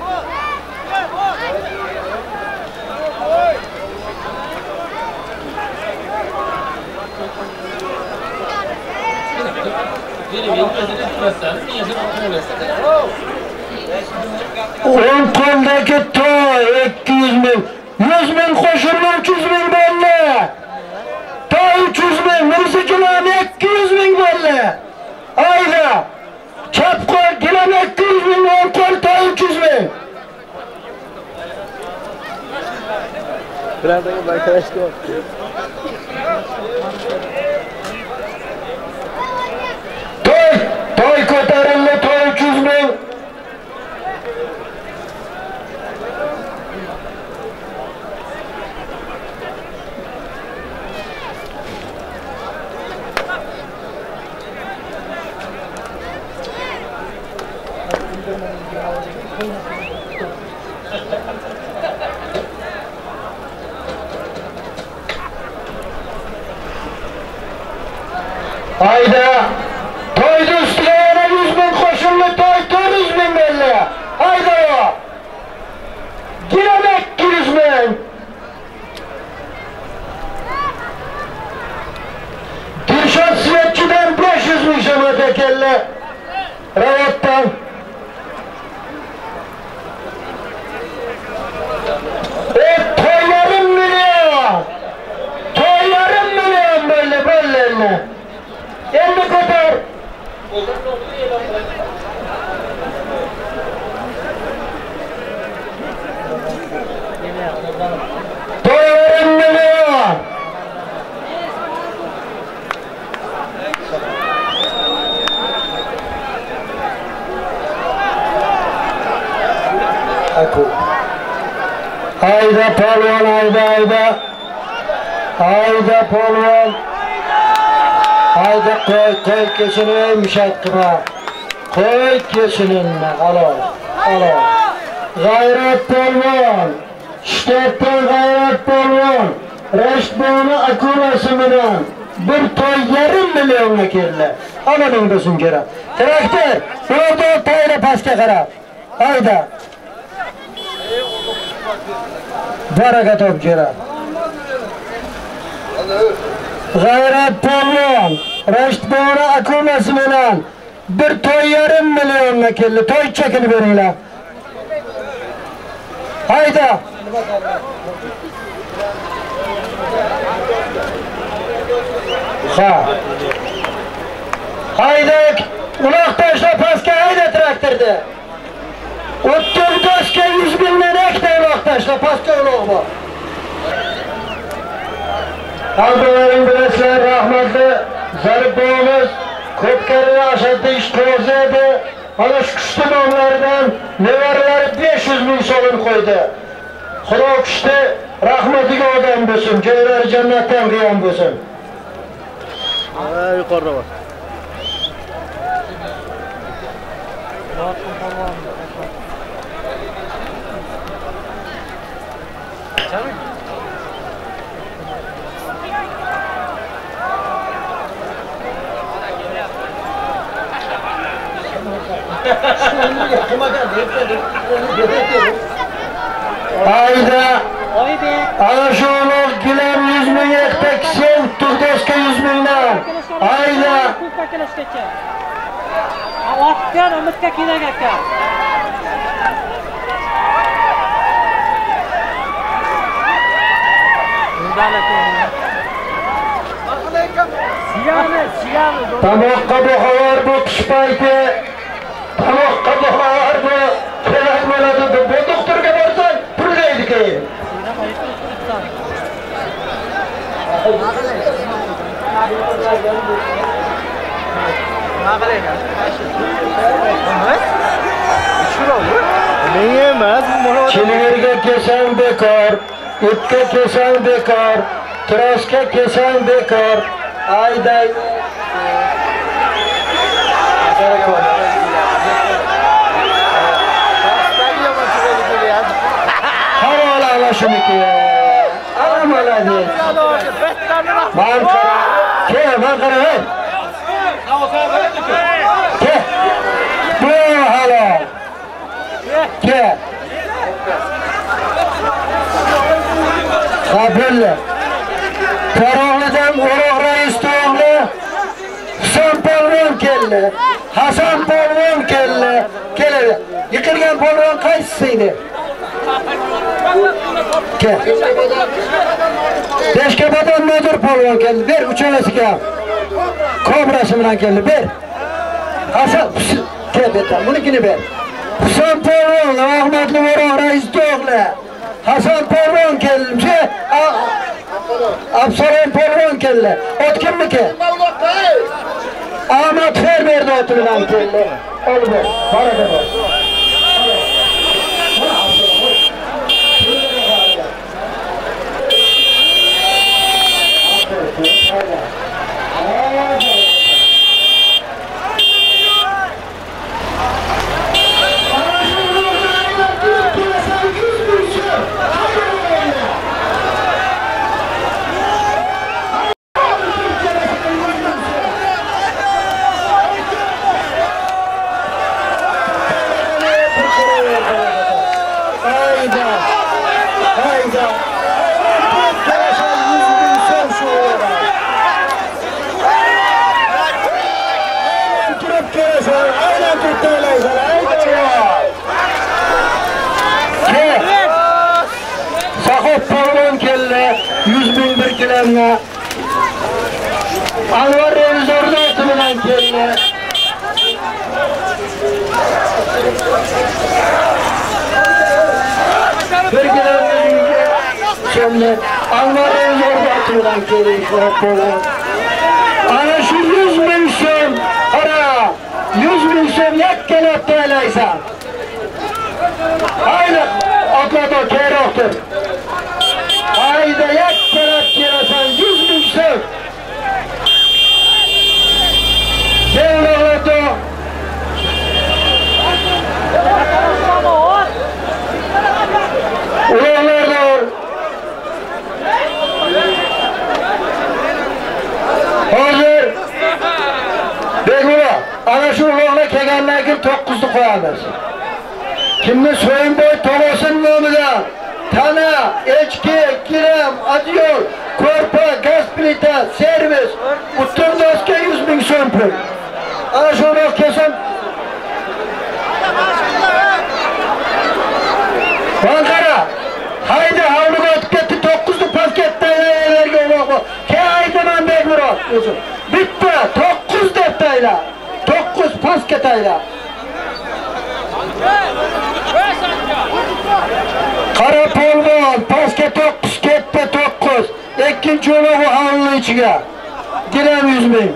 O'ng qo'ldagi to'y ikki yuz ming, yuz ming qo'shilma uch yuz ming bo'ldi. To'y uch yuz ming, mirzi gilam ikki yuz ming bo'ldi. Ayda chap qo'l gilam ikki yuz ming, o'ng qo'l to'y uch yuz ming. Biradagi baytalashdi. To'y, to'y ko'tarildi, to'y uch yuz ming. Ayda to'yni ustiga yana yuz ming qo'shildi, to'y to'rt yuz ming bo'ldi. Ayda o. Gilam ikki yuz ming. Dilshod Svetchidan besh yuz ming so'm keldi. Ravotdan E to'y yarim million. To'y yarim million bo'ldi, bo'ldi. Endi ko'tar. To'y yarim million. Aku. Ayda polvon, ayda, ayda. Ayda polvon. Ayda qo'y, qo'y kesini mushat qilma. Qo'y kesinini, alo, alo. G'ayrat polvon. Shtatdan g'ayrat polvon. Rashboni akulasi bilan bir to'y yarim millionga keldi. Ananing bo'lsin kerak. Traktor, yo'lda tayra pastga qarab. Ayda. Baraka top kerak. G'ayrat polvon, Rashboni akulasi bilan bir to'y yarim millionga keldi. To'y chekini beringlar. Hayda. Ha. Hayda. Uloq tashlab pastga hayda traktorda. o'ttiz doshga yuz mingdan ekta uloq tashlab pastga uloq bor. Albalarning bilasizlar, rahmatli Zarib bobomiz ko'p karra Ashaddiy ishqibozi edi. Ana shu kuchli nomlaridan nevaralari besh yuz ming so'm qo'ydi. Xudo kuchli rahmatiga odam bo'lsin, joylari jannatdan qiyam bo'lsin. Ha, yuqorida bor. Ayda ana shu ulug' gilam yuz ming hektar sen Turdoshga yuz mingdan. Ayda Ortgan umidga kerak aka. Siyami, siyami. Tomoqqa buxor bu qish payti. Tomoqqa buxor bu kerak bo'ladi. Bu doktorga borsang pullaydi keyin. Chilverga kesang bekor, itga kesang bekor, troshga kesang bekor. Ayday. Havola ana shuniki. Ana malades. Man qara. Ke, man qara. Ke. Bu halol. Ke. Qabilla. Karoqlidan O'roq rais to'g'li Husan polvon keldi. Hasan polvon keldi. Keladi. Yiqilgan polvon qaysisi edi? Ke. Beshkabadan Nodir polvon keldi. Ber uchalasiga. Kobrasi bilan keldi. Ber. Hasan kel betam. Bunikini ber. Husan polvon rahmatli O'roq rais to'g'li. Hasan polvon keldi. Absalom polvon keldi. Ot kimniki? Ahmad fermerni oti bilan keldi. Olib ber. Baraka bor. yüz bin bir kilemle Anvar revizorda oti bilan keldi. Bir kilemle şimdi Anvar revizorda oti bilan keldi. Ana şu yüz bin so'm, ara yüz bin so'm yakkalab to'laysan. Ayni otlato kerakdir. Ayda yakkalab kelasan yüz bin so'm. Devlato. Ulanlar. Hozir Begula, ana shu uloqlar kelgandan keyin to'qqizni qo'yamiz. Kimni So'yinboy To'g'osin nomidan tana, echki, gilam, adyol, ko'rpa, gaz plita, servis, butun doska yüz bin so'm pul. Ana shu uloq kelsin. Banqara, haydi hovliga o'tib ketdi, to'qqizni paketdalarga uloq. Ke aytaman Begmurod o'zi. Bitta to'qqiz deb tayla. to'qqiz pasket tayla. Qara polvon, pastga to'qqiz ketdi to'qqiz. Ikkinchi o'log'i hovli ichiga. Gilam yüz ming.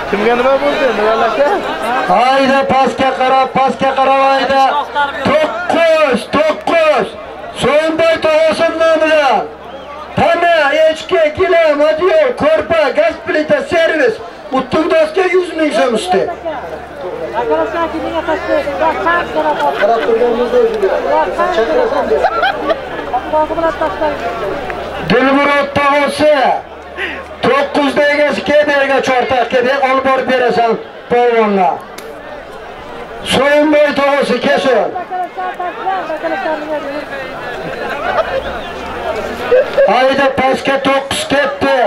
Kimga nima bo'ldi? Nimalarga? Hayda pastga qarab, pastga qarab hayda. to'qqiz, to'qqiz. So'yinboy tog'asining bilan. Tana, echki, gilam, adyo, ko'rpa, gaz plita, servis. Butun doska yuz ming so'm usti. Arkadaşlar kimliğe taşıyor? Bak tam tarafı. Qarab turganimizda o'zi chaqirasan deb. Kapıdan kıbılat taşlar. Dilmurod tog'asi. to'qqiz da egasi keberga chortaqqa deb olib borib berasan polvonga. So'yinboy tog'asi kesin. Arkadaşlar taşlar. Arkadaşlar niye diyor? Hayda pastga to'qqiz ketdi.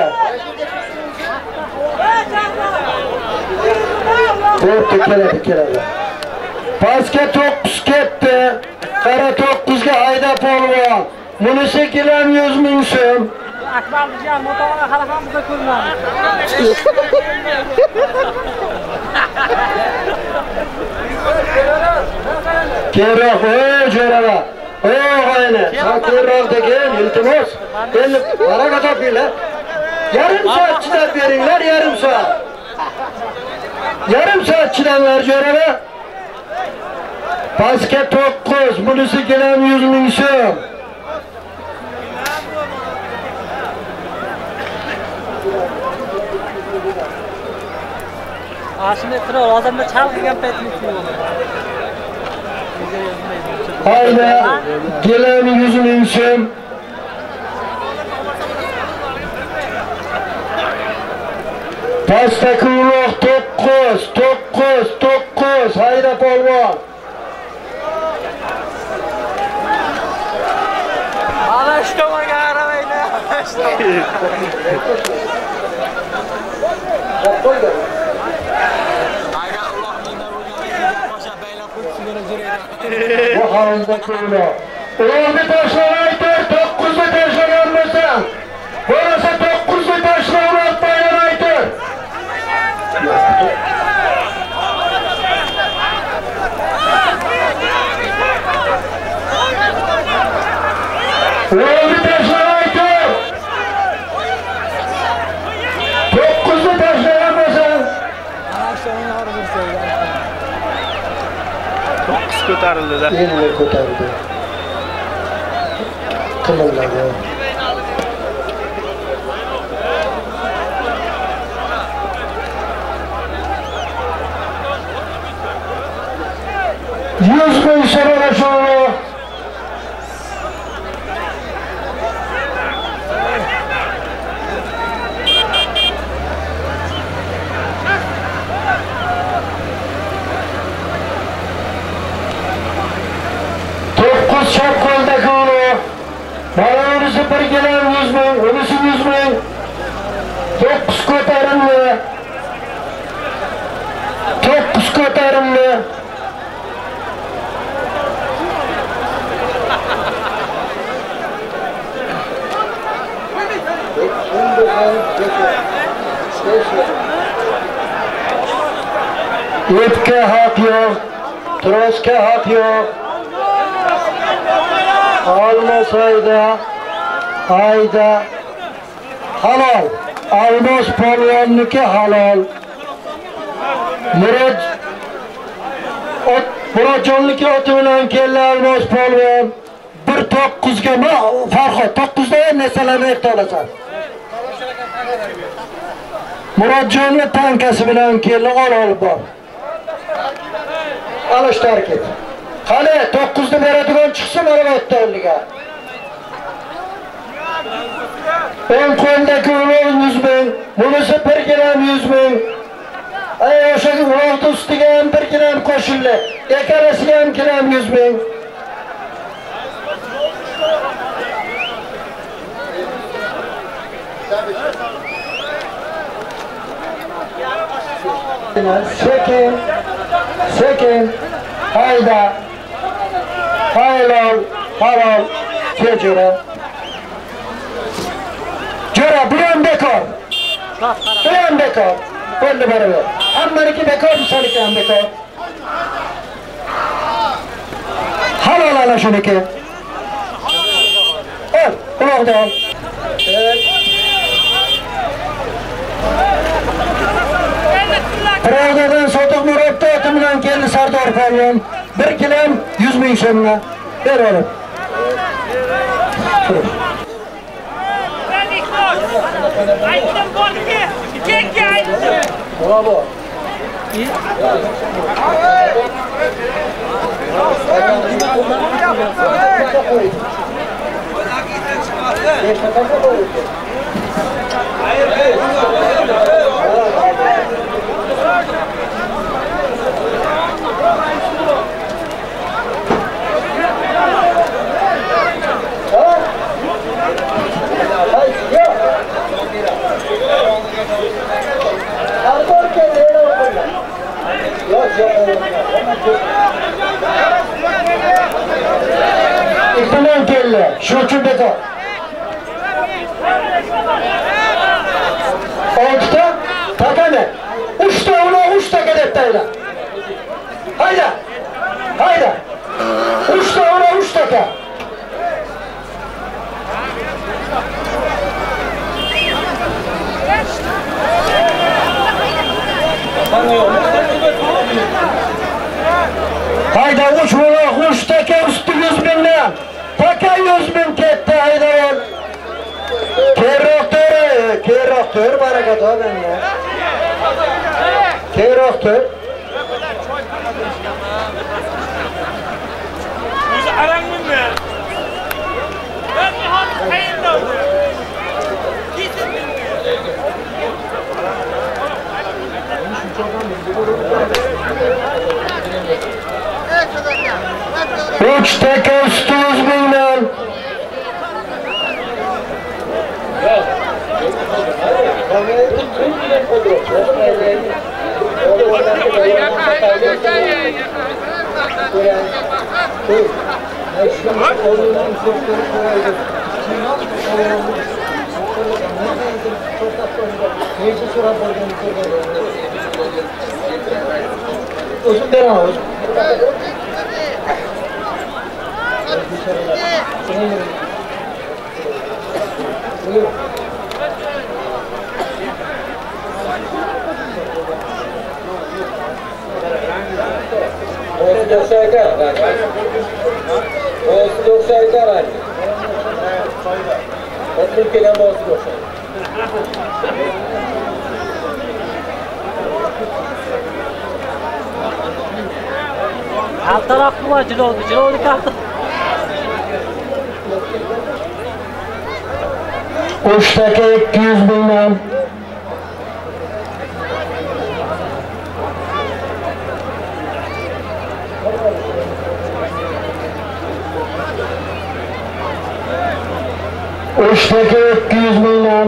To'rtta keladi, keladi. Pastga to'qqiz ketdi. Qara to'qqizga hayda polvon. Bunisi gilam yuz ming so'm. Akbar bijan motorga harakamizda ko'rinadi. Keyinroq, ey jo'rava. Ey og'ayni, sen keyinroq degin, iltimos. Endi baraka topinglar. Yarim soat chidab beringlar, yarim soat. Yarim soat chidanglar jo'rava. Pastga to'qqiz, bunisi gilam yuz ming so'm. Aşını kırıyor, adamda çalgıgan petlik yok. Hayda, gilam yuz ming so'm. Pastga kuloq to'qqiz, to'qqiz, to'qqiz, hayda polvon. Ana şu tomaga aramayla. Bu halda kuloq. O'g'ni tashlamaydir, to'qqizni tashlaganmisan. Bo'lmasa to'qqizni tashlab bayonaydir. O'g'ni tashlamaydir. To'qqizni tashlaganmisan. to'qqiz ko'tarildi-da. Endi ko'tarildi. Qimilladi. yuz ming so'rada shuni. to'qqiz chap qo'ldagi uni. Mana unisi bir gilam yuz ming, unisi yuz ming. to'qqiz ko'tarildi. to'qqiz ko'tarildi. Ipga haq yo'q, trosga haq yo'q. Olmos hayda, hayda. Halol. Olmos polvonniki halol. Murod Murodjonniki oti bilan keldi Olmos polvon. bir to'qqizga ma Farhod to'qqizda ham narsalarni ayta olasan. Murodjonni tankasi bilan keldi, olib bor. Alishtar ket. Qani to'qqizni beradigan chiqsin albatta o'rniga. o'n qo'ldagi uloq yuz ming, bunisi bir gilam yuz ming. Ay o'sha uloq ustiga ham bir gilam qo'shildi. Ekalasiga ham gilam yuz ming. Sekin, sekin, hayda, halol, halol, kechira. Jo'ra, bu ham bekor. Bu ham bekor. Bo'ldi baravar. Hammaniki bekor, bizniki ham bekor. Halol ana shuniki. Ol, quloqda ol. Evet. Pravdadan Sotiq Murodda oti bilan keldi Sardor Polvon. bir kilam yuz ming so'mga ber olib. Aytdim borki, ikki aytdim. Bravo. İhtimal geldi. Şurçun bekar. Altıda takane. Uçta ona uçta gedetteyler. Hayda. Hayda. Uçta ona uçta ka. Hayda uç vura uç teke üstü yüz binle. Teke yüz bin kette hayda ol. Kerroktör, kerroktör barakat o benimle. Kerroktör. Yüzü arangın mı? Ben bir hat kayında oldu. Kesin mi? Üç teke üstü yüz binle. Uzun bir ağır. Olsun yoksa aytar. Olsun yoksa aytar abi. Otuz kilo olsun yoksa. Alt tarafı var cilo oldu. Cilo oldu kalktı. Üç teke iki yüz binle. Üç teke iki yüz binle.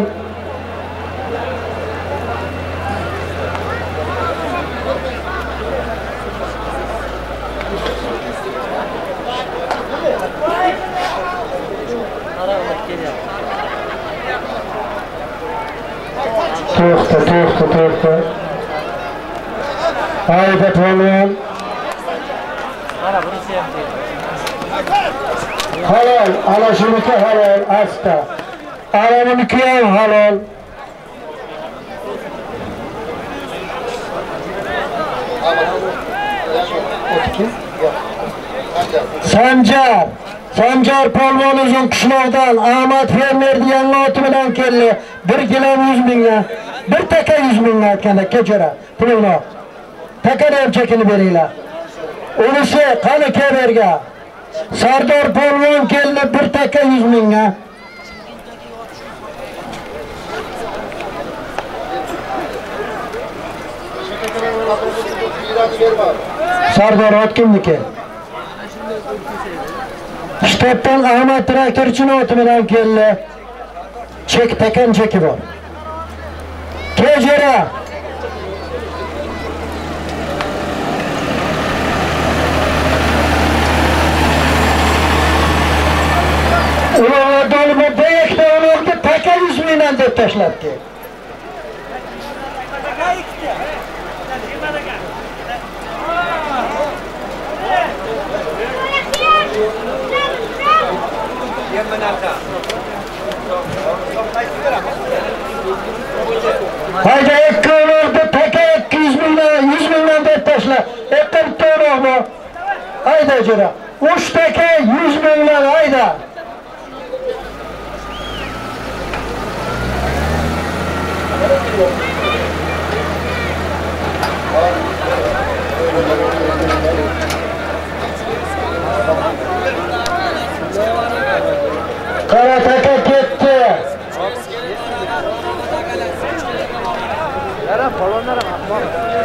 To'xta, to'xta, to'xta. Hayda Polvon. Mana bunisi ham deydi. Halol, ana shuniki halol, asta. Ana buniki ham halol. Sanjar. Sanjar Polvon uzun qishloqdan Ahmad fermer degan oti bilan keldi. bir kilo yuz mingga, bir taka yuz mingga aytganda kechira. Pulni. Takadan chekini beringlar. Unisi qani keberga. Sardor Polvon keldi bir taka yuz mingga. Sardor ot kimniki? Shtepdan Ahmad traktorchini oti bilan keldi. Chek takan cheki bor. Kechira. Ular dolma beyekda ularga taka yuz mingdan deb tashlabdi. Hayda ikki ularga taka ikki yuz mingdan boshla. Bitta bitta o'roqmi? Ayda jira. Uchtaka yuz minglar ayda. Qarataka ketdi. Yara polvonlar ham bor.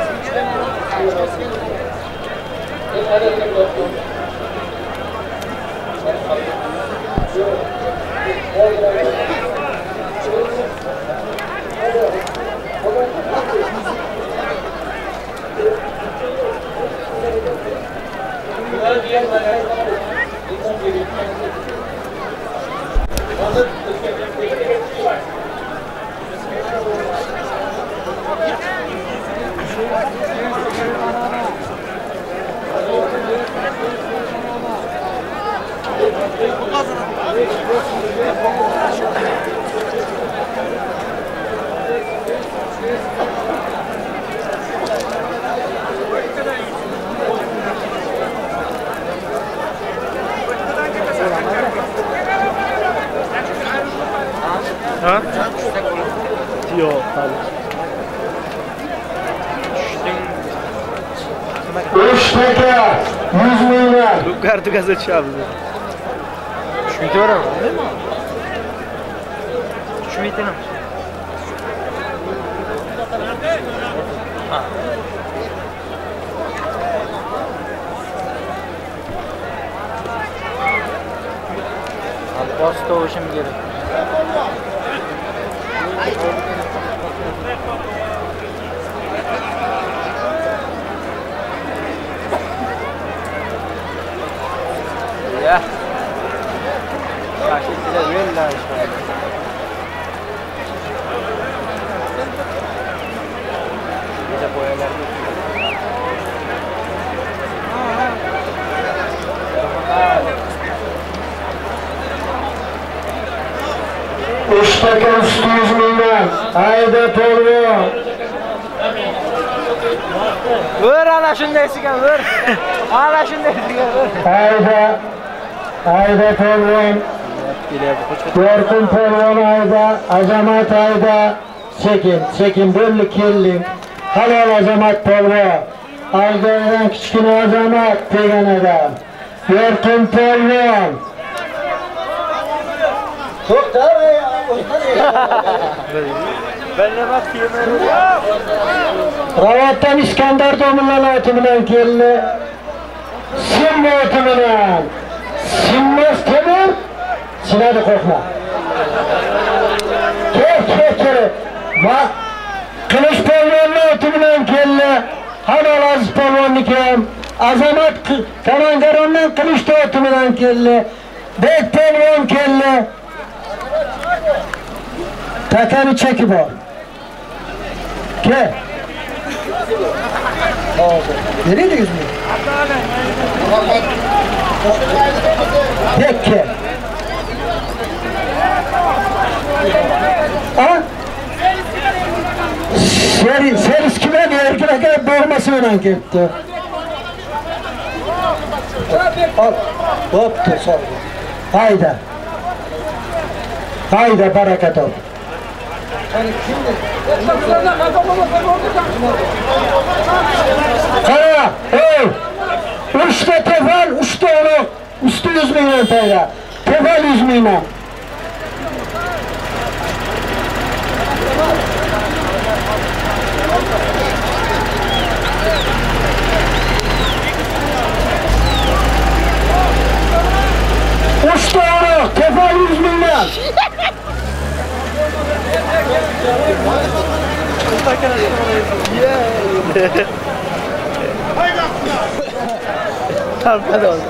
Ha? Yok, hadi. Uchtaka yuz minglar. Bu kartı gazet çaldı. Tushmaydi beraman, değil mi? Tushmaydi ham. Alpos tovushim kerak. Ya. Kaşıkla vella işte. Bize boyalar Uchtaka uch yuz minglar. Ayda polvon. Vur ana shunday sigan vur. Ana shunday sigan vur. Ayda. Ayda polvon. Yorqin polvon ayda. Azamat ayda. Sekin, sekin bo'ldi kelding. Halol Azamat polvon. Aydadan kichkina Azamat degan adam. Yorqin polvon. To'xta, Ben ne bak yemeğe. Ravatdan İskandar Domurlar oti bilan keldi. Simma oti bilan. Simmas temur. Sinadi qo'rqma. Kel, kel, kel. Va Qilish polvonning oti bilan keldi. Halol Aziz polvonniki ham. Azamat Kamangarondan Qilish oti bilan keldi. Bek polvon keldi. Takani cheki bor. Ke? Nereye yüzünü? Peki. Ha? Seri, seris kime diyor? Erkine kadar boğmasıyla gitti. Al. Hop da sal. Hayda. Hayda barakat ol. Kara, ey! Üçte tefal, üçte onu, üstü yüz milyon T L. Tefal yüz milyon. Üçte onu, tefal yüz milyon. Hadi olsun.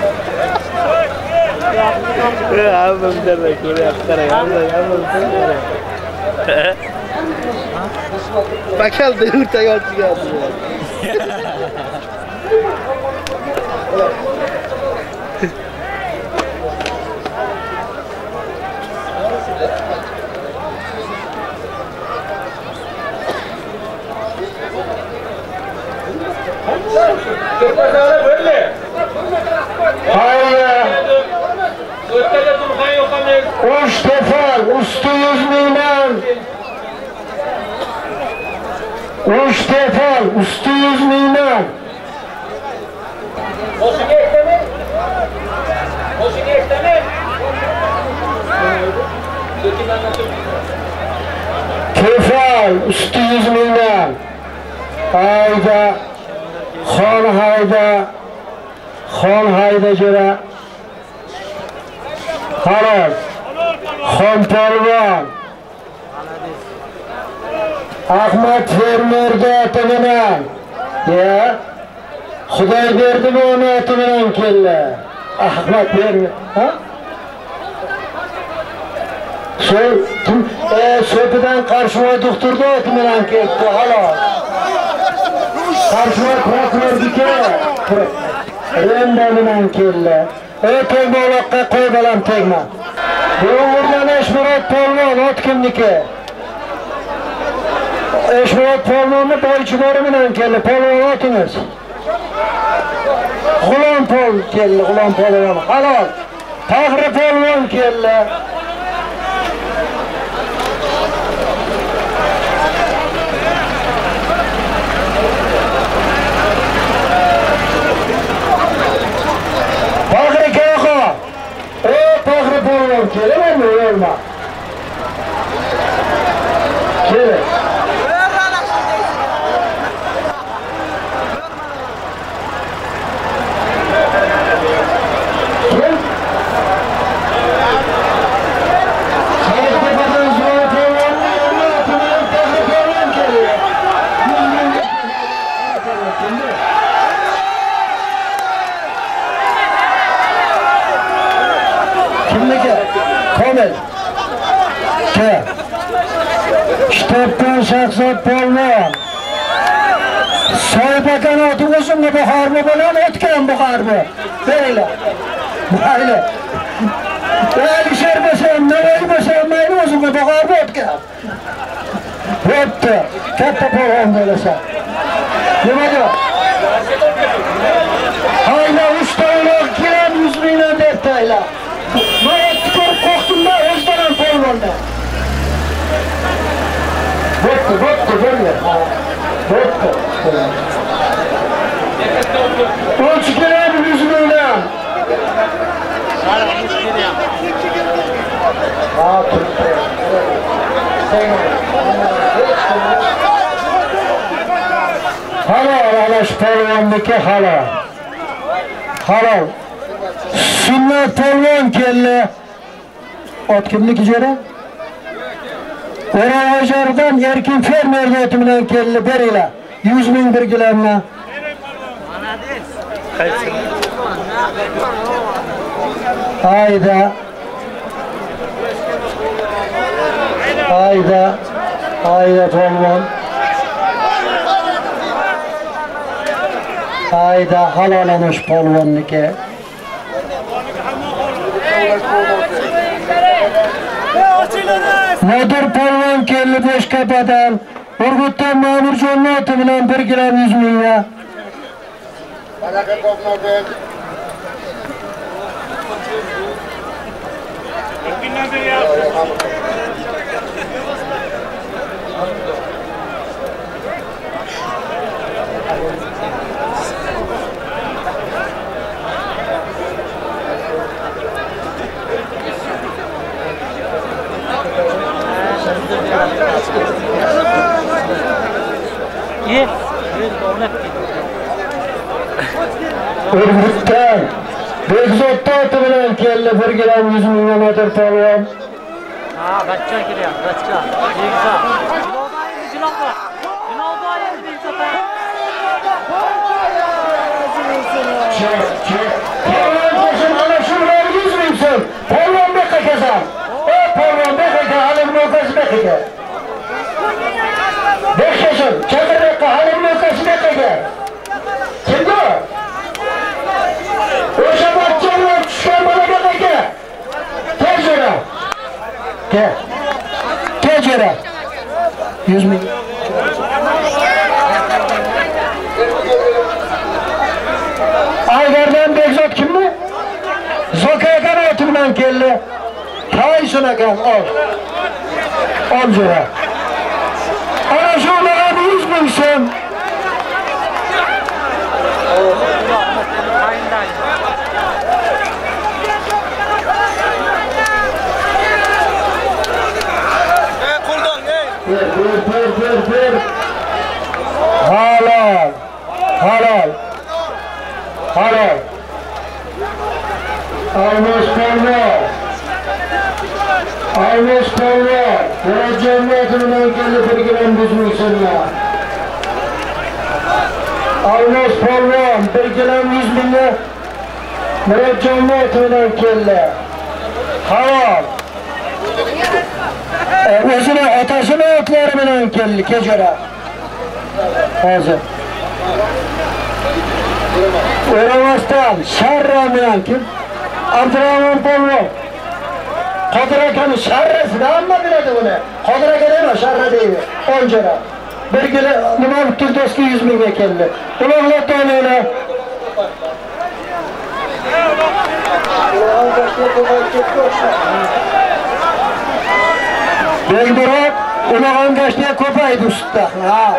Ya abim demek öyle yaptılar ya. Bakalım da yurtta yolcu geldi. uch tefal, usti yüz mingdan. Boşuna ekleme. Boşuna ekleme. Tefal, usti yüz mingdan. Hayda, xon hayda, xon hayda jira. Halol, xon polvon. Ahmad fermerga oti bilan. Ya, Xudoy berdimi uni oti bilan keldi. Ahmad fermer, ha? So'y, e, so'pidan Qarshimoy doktorga oti bilan keldi, halol. Qarshimoy prokurorga Renda bilan keldi. Ey tegmoqqa qo'y balam tegma. Bu o'rdan Eshmurod polvon ot kimniki? Eshmurod polvonni boychibori bilan keldi. Polvon otimiz. G'ulom pol keldi, G'ulom polvon. Halol. Tag'ri polvon keldi. Tag'ri ko'xa. Ey tag'ri polvon keldi, o'lma. Keldi. Kimniki? Komil. Ke. Kitobdan Shahzod polvon. Soybakan oti o'zimni bu harbi bilan o'tgan bu harbi. Beringlar. Mayli. Alisher bo'lsam, Navoiy bo'lsam, mayli o'zimni bu harbi o'tgan. O'tdi. Katta polvon bo'lsa. Nimaga? Hayla uchta uloq kelib yuz mingdan deb tayla. Mana ko'rib qo'rqdim-da, o'zdan polvonda. Bo'pti, bo'pti, bo'ldi. Bo'pti. O'ch kelib yuz mingdan. Ha, turibdi. Halol, Alash polvonniki halol. Halol. Sunnat polvon keldi. Ot kimniki jo'ra? O'raojardan Erkin fermer oti bilan keldi, beringlar. yuz ming birgilarni. Hayda. Hayda. Hayda polvon. Hayda, halolanish polvonniki. Nodir polvon keldi Bo'shkapadan. Urgutdan Ma'murjon oti bilan bir gram yuz mingga. Qanaqa qo'qnodir? Ye. O'rnab Urgutdan Bekzod oti bilan keldi bir gram yuz mingga Nodir polvon. Ha, bachcha kelyapti, bachcha. Yegza. Jilobayni jiloba. Jilobayni Bekzod. Chek, chek. Polvon qo'shin ana shular yuz ming so'm. Polvon beqa kesam. Ey polvon beqa, halim nokasi beqa. Bekshashim, chaqirbeqa, halim nokasi beqa. Kimda? O'sha bachchalar tushgan bolaga beqa. Tejora. Ke. Tejora. yuz ming. Aygardan Bekzod kimni? Zokagan oti bilan keldi. Toy sunagan ol. on lira. Ana şuna yüz bin so'm. Ver, ver, ver, ver. Halal. Halal. Halal. Almış Palva. Almış Palva. Murat cemiyetinden geldi bir giren bizim insanlar. Almış Palva. Bir giren yüz binle Murat cemiyetinden geldi. Halal. Özüne atasını otları bilen kelli kecere. Hazır. Oramastan şarra bilen kim? Abdurrahman Polvon. Kadir Akan'ın şarrasını amma biledi bunu. Kadir Akan ama şarra değil. On lira. Bir gele Numan Türk'teki yüz bin kelli. Ulanla tanıyla. Beldurak, ulan kaçtıya kopaydı usta. Ha.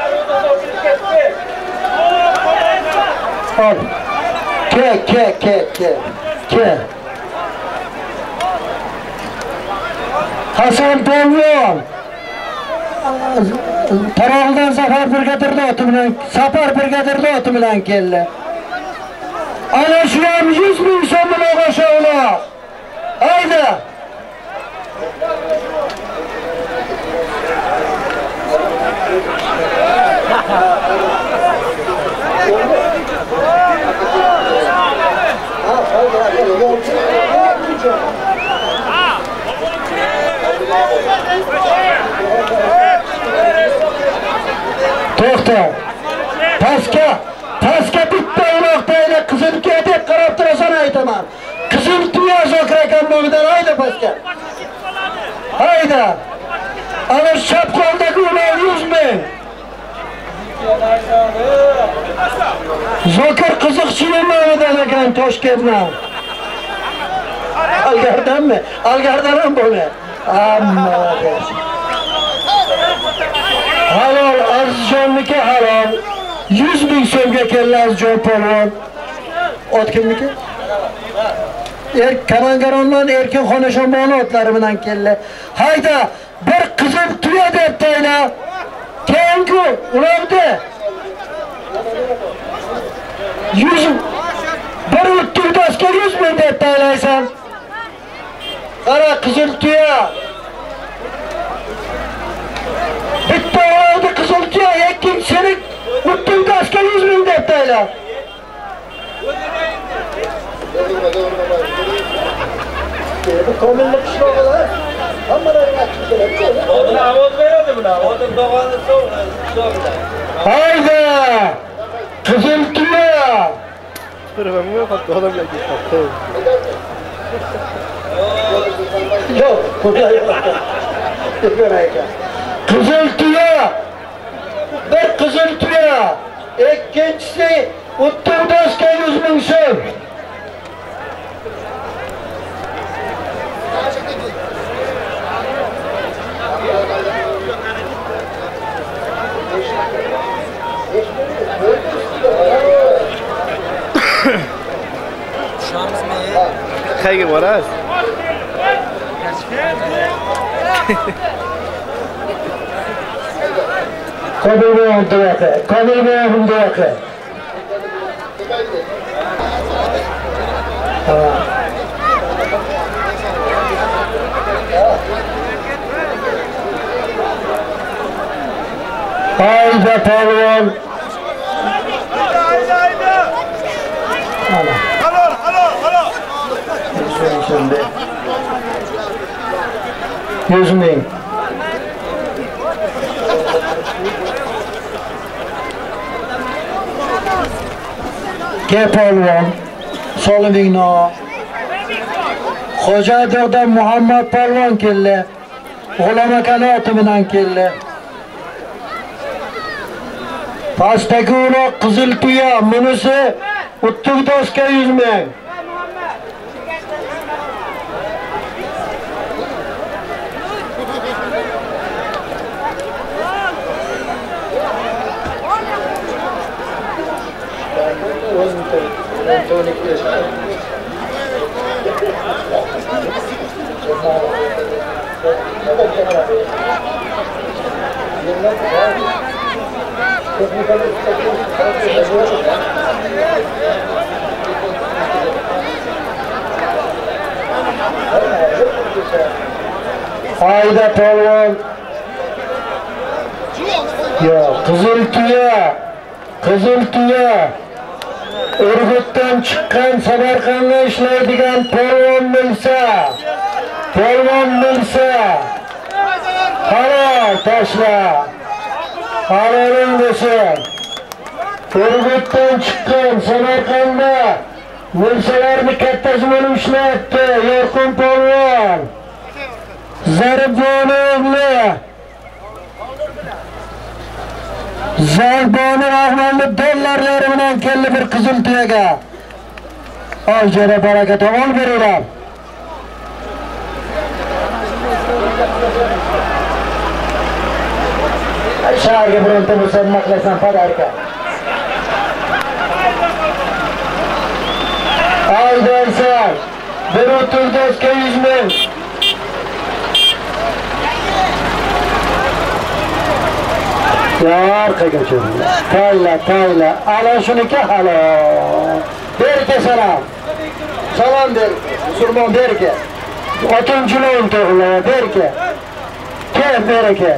Al. Ke, ke, ke, ke. Ke. Hasan Polvon. Tarağından Zafer Brigadır'da otu bilen, Sapar Brigadır'da otu bilen kelle. Ana şu an yüz bin sonuna koşa ola. Haydi. To'xta. Pastga, pastga bitta uloqdayla qizil tuya deb qarab turasan aytaman. Qizil tuya Zokir akam nomidan hayda pastga. Hayda. Ana chap qo'ldagi uloq yüz ming. Zokir qiziqchining nomidan ekan Toshkentdan. Algardanmi? Algardan ham bo'lar. Amma halol, Azizjonniki halol. yüz bin so'mga keldi Azizjon Polvon. Ot kimniki? Er Kamangarondan Erkin Xonashonboni otlari bilan keldi. Hayda, bir qizil tuya deb tayla. Keyingi uloqda yüz bir o'ttirdaska yüz ming deb taylaysan. Qara qizil tuya. Bitta uloqda qizil tuya, ikkinchisi o'ttirdaska yüz ming deb tayla. Bu komillik ishloqlar hammalariga aytib keladi. Odam ovoz beradi buna. Odam dog'ani so'radi. Hayda! Qizil tuya. Birovga faqat odamga ketdi. Yo'q, qo'yay. Qizil tuya. Bir qizil tuya. Ikkinchisi o'ttirdaska yüz ming so'm. Qayerga borasiz? Qobilbo'yam duvaqa, Qobilbo'yam duvaqa. Hayda Polvon. Halol, halol, halol. Şimdi yüz ming. Ke Polvon, Solimingno. Xo'jaydog'dan Muhammad Polvon keldi. G'ulom akani oti bilan keldi. Pastdagi uloq qizil tuya, bunisi o'ttirdaska yüz ming. Ayda polvon. Yo, Qizil tuya. Qizil tuya. Urgutdan chiqqan Samarqandda ishlaydigan polvon bo'lsa, polvon bo'lsa, qaror tashla. Qaroring bo'lsin. Urgutdan chiqqan Samarqandda bo'lsalarni kattasi bo'lib ishlayapti. Yorqin polvon. Zarboni o'g'li. Zarboni Rahmonli dollarlari bilan keldi bir qizil tuyaga. Oy jara baraka tomon beringlar. Ay shaharga bironta bo'lsa maqlasan padarka. Ay dersan, bir o'turdosga yuz ming. Arqaga cho'zing. Tayla, tayla. Ana shuniki halo. Berke salom. Salom ber. Surmon berke. Otinchilovni to'g'ri, berke. Kel berke.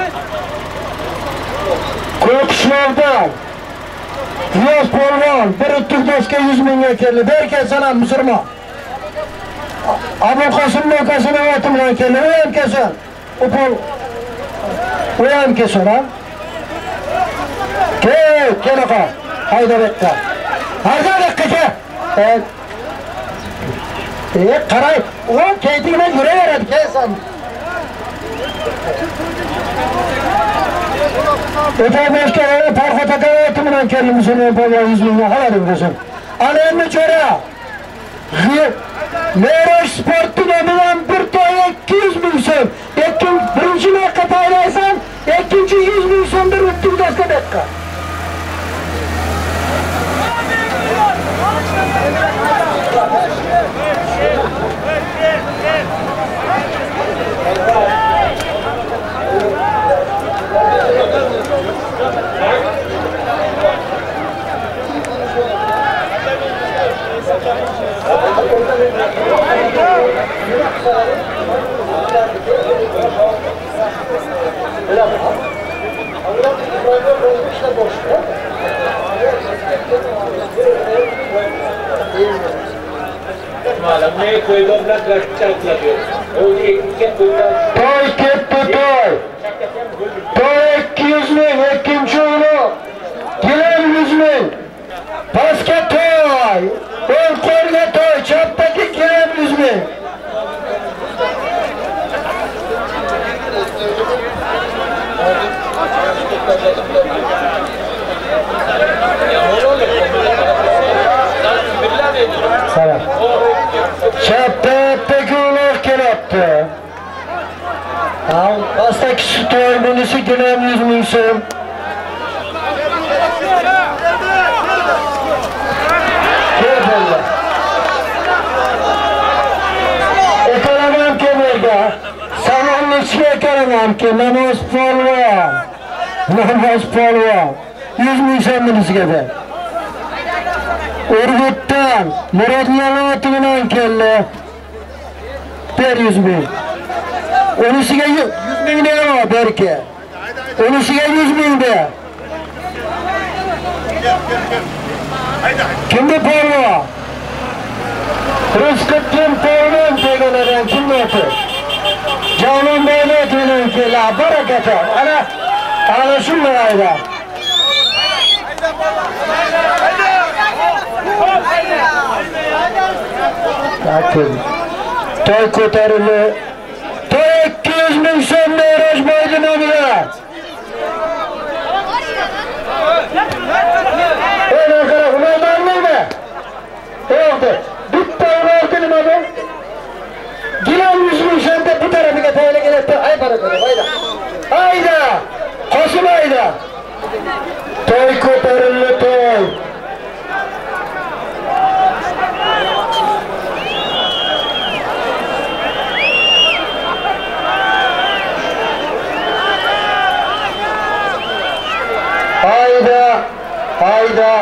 Ko'qishlovdan Yo'q polvon, bir o'turdosga yuz mingga keldi. Berke salom musulmon. Abu Qosimning ukasini vaqti bilan keldi. U ham kelsin. U pol U ham kelsin, ha? Kel, kel oqa. Hayda bekka. Hayda bekka ke. Evet. E, qaray. O keytiğine yürüyordu kelsan. Öte başkanına parka takavayatı bilen kendimizin polvon yüz mingga haladım desin. Alemni çöre. Meroş sportuna bilen bir toy ikki yuz ming so'm. Ekin birinchi marta taylaysan, ikkinchi yuz ming so'm bir o'turdosga bekka. Toy ketdi toy. Toy ikki yuz ming, ikkinchi o'g'li. Gilam yuz ming. Pastga toy. O'ng qo'lga toy, chapdagi gilam yuz ming. Salom. Chapdagi uloq kelibdi. Al, pastdagi toy bunisi gilam yuz ming so'm. Ekonomam kemerga. Salomni ichiga ekonomam ke. Namoz polvon. Namoz polvon. yuz ming so'm bunisiga ber. Urgutdan Murodjon bilan keldi. ber yuz ming. Unisiga yuz ming ber berke. Unisiga yuz ming ber. Kimdi polvon? Rizqattin polvon deganlardan kimdi o'ti? Javlon Baynotovning keldi. Barakata. Ana ana shunday ayda. Bakın. Toy ko'tarildi. Toy ikki yuz ming so'm Merosh Boydinovga. Ey qara, ulardanmi? Yo'q. Bitta ularga nima bu? Gilam yuz ming so'mda bu tarafiga tayyorlangan. Ay barakalla, hayda. Hayda. Qosim hayda. Toy ko'tarildi toy. Hayda.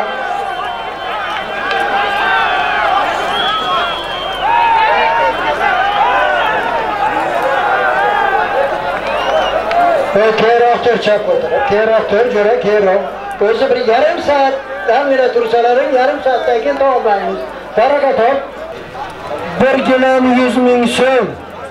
Keyroqdir chap o'tirib, keyroqdir, jo'ra keyroq. O'zi bir yarim soat hamira tursalaring, yarim soatdan keyin topmaymiz. Baraka top. bir gilam yuz ming so'm.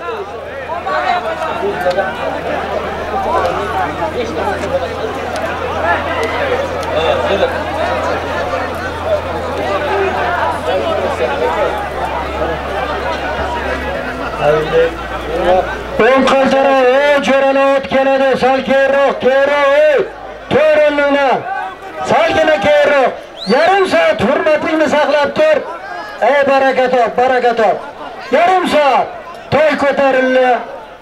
Ben qaltara, ey jo'rani o'tganida sal keyroq, keyroq, ey. To'g'rilinglar. Salgina keyroq. Yarim soat hurmatingni saqlab tur. Ey baraka top, baraka top. Yarim soat to'y ko'tarildi.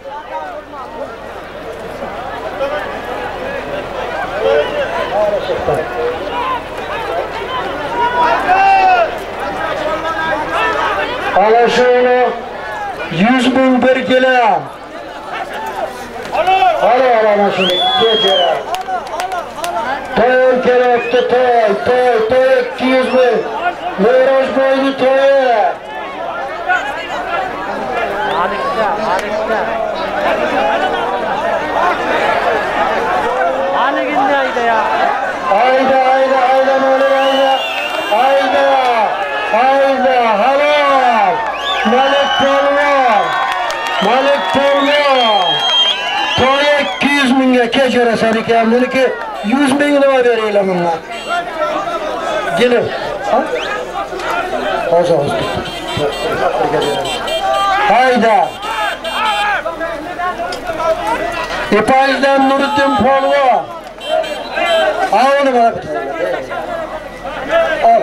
Ana shuni yüz ming bir gilam. Alo, ana shuni kechira. To'y kerakdi, to'y, to'y, to'y ikki yuz ming. Meros boyni to'yi. Alikda, alikda. Aliginde ayda ya. Ayda, ayda, ayda, mo'li ayda. Ayda, ayda, halol. Malik polvon. Malik polvon. To'y ikki yuz mingga kechirasan ekan, buniki yuz ming nima beringlar bunlar. Gelin. Ha? Hozir hozir. Hayda. İpayizdan Nuriddin polvon. Avni bana al.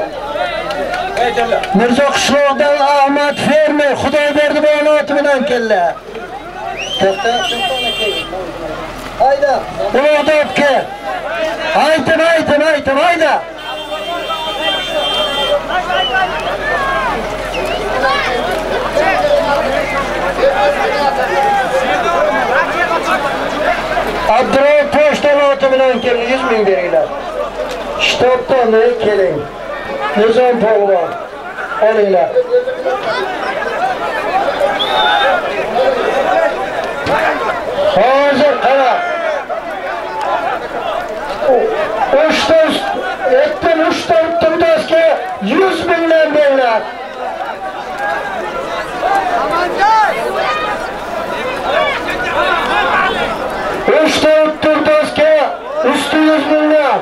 Mirzo Qishloqdan Ahmad Fermer Xudoyberdi bayonoti bilan keldi. To'xta, hayda. Ulug'dobga. Aytin, aytin, aytin, hayda. Abdurrahim pochtaloti bilan keldi, yuz ming beringlar. Shtobdan keling. Nizom polvon. Olinglar. Hozir qara. Uchta etdim, uchta turdoshga yuz mingdan beringlar. Uchta turdoshga usti yuz mingdan.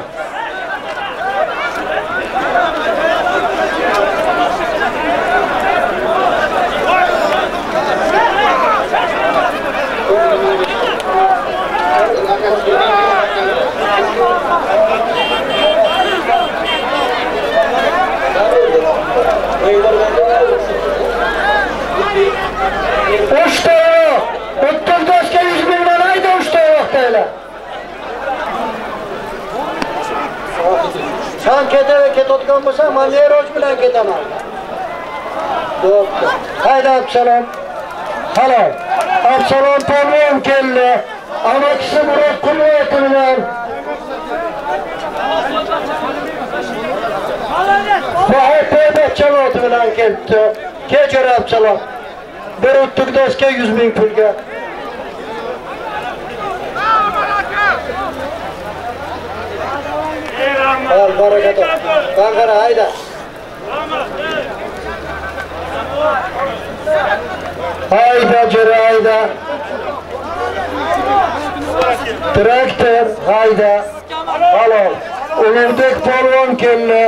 Uchta turdoshga yuz mingdan ayda uchta vaqtaylar. Sen ketib ketayotgan bo'lsang, men Meroj bilan ketaman. Bo'pti. Hayda Absalom. Halol. Absalom polvon keldi. Amakisi Murod Qulvati bilan. Bahayda chavoti bilan keldi. Kechir Absalom. Bir turdoshga yuz ming pulga. Al barakat. Qanqara hayda. Hayda jira hayda. Traktor hayda. Halol. Ulug'bek polvon keldi.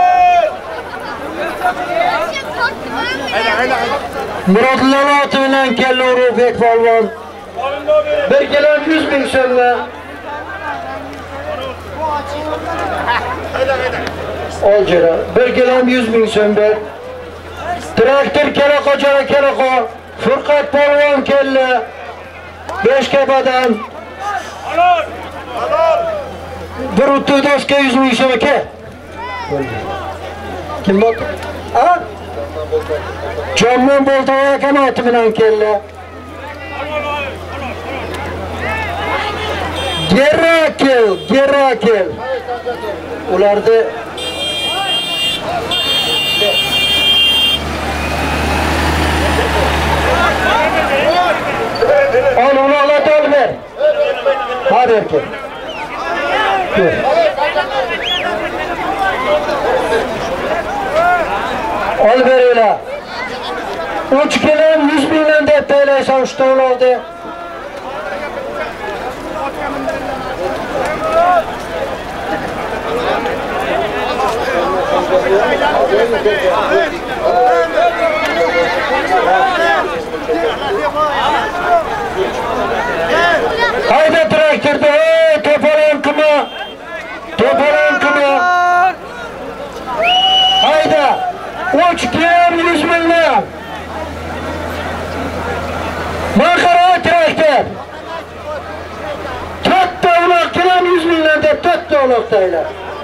Murod Laloti bilan keldi Ulug'bek polvon. bir gilam yuz ming so'mga. Ol jira. bir gilam yuz ming so'm ber. Traktor kelaqo jara kelaqo. Furqat polvon keldi. Beshkabadan. Halol. Halol. Bir turdoshga yuz ming so'm aka. Kim bo'ldi? Ha? Jonman Boltoy akamoti bilan keldi. Gerakel, Gerakel. Ularni erkek. Dur. Ol veringlar. uch kilo yuz mingdan deb taylaysan uch ton oldi. Hayda traktörde, hey topalan kıma, topalan kıma. Hayda, uch kilo yüz mingdan. Bakara traktör. To'rtta uloq kilo yüz mingdan deb to'rtta uloq taylar.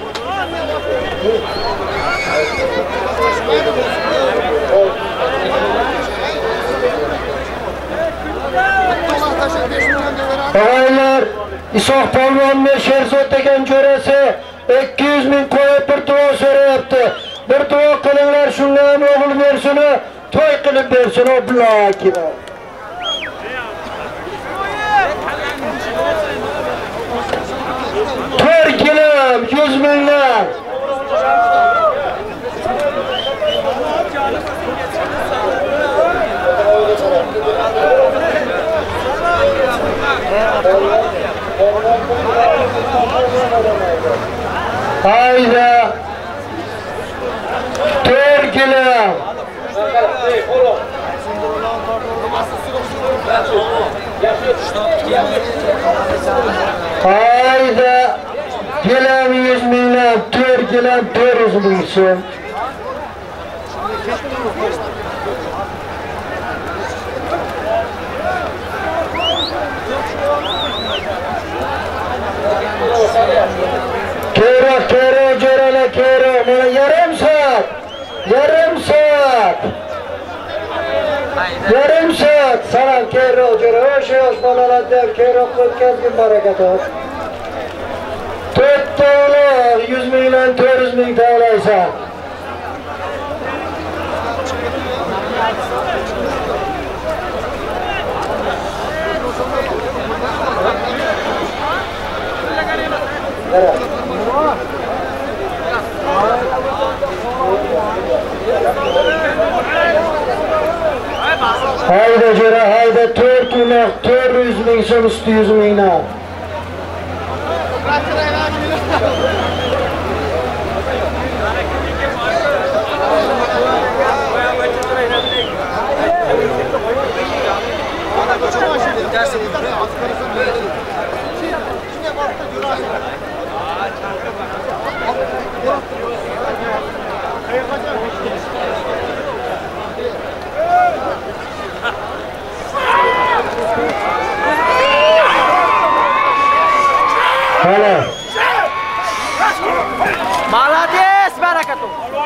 Ağaylar, İsoq Polvon ve Sherzod degan jo'rasi ikki yuz ming qo'yib bir duo so'rayapti. Bir duo qilinglar, shunga ham o'g'il bersin, to'y qilib bersin, o biloki. to'rt kilo yuz mingdan. Hayda. to'rt kilo. Hayda. Kilo yüz mingdan to'rt kilo to'rt yuz ming so'm. Kero, kero, jo'rala, kero. Mana yarim soat. Yarim soat. Yarim soat. Salom, kero, jo'ra. O'sha yosh bolalar deb kero o'tkazgin barakat olsun. to'rtta uloq yuz mingdan to'rt yuz ming taylaysan. Hayda jo'ra, hayda to'rt uloq to'rt yuz ming so'm usti yuz mingdan. Hala. Молодец, barakatu.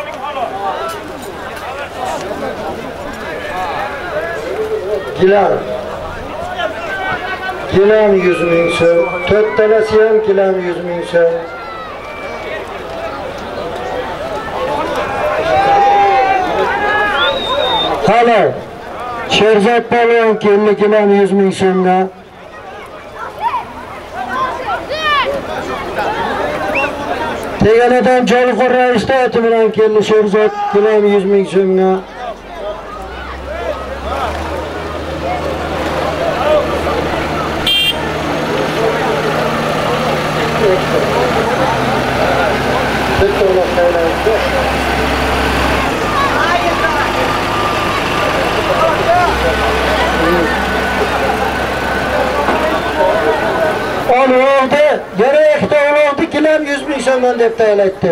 Gilam. Gilam yüz ming so'm. To'rttalasi ham gilam yüz ming so'm. Hala. Sherzod Polvon keldi gilam yüz ming so'mga. Teganadan Jolqor raisda oti bilan keldi Sherzod gilam yüz ming so'mga. Oldi, yana ikkita oldi, gilam yüz ming so'mdan deb taylaydi.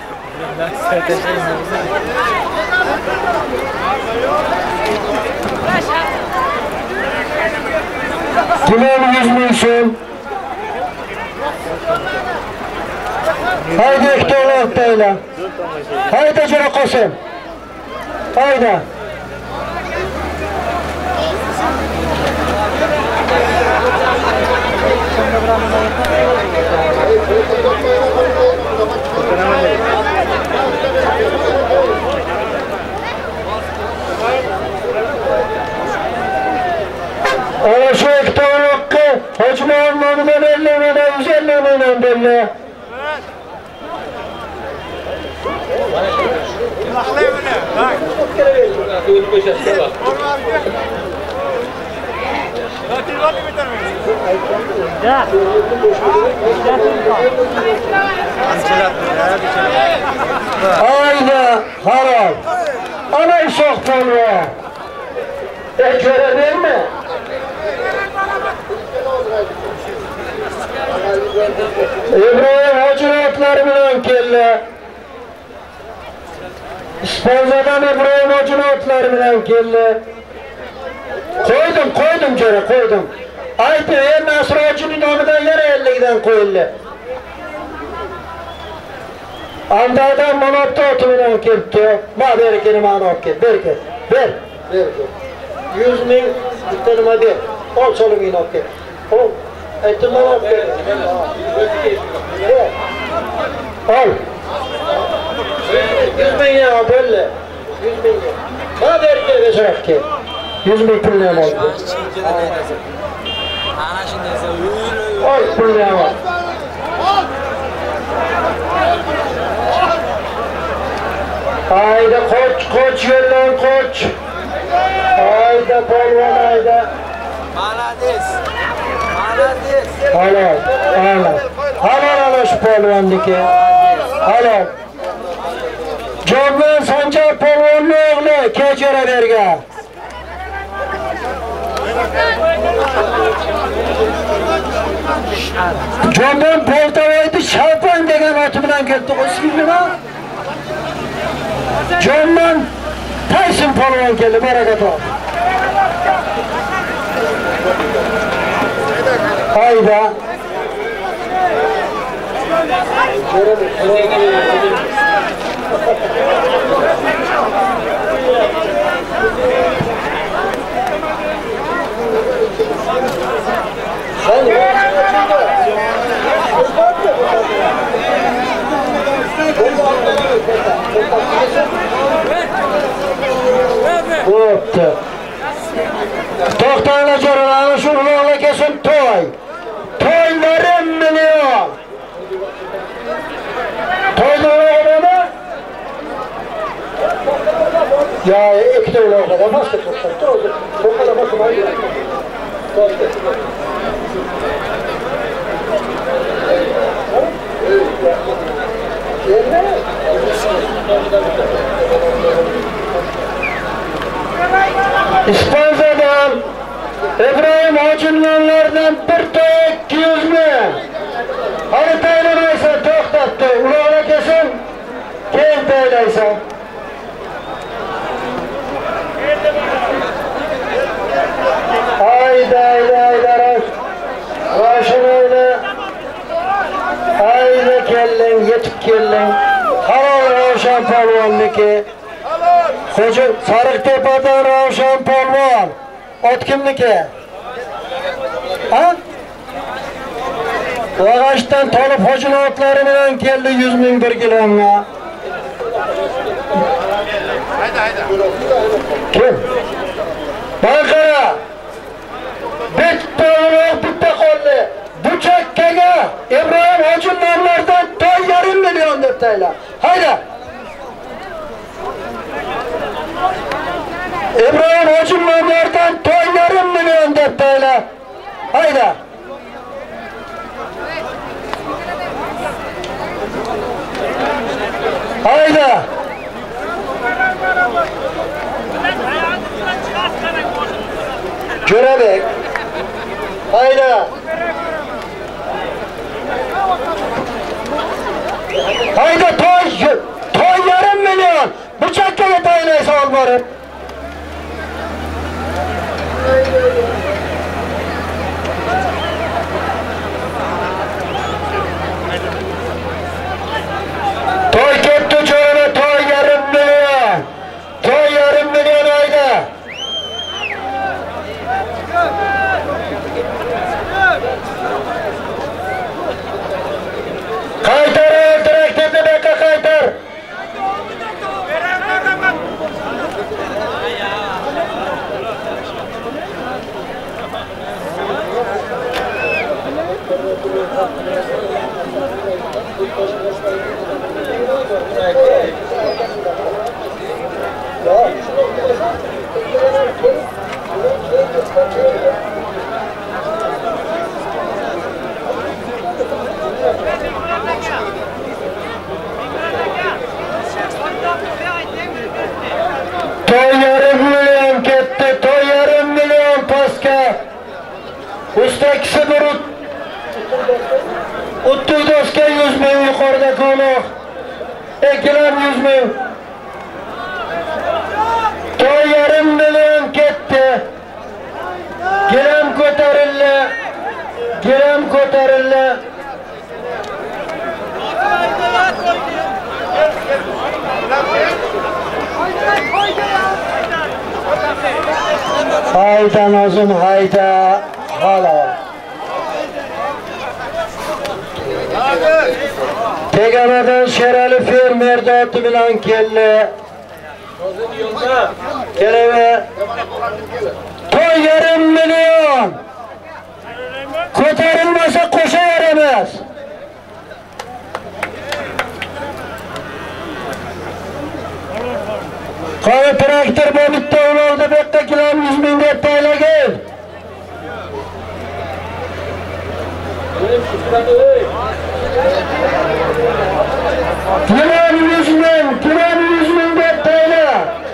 Gilam yüz ming so'm. Hayda ikkita oldi tayla. Hayda jo'ra Qosim. Hayda. Ana şu iki tane hakkı Hacı Muhammed'den elli milyon, yüz elli milyon belli. Ayda halal. Ana işok tanrı. Ekvere değil mi? İbrahim Hacıratlar bilen kelle. İspanya'dan İbrahim Hacıratlar bilen kelle. Koydum, koydum kere, koydum. Aydı, en Nasır Hacı'nın onundan yere elliğden koyuldu. Andadan monotta oturulan kepti. Ma berikini manok ket, bereket. Ver, ver. Yüz bin tanıma ver. Ol solum inok ket. Ol. Ettim manok ket. Ver. Ol. Yüz bin ya böyle. Yüz bin ya. Ma berikini vesarak ket. Yüz bin pullayam oldu. Ol pullayam oldu. Hayda koç, koç yollan koç. Hayda polvan hayda. Malades. Malades. Halal, halal. Halal ala şu polvandaki. Halal. Cobban Sancar polvanın oğlu keçere verge. Cobban Poltavaydı Şalpan degen atımdan gitti. O ismi mi? Cobban Tyson polvan geldi. Barakat ol. Hayda. Koptu. Toktayla çorularını şurada kesin toy. Toylarım milyon. Toyları olanı. Ya iki de ulan kadar başka tutsak. O kadar bakım hayır. İspanya'dan İbrahim Hacı'nlardan bir tek iki yüz bin. Haritayla neyse toktattı. Ulağına kesin. Keyin peyleysen. Hayda hayda hayda Raş. Raş'ın öyle. Hayda kellen, yetip kellen. Halal Ravşan Palvan'daki. Hoca Sarıktepe'den Ravşan Palvan. Ot kimdiki? Ha? Ağaçtan tolup hocun otlarından geldi yüz bin bir kilomla. Haydi haydi. Kim? Bankara. Bir doğru bir de kollu. Bu çekkege İbrahim Hacı'nlardan toy yarım milyon deftayla. Haydi. İbrahim Hacı'nlardan toy yarım milyon deftayla. Haydi. Haydi. Görebek. Haydi. Haydi toy. Toy yarım milyon. Bıçak gibi toynaysa olmarım. Toy gitti çoğuna toy yarım milyon. Toy yarım milyon ayda. Kaytar direktifli beka kaytar. doska. Ustakisi bir o'ttiz doska yuz ming yuqorida ko'noq. Ekran yuz ming. To'y yarim million ketdi. Giram ko'tarildi. Giram ko'tarildi. Hayda Nozim, hayda. Halol. Tegamadan Sherali fermer doti bilan keldi. Kelame. To'y yarim million. Ko'tarilmasa qo'shaveramiz. Qani traktor bu bitta ulovda bu yerda kilam yuz ming deb taylagin. Kilam yuz ming, kilam yuz ming deb tayla.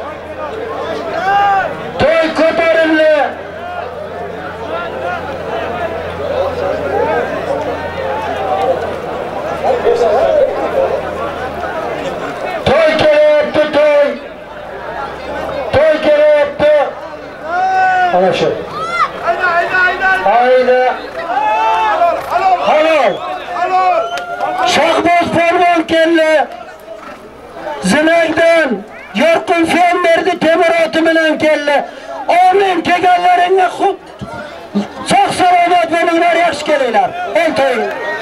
To'y ko'tarildi. To'y kelyapti, to'y. To'y kelyapti. Ana shu. Ayda, ayda, ayda. Ayda. Halol, halol. Halol. Shahboz Polvon keldi. Zinagdan Yorqin Fermerni temiroti bilan keldi. Amin kelganlaringga sog' salomat bo'linglar, yaxshi kelinglar. El to'ying.